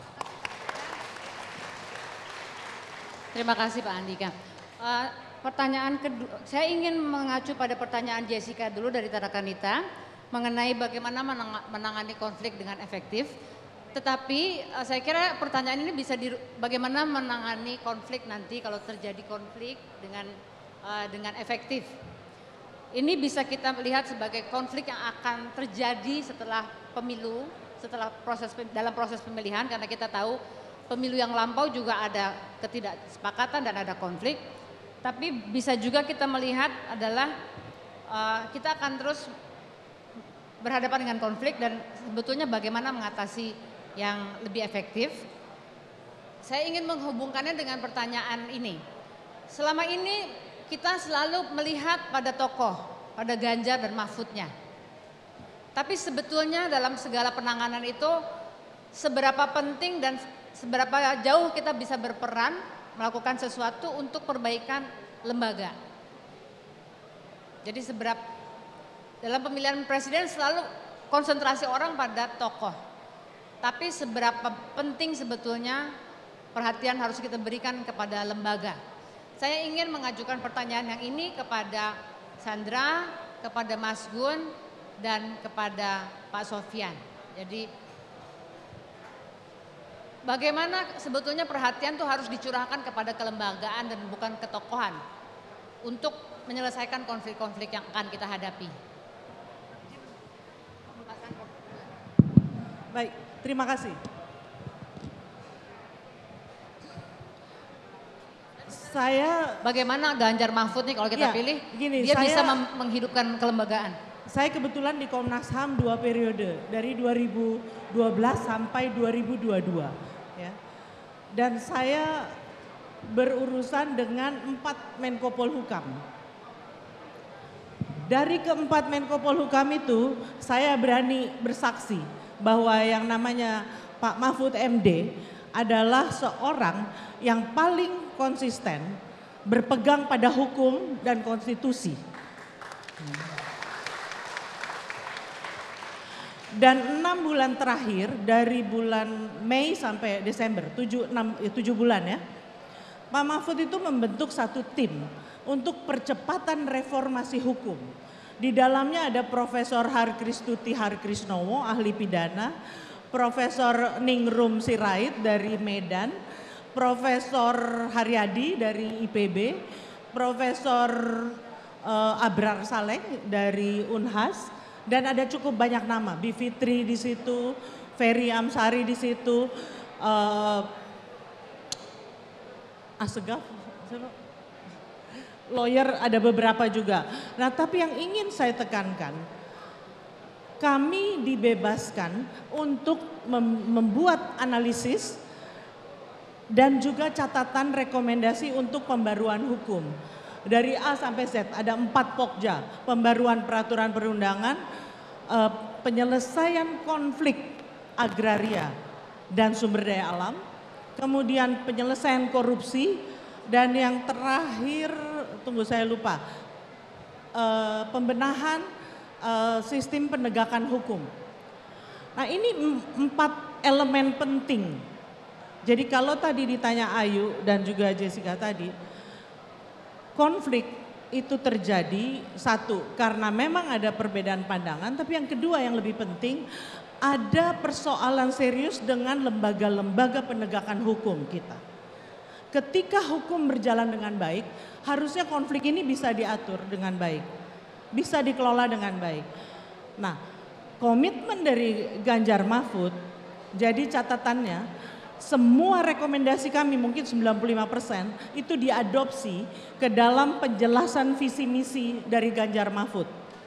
Terima kasih Pak Andika. Uh, pertanyaan kedua, saya ingin mengacu pada pertanyaan Jessica dulu dari Tarakanita mengenai bagaimana menang, menangani konflik dengan efektif. Tetapi uh, saya kira pertanyaan ini bisa di, bagaimana menangani konflik nanti kalau terjadi konflik dengan uh, dengan efektif. Ini bisa kita lihat sebagai konflik yang akan terjadi setelah pemilu, setelah proses dalam proses pemilihan, karena kita tahu pemilu yang lampau juga ada ketidaksepakatan dan ada konflik. Tapi bisa juga kita melihat adalah uh, kita akan terus berhadapan dengan konflik dan sebetulnya bagaimana mengatasi yang lebih efektif. Saya ingin menghubungkannya dengan pertanyaan ini. Selama ini kita selalu melihat pada tokoh, pada Ganjar dan Mahfudnya. Tapi sebetulnya dalam segala penanganan itu seberapa penting dan seberapa jauh kita bisa berperan melakukan sesuatu untuk perbaikan lembaga. Jadi seberapa dalam pemilihan presiden selalu konsentrasi orang pada tokoh. Tapi seberapa penting sebetulnya perhatian harus kita berikan kepada lembaga. Saya ingin mengajukan pertanyaan yang ini kepada Sandra, kepada Mas Gun, dan kepada Pak Sofyan. Jadi bagaimana sebetulnya perhatian itu harus dicurahkan kepada kelembagaan dan bukan ketokohan untuk menyelesaikan konflik-konflik yang akan kita hadapi. Baik, terima kasih. Saya bagaimana Ganjar Mahfud nih kalau kita ya, pilih, gini, dia saya, bisa menghidupkan kelembagaan. Saya kebetulan di Komnas H A M dua periode, dari dua ribu dua belas sampai dua ribu dua puluh dua. Ya. Dan saya berurusan dengan empat Menko Polhukam. Dari keempat Menko Polhukam itu, saya berani bersaksi bahwa yang namanya Pak Mahfud M D adalah seorang yang paling konsisten berpegang pada hukum dan konstitusi. Dan enam bulan terakhir dari bulan Mei sampai Desember, tujuh, enam, tujuh bulan ya, Pak Mahfud itu membentuk satu tim untuk percepatan reformasi hukum. Di dalamnya ada Profesor Harkristuti Harkrisnowo, ahli pidana, Profesor Ningrum Sirait dari Medan, Profesor Haryadi dari I P B, Profesor uh, Abrar Saleh dari Unhas, dan ada cukup banyak nama, Bivitri di situ, Ferry Amsari di situ, uh, Asegaf, lawyer ada beberapa juga. Nah tapi yang ingin saya tekankan, kami dibebaskan untuk mem- membuat analisis dan juga catatan rekomendasi untuk pembaruan hukum. Dari A sampai Z ada empat pokja, pembaruan peraturan perundangan, eh, penyelesaian konflik agraria dan sumber daya alam, kemudian penyelesaian korupsi, dan yang terakhir, tunggu saya lupa, eh, pembenahan eh, sistem penegakan hukum. Nah ini empat elemen penting. Jadi kalau tadi ditanya Ayu dan juga Jessica tadi, konflik itu terjadi satu karena memang ada perbedaan pandangan, tapi yang kedua yang lebih penting ada persoalan serius dengan lembaga-lembaga penegakan hukum kita. Ketika hukum berjalan dengan baik, harusnya konflik ini bisa diatur dengan baik, bisa dikelola dengan baik. Nah, komitmen dari Ganjar Mahfud, jadi catatannya, semua rekomendasi kami mungkin sembilan puluh lima persen itu diadopsi ke dalam penjelasan visi misi dari Ganjar Mahfud.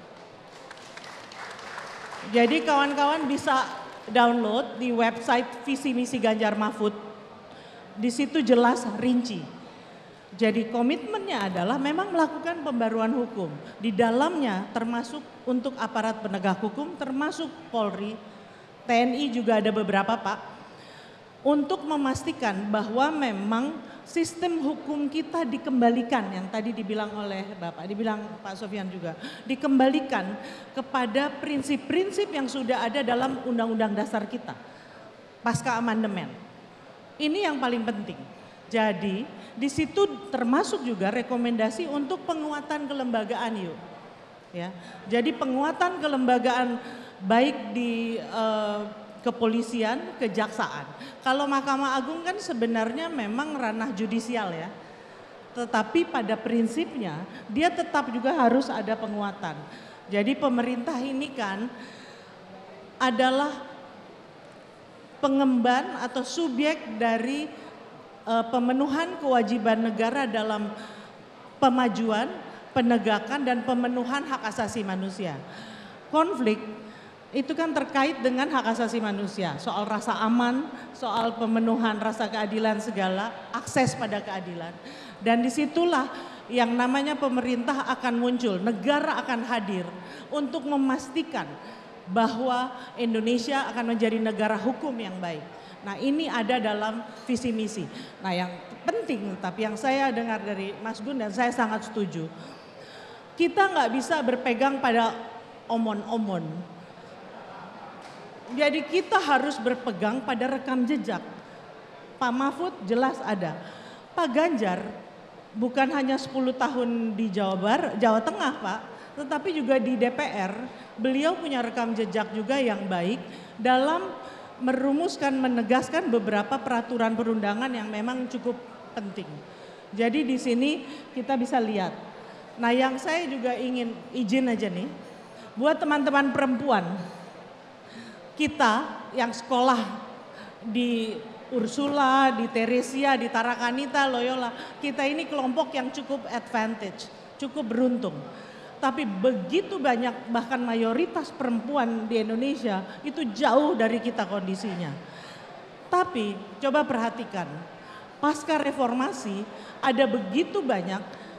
Jadi kawan-kawan bisa download di website visi misi Ganjar Mahfud. Di situ jelas rinci. Jadi komitmennya adalah memang melakukan pembaruan hukum. Di dalamnya termasuk untuk aparat penegak hukum, termasuk Polri, T N I juga ada beberapa Pak. Untuk memastikan bahwa memang sistem hukum kita dikembalikan, yang tadi dibilang oleh Bapak, dibilang Pak Sofyan juga, dikembalikan kepada prinsip-prinsip yang sudah ada dalam Undang-Undang Dasar kita, pasca amandemen. Ini yang paling penting. Jadi di situ termasuk juga rekomendasi untuk penguatan kelembagaan yuk. Ya, jadi penguatan kelembagaan baik di uh, kepolisian, kejaksaan. Kalau Mahkamah Agung kan sebenarnya memang ranah judisial ya. Tetapi pada prinsipnya dia tetap juga harus ada penguatan. Jadi pemerintah ini kan adalah pengemban atau subjek dari uh, pemenuhan kewajiban negara dalam pemajuan, penegakan dan pemenuhan hak asasi manusia. Konflik itu kan terkait dengan hak asasi manusia, soal rasa aman, soal pemenuhan rasa keadilan segala, akses pada keadilan. Dan disitulah yang namanya pemerintah akan muncul, negara akan hadir untuk memastikan bahwa Indonesia akan menjadi negara hukum yang baik. Nah ini ada dalam visi misi. Nah yang penting, tapi yang saya dengar dari Mas Gun dan saya sangat setuju, kita nggak bisa berpegang pada omon-omon. Jadi kita harus berpegang pada rekam jejak. Pak Mahfud jelas ada. Pak Ganjar bukan hanya sepuluh tahun di Jawa Barat, Jawa Tengah Pak, tetapi juga di D P R. Beliau punya rekam jejak juga yang baik dalam merumuskan, menegaskan beberapa peraturan perundangan yang memang cukup penting. Jadi di sini kita bisa lihat. Nah yang saya juga ingin izin aja nih, buat teman-teman perempuan, kita yang sekolah di Ursula, di Teresia, di Tarakanita, Loyola, kita ini kelompok yang cukup advantage, cukup beruntung. Tapi begitu banyak, bahkan mayoritas perempuan di Indonesia itu jauh dari kita kondisinya. Tapi coba perhatikan, pasca reformasi ada begitu banyak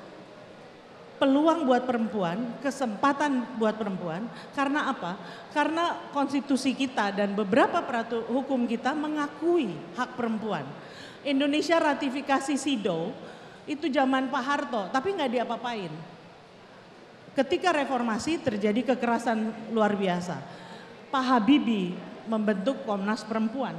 peluang buat perempuan, kesempatan buat perempuan. Karena apa? Karena konstitusi kita dan beberapa peraturan hukum kita mengakui hak perempuan. Indonesia ratifikasi S I D O itu zaman Pak Harto, tapi nggak diapa-apain. Ketika reformasi terjadi kekerasan luar biasa. Pak Habibie membentuk Komnas Perempuan.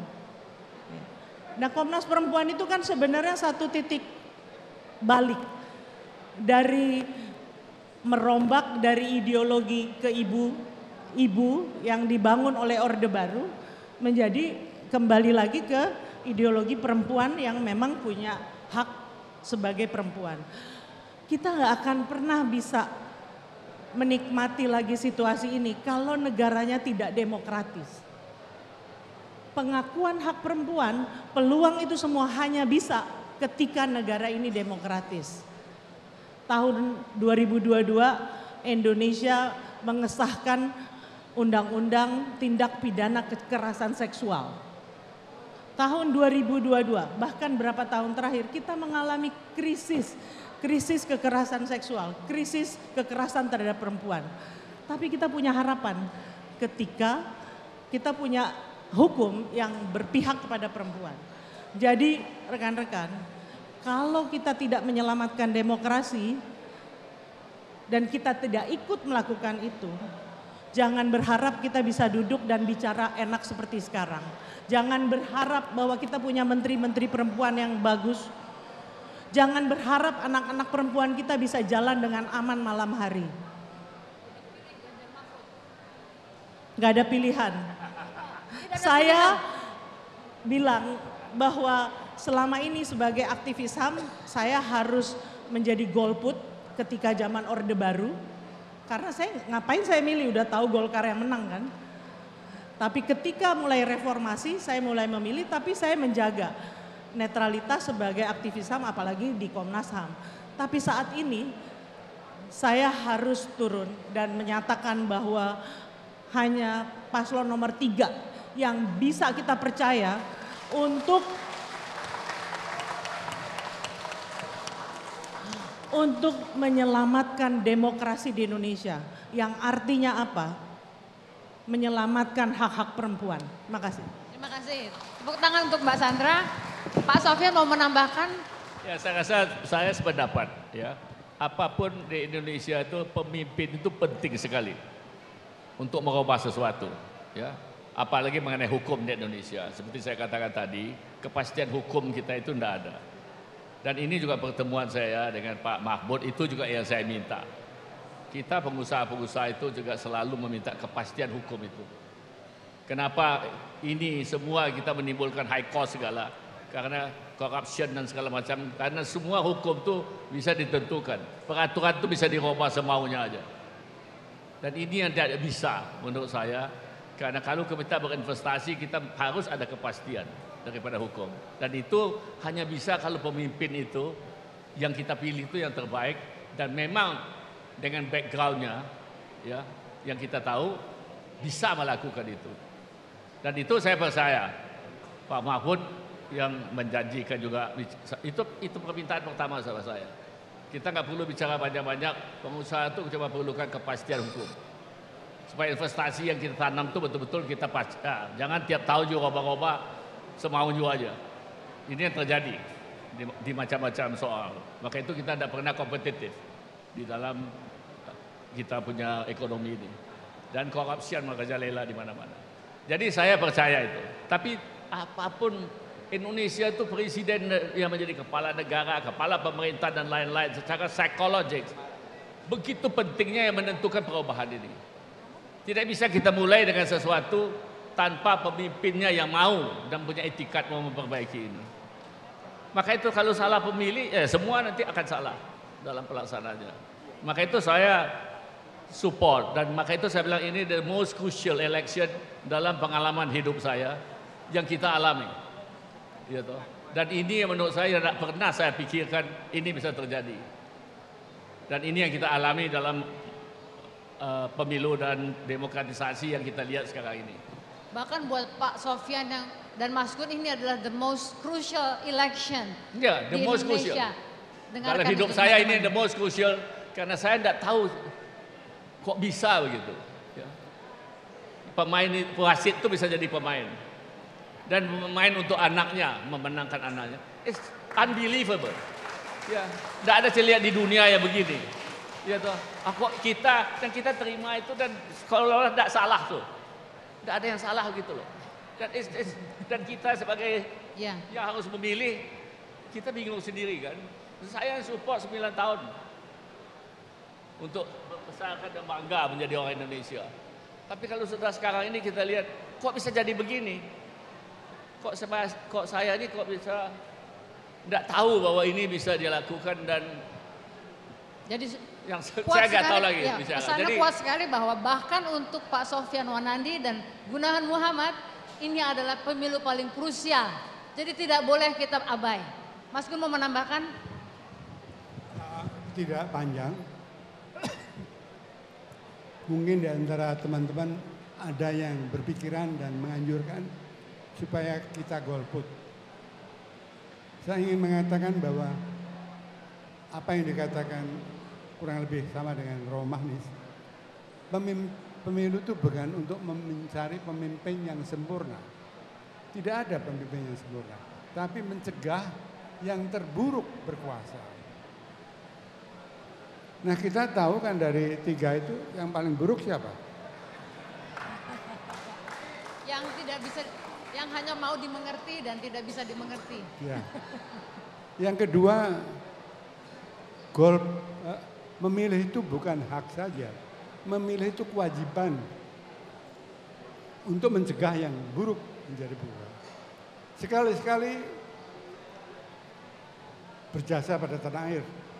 Nah, Komnas Perempuan itu kan sebenarnya satu titik balik dari merombak dari ideologi ke ibu ibu yang dibangun oleh Orde Baru menjadi kembali lagi ke ideologi perempuan yang memang punya hak sebagai perempuan. Kita nggak akan pernah bisa menikmati lagi situasi ini kalau negaranya tidak demokratis. Pengakuan hak perempuan, peluang itu semua hanya bisa ketika negara ini demokratis. Tahun dua ribu dua puluh dua Indonesia mengesahkan undang-undang tindak pidana kekerasan seksual. Tahun dua ribu dua puluh dua bahkan berapa tahun terakhir kita mengalami krisis, krisis kekerasan seksual, krisis kekerasan terhadap perempuan. Tapi kita punya harapan ketika kita punya hukum yang berpihak kepada perempuan. Jadi rekan-rekan, kalau kita tidak menyelamatkan demokrasi dan kita tidak ikut melakukan itu, jangan berharap kita bisa duduk dan bicara enak seperti sekarang. Jangan berharap bahwa kita punya menteri-menteri perempuan yang bagus. Jangan berharap anak-anak perempuan kita bisa jalan dengan aman malam hari. Gak ada pilihan. Saya bilang bahwa selama ini sebagai aktivis H A M, saya harus menjadi golput ketika zaman Orde Baru. Karena saya ngapain saya milih, udah tahu Golkar yang menang kan. Tapi ketika mulai reformasi, saya mulai memilih, tapi saya menjaga netralitas sebagai aktivis H A M, apalagi di Komnas H A M. Tapi saat ini saya harus turun dan menyatakan bahwa hanya paslon nomor tiga yang bisa kita percaya untuk untuk menyelamatkan demokrasi di Indonesia. Yang artinya apa? Menyelamatkan hak-hak perempuan. Terima kasih. Terima kasih. Tepuk tangan untuk Mbak Sandra. Pak Sofyan mau menambahkan? Ya, saya rasa saya sependapat ya. Apapun di Indonesia itu pemimpin itu penting sekali untuk merubah sesuatu, ya. Apalagi mengenai hukum di Indonesia. Seperti saya katakan tadi, kepastian hukum kita itu tidak ada. Dan ini juga pertemuan saya dengan Pak Mahfud, itu juga yang saya minta. Kita pengusaha-pengusaha itu juga selalu meminta kepastian hukum itu. Kenapa ini semua kita menimbulkan high cost segala? Karena corruption dan segala macam. Karena semua hukum itu bisa ditentukan. Peraturan itu bisa dirubah semaunya aja. Dan ini yang tidak bisa menurut saya. Karena kalau kita berinvestasi, kita harus ada kepastian daripada hukum. Dan itu hanya bisa kalau pemimpin itu yang kita pilih itu yang terbaik. Dan memang dengan backgroundnya ya, yang kita tahu bisa melakukan itu. Dan itu saya percaya Pak Mahfud yang menjanjikan juga, itu itu permintaan pertama sama saya. Kita nggak perlu bicara banyak-banyak, pengusaha itu cuma perlukan kepastian hukum. Supaya investasi yang kita tanam itu betul-betul kita pasti. Nah, jangan tiap tahun juga robah-robah semaunya aja. Ini yang terjadi di, di macam-macam soal. Maka itu kita tidak pernah kompetitif di dalam kita punya ekonomi ini. Dan korupsi merajalela di mana-mana. Jadi saya percaya itu. Tapi apapun Indonesia itu presiden yang menjadi kepala negara, kepala pemerintah dan lain-lain secara psikologis. Begitu pentingnya yang menentukan perubahan ini. Tidak bisa kita mulai dengan sesuatu tanpa pemimpinnya yang mau dan punya etikat mau memperbaiki ini. Maka itu kalau salah pemilih, eh, semua nanti akan salah dalam pelaksanaannya. Maka itu saya support. Dan maka itu saya bilang ini the most crucial election dalam pengalaman hidup saya yang kita alami. Gitu. Dan ini yang menurut saya tidak pernah saya pikirkan ini bisa terjadi. Dan ini yang kita alami dalam uh, pemilu dan demokratisasi yang kita lihat sekarang ini. Bahkan buat Pak Sofyan yang dan Mas Gun ini adalah the most crucial election ya, the di most Indonesia. Crucial. Dalam hidup saya ini the most crucial karena saya tidak tahu kok bisa begitu. Ya. Pemain wasit itu bisa jadi pemain dan pemain untuk anaknya memenangkan anaknya. It's unbelievable. Ya, tidak ada saya lihat di dunia yang begini. Ya toh, kok kita dan kita terima itu dan kalau tidak salah tuh, tidak ada yang salah gitu loh. Dan, it's, it's, dan kita sebagai ya. yang harus memilih, kita bingung sendiri kan. Saya support sembilan tahun untuk membesarkan dan bangga menjadi orang Indonesia. Tapi kalau sudah sekarang ini kita lihat, kok bisa jadi begini? Kok, saya, kok saya ini kok bisa tidak tahu bahwa ini bisa dilakukan dan jadi yang kuat saya nggak tahu sekali, lagi. ya, bisa. Pesannya Jadi kuat sekali bahwa bahkan untuk Pak Sofyan Wanandi dan Gunawan Muhammad ini adalah pemilu paling krusial. Jadi tidak boleh kita abai. Mas Gun mau menambahkan? Tidak panjang. Mungkin di antara teman-teman ada yang berpikiran dan menganjurkan supaya kita golput. Saya ingin mengatakan bahwa apa yang dikatakan kurang lebih sama dengan Romo Magnis. Pemilu itu bukan untuk mencari pemimpin yang sempurna. Tidak ada pemimpin yang sempurna. Tapi mencegah yang terburuk berkuasa. Nah kita tahu kan dari tiga itu yang paling buruk siapa? Yang tidak bisa, yang hanya mau dimengerti dan tidak bisa dimengerti. Ya. Yang kedua, gol uh, memilih itu bukan hak saja, memilih itu kewajiban untuk mencegah yang buruk menjadi buruk. Sekali-sekali berjasa pada tanah air.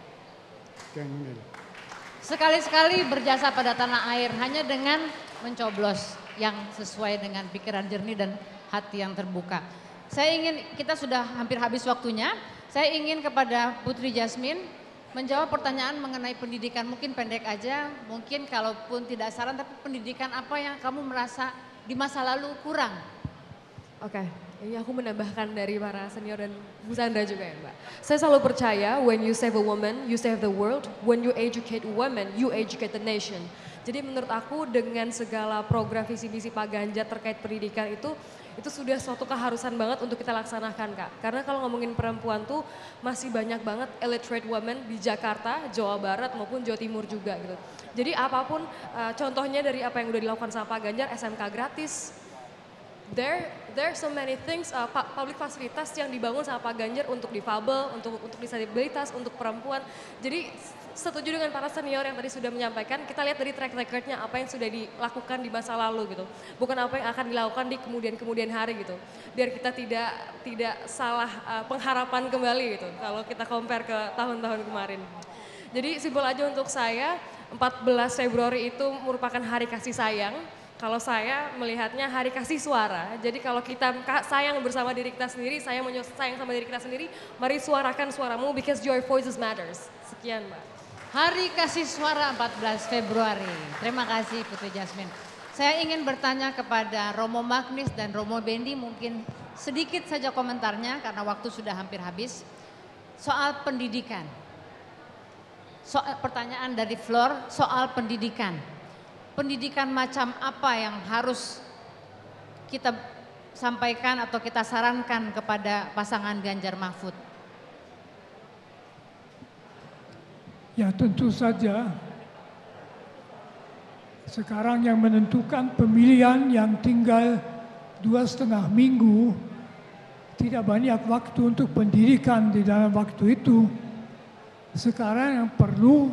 Sekali-sekali berjasa pada tanah air hanya dengan mencoblos yang sesuai dengan pikiran jernih dan hati yang terbuka. Saya ingin, kita sudah hampir habis waktunya, saya ingin kepada Putri Jasmine menjawab pertanyaan mengenai pendidikan, mungkin pendek aja, mungkin kalaupun tidak saran, tapi pendidikan apa yang kamu merasa di masa lalu kurang? Oke, ini aku menambahkan dari para senior dan Bu Sandra juga ya Mbak. Saya selalu percaya when you save a woman, you save the world. When you educate women, you educate the nation. Jadi menurut aku dengan segala program visi misi Pak Ganjar terkait pendidikan itu, itu sudah suatu keharusan banget untuk kita laksanakan Kak. Karena kalau ngomongin perempuan tuh masih banyak banget illiterate women di Jakarta, Jawa Barat maupun Jawa Timur juga gitu. Jadi apapun uh, contohnya dari apa yang udah dilakukan sama Pak Ganjar, S M K gratis, There, there are so many things, uh, public fasilitas yang dibangun sama Pak Ganjar untuk difabel, untuk untuk disabilitas, untuk perempuan. Jadi setuju dengan para senior yang tadi sudah menyampaikan, kita lihat dari track record-nya apa yang sudah dilakukan di masa lalu gitu. Bukan apa yang akan dilakukan di kemudian-kemudian hari gitu. Biar kita tidak tidak salah uh, pengharapan kembali gitu kalau kita compare ke tahun-tahun kemarin. Jadi simpel aja untuk saya, empat belas Februari itu merupakan hari kasih sayang. Kalau saya melihatnya hari kasih suara, jadi kalau kita sayang bersama diri kita sendiri, saya mau sayang sama diri kita sendiri, mari suarakan suaramu because your voices matters. Sekian Mbak. Hari kasih suara empat belas Februari. Terima kasih Putri Jasmine. Saya ingin bertanya kepada Romo Magnis dan Romo Bendi, mungkin sedikit saja komentarnya karena waktu sudah hampir habis. Soal pendidikan. Soal pertanyaan dari floor soal pendidikan. Pendidikan macam apa yang harus kita sampaikan atau kita sarankan kepada pasangan Ganjar Mahfud? Ya tentu saja sekarang yang menentukan pemilihan yang tinggal dua setengah minggu, tidak banyak waktu untuk pendidikan di dalam waktu itu. Sekarang yang perlu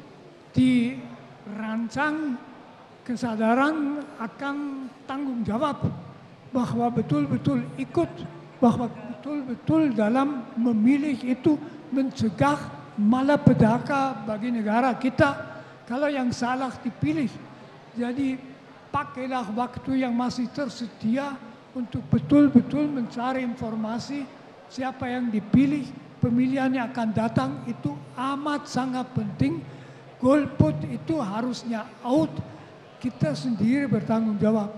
dirancang kesadaran akan tanggung jawab bahwa betul-betul ikut, bahwa betul-betul dalam memilih itu mencegah malapetaka bagi negara kita kalau yang salah dipilih. Jadi pakailah waktu yang masih tersedia untuk betul-betul mencari informasi siapa yang dipilih, pemilihan yang akan datang itu amat sangat penting. Golput itu harusnya out, kita sendiri bertanggung jawab.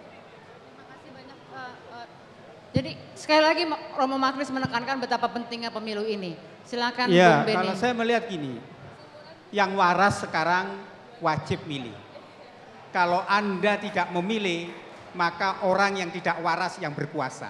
Jadi sekali lagi Romo Magnis menekankan betapa pentingnya pemilu ini. Silakan Ya, Bung Beni. kalau saya melihat gini, yang waras sekarang wajib milih. Kalau Anda tidak memilih, maka orang yang tidak waras yang berkuasa.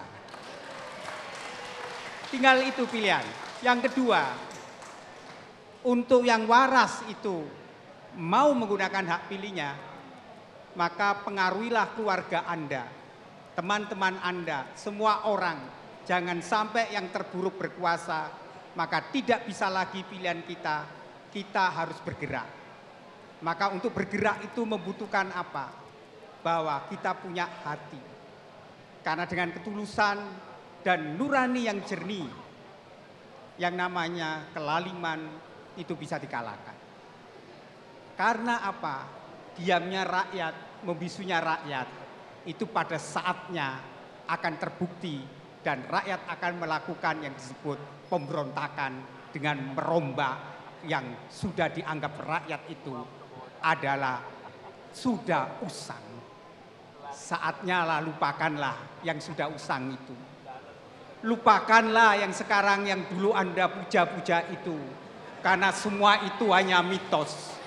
Tinggal itu pilihan. Yang kedua, untuk yang waras itu mau menggunakan hak pilihnya, maka pengaruhilah keluarga Anda, teman-teman Anda, semua orang. Jangan sampai yang terburuk berkuasa, maka tidak bisa lagi pilihan kita, kita harus bergerak. Maka untuk bergerak itu membutuhkan apa? Bahwa kita punya hati. Karena dengan ketulusan dan nurani yang jernih, yang namanya kelaliman itu bisa dikalahkan. Karena apa? Diamnya rakyat, membisunya rakyat, itu pada saatnya akan terbukti dan rakyat akan melakukan yang disebut pemberontakan dengan merombak yang sudah dianggap rakyat itu adalah sudah usang. Saatnya lah lupakanlah yang sudah usang itu. Lupakanlah yang sekarang yang dulu Anda puja-puja itu. Karena semua itu hanya mitos.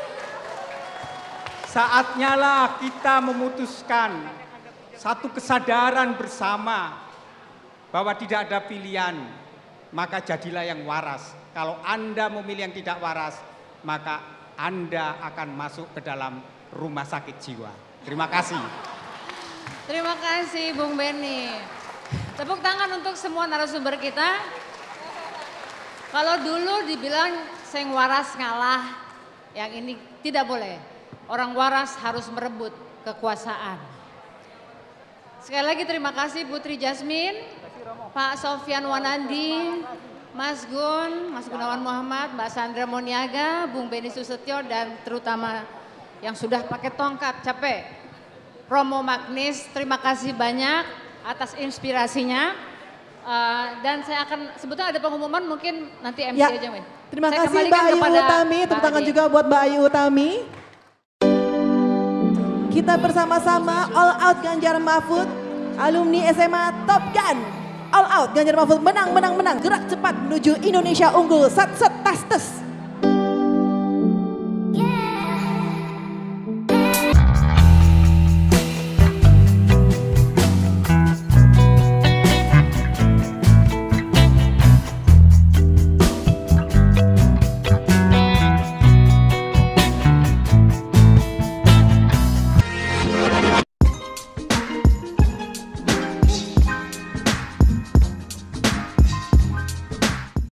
Saatnya lah kita memutuskan satu kesadaran bersama bahwa tidak ada pilihan, maka jadilah yang waras. Kalau Anda memilih yang tidak waras, maka Anda akan masuk ke dalam rumah sakit jiwa. Terima kasih. Terima kasih Bung Beni. Tepuk tangan untuk semua narasumber kita. Kalau dulu dibilang sing waras ngalah, yang ini tidak boleh. Orang waras harus merebut kekuasaan. Sekali lagi terima kasih Putri Jasmine, Pak Sofyan Wanandi, Mas Gun, Mas Gunawan Muhammad, Mbak Sandra Moniaga, Bung Beni Susetio, dan terutama yang sudah pakai tongkat capek, Romo Magnis. Terima kasih banyak atas inspirasinya. Uh, dan saya akan sebetulnya ada pengumuman, mungkin nanti M C ya, aja. Terima saya kasih Mbak Ayu Utami, tepuk tangan juga buat Mbak Ayu Utami. Kita bersama-sama All Out Ganjar Mahfud, alumni S M A Top Gun. All Out Ganjar Mahfud, menang, menang, menang, gerak cepat menuju Indonesia unggul, sat, set, tas, tes.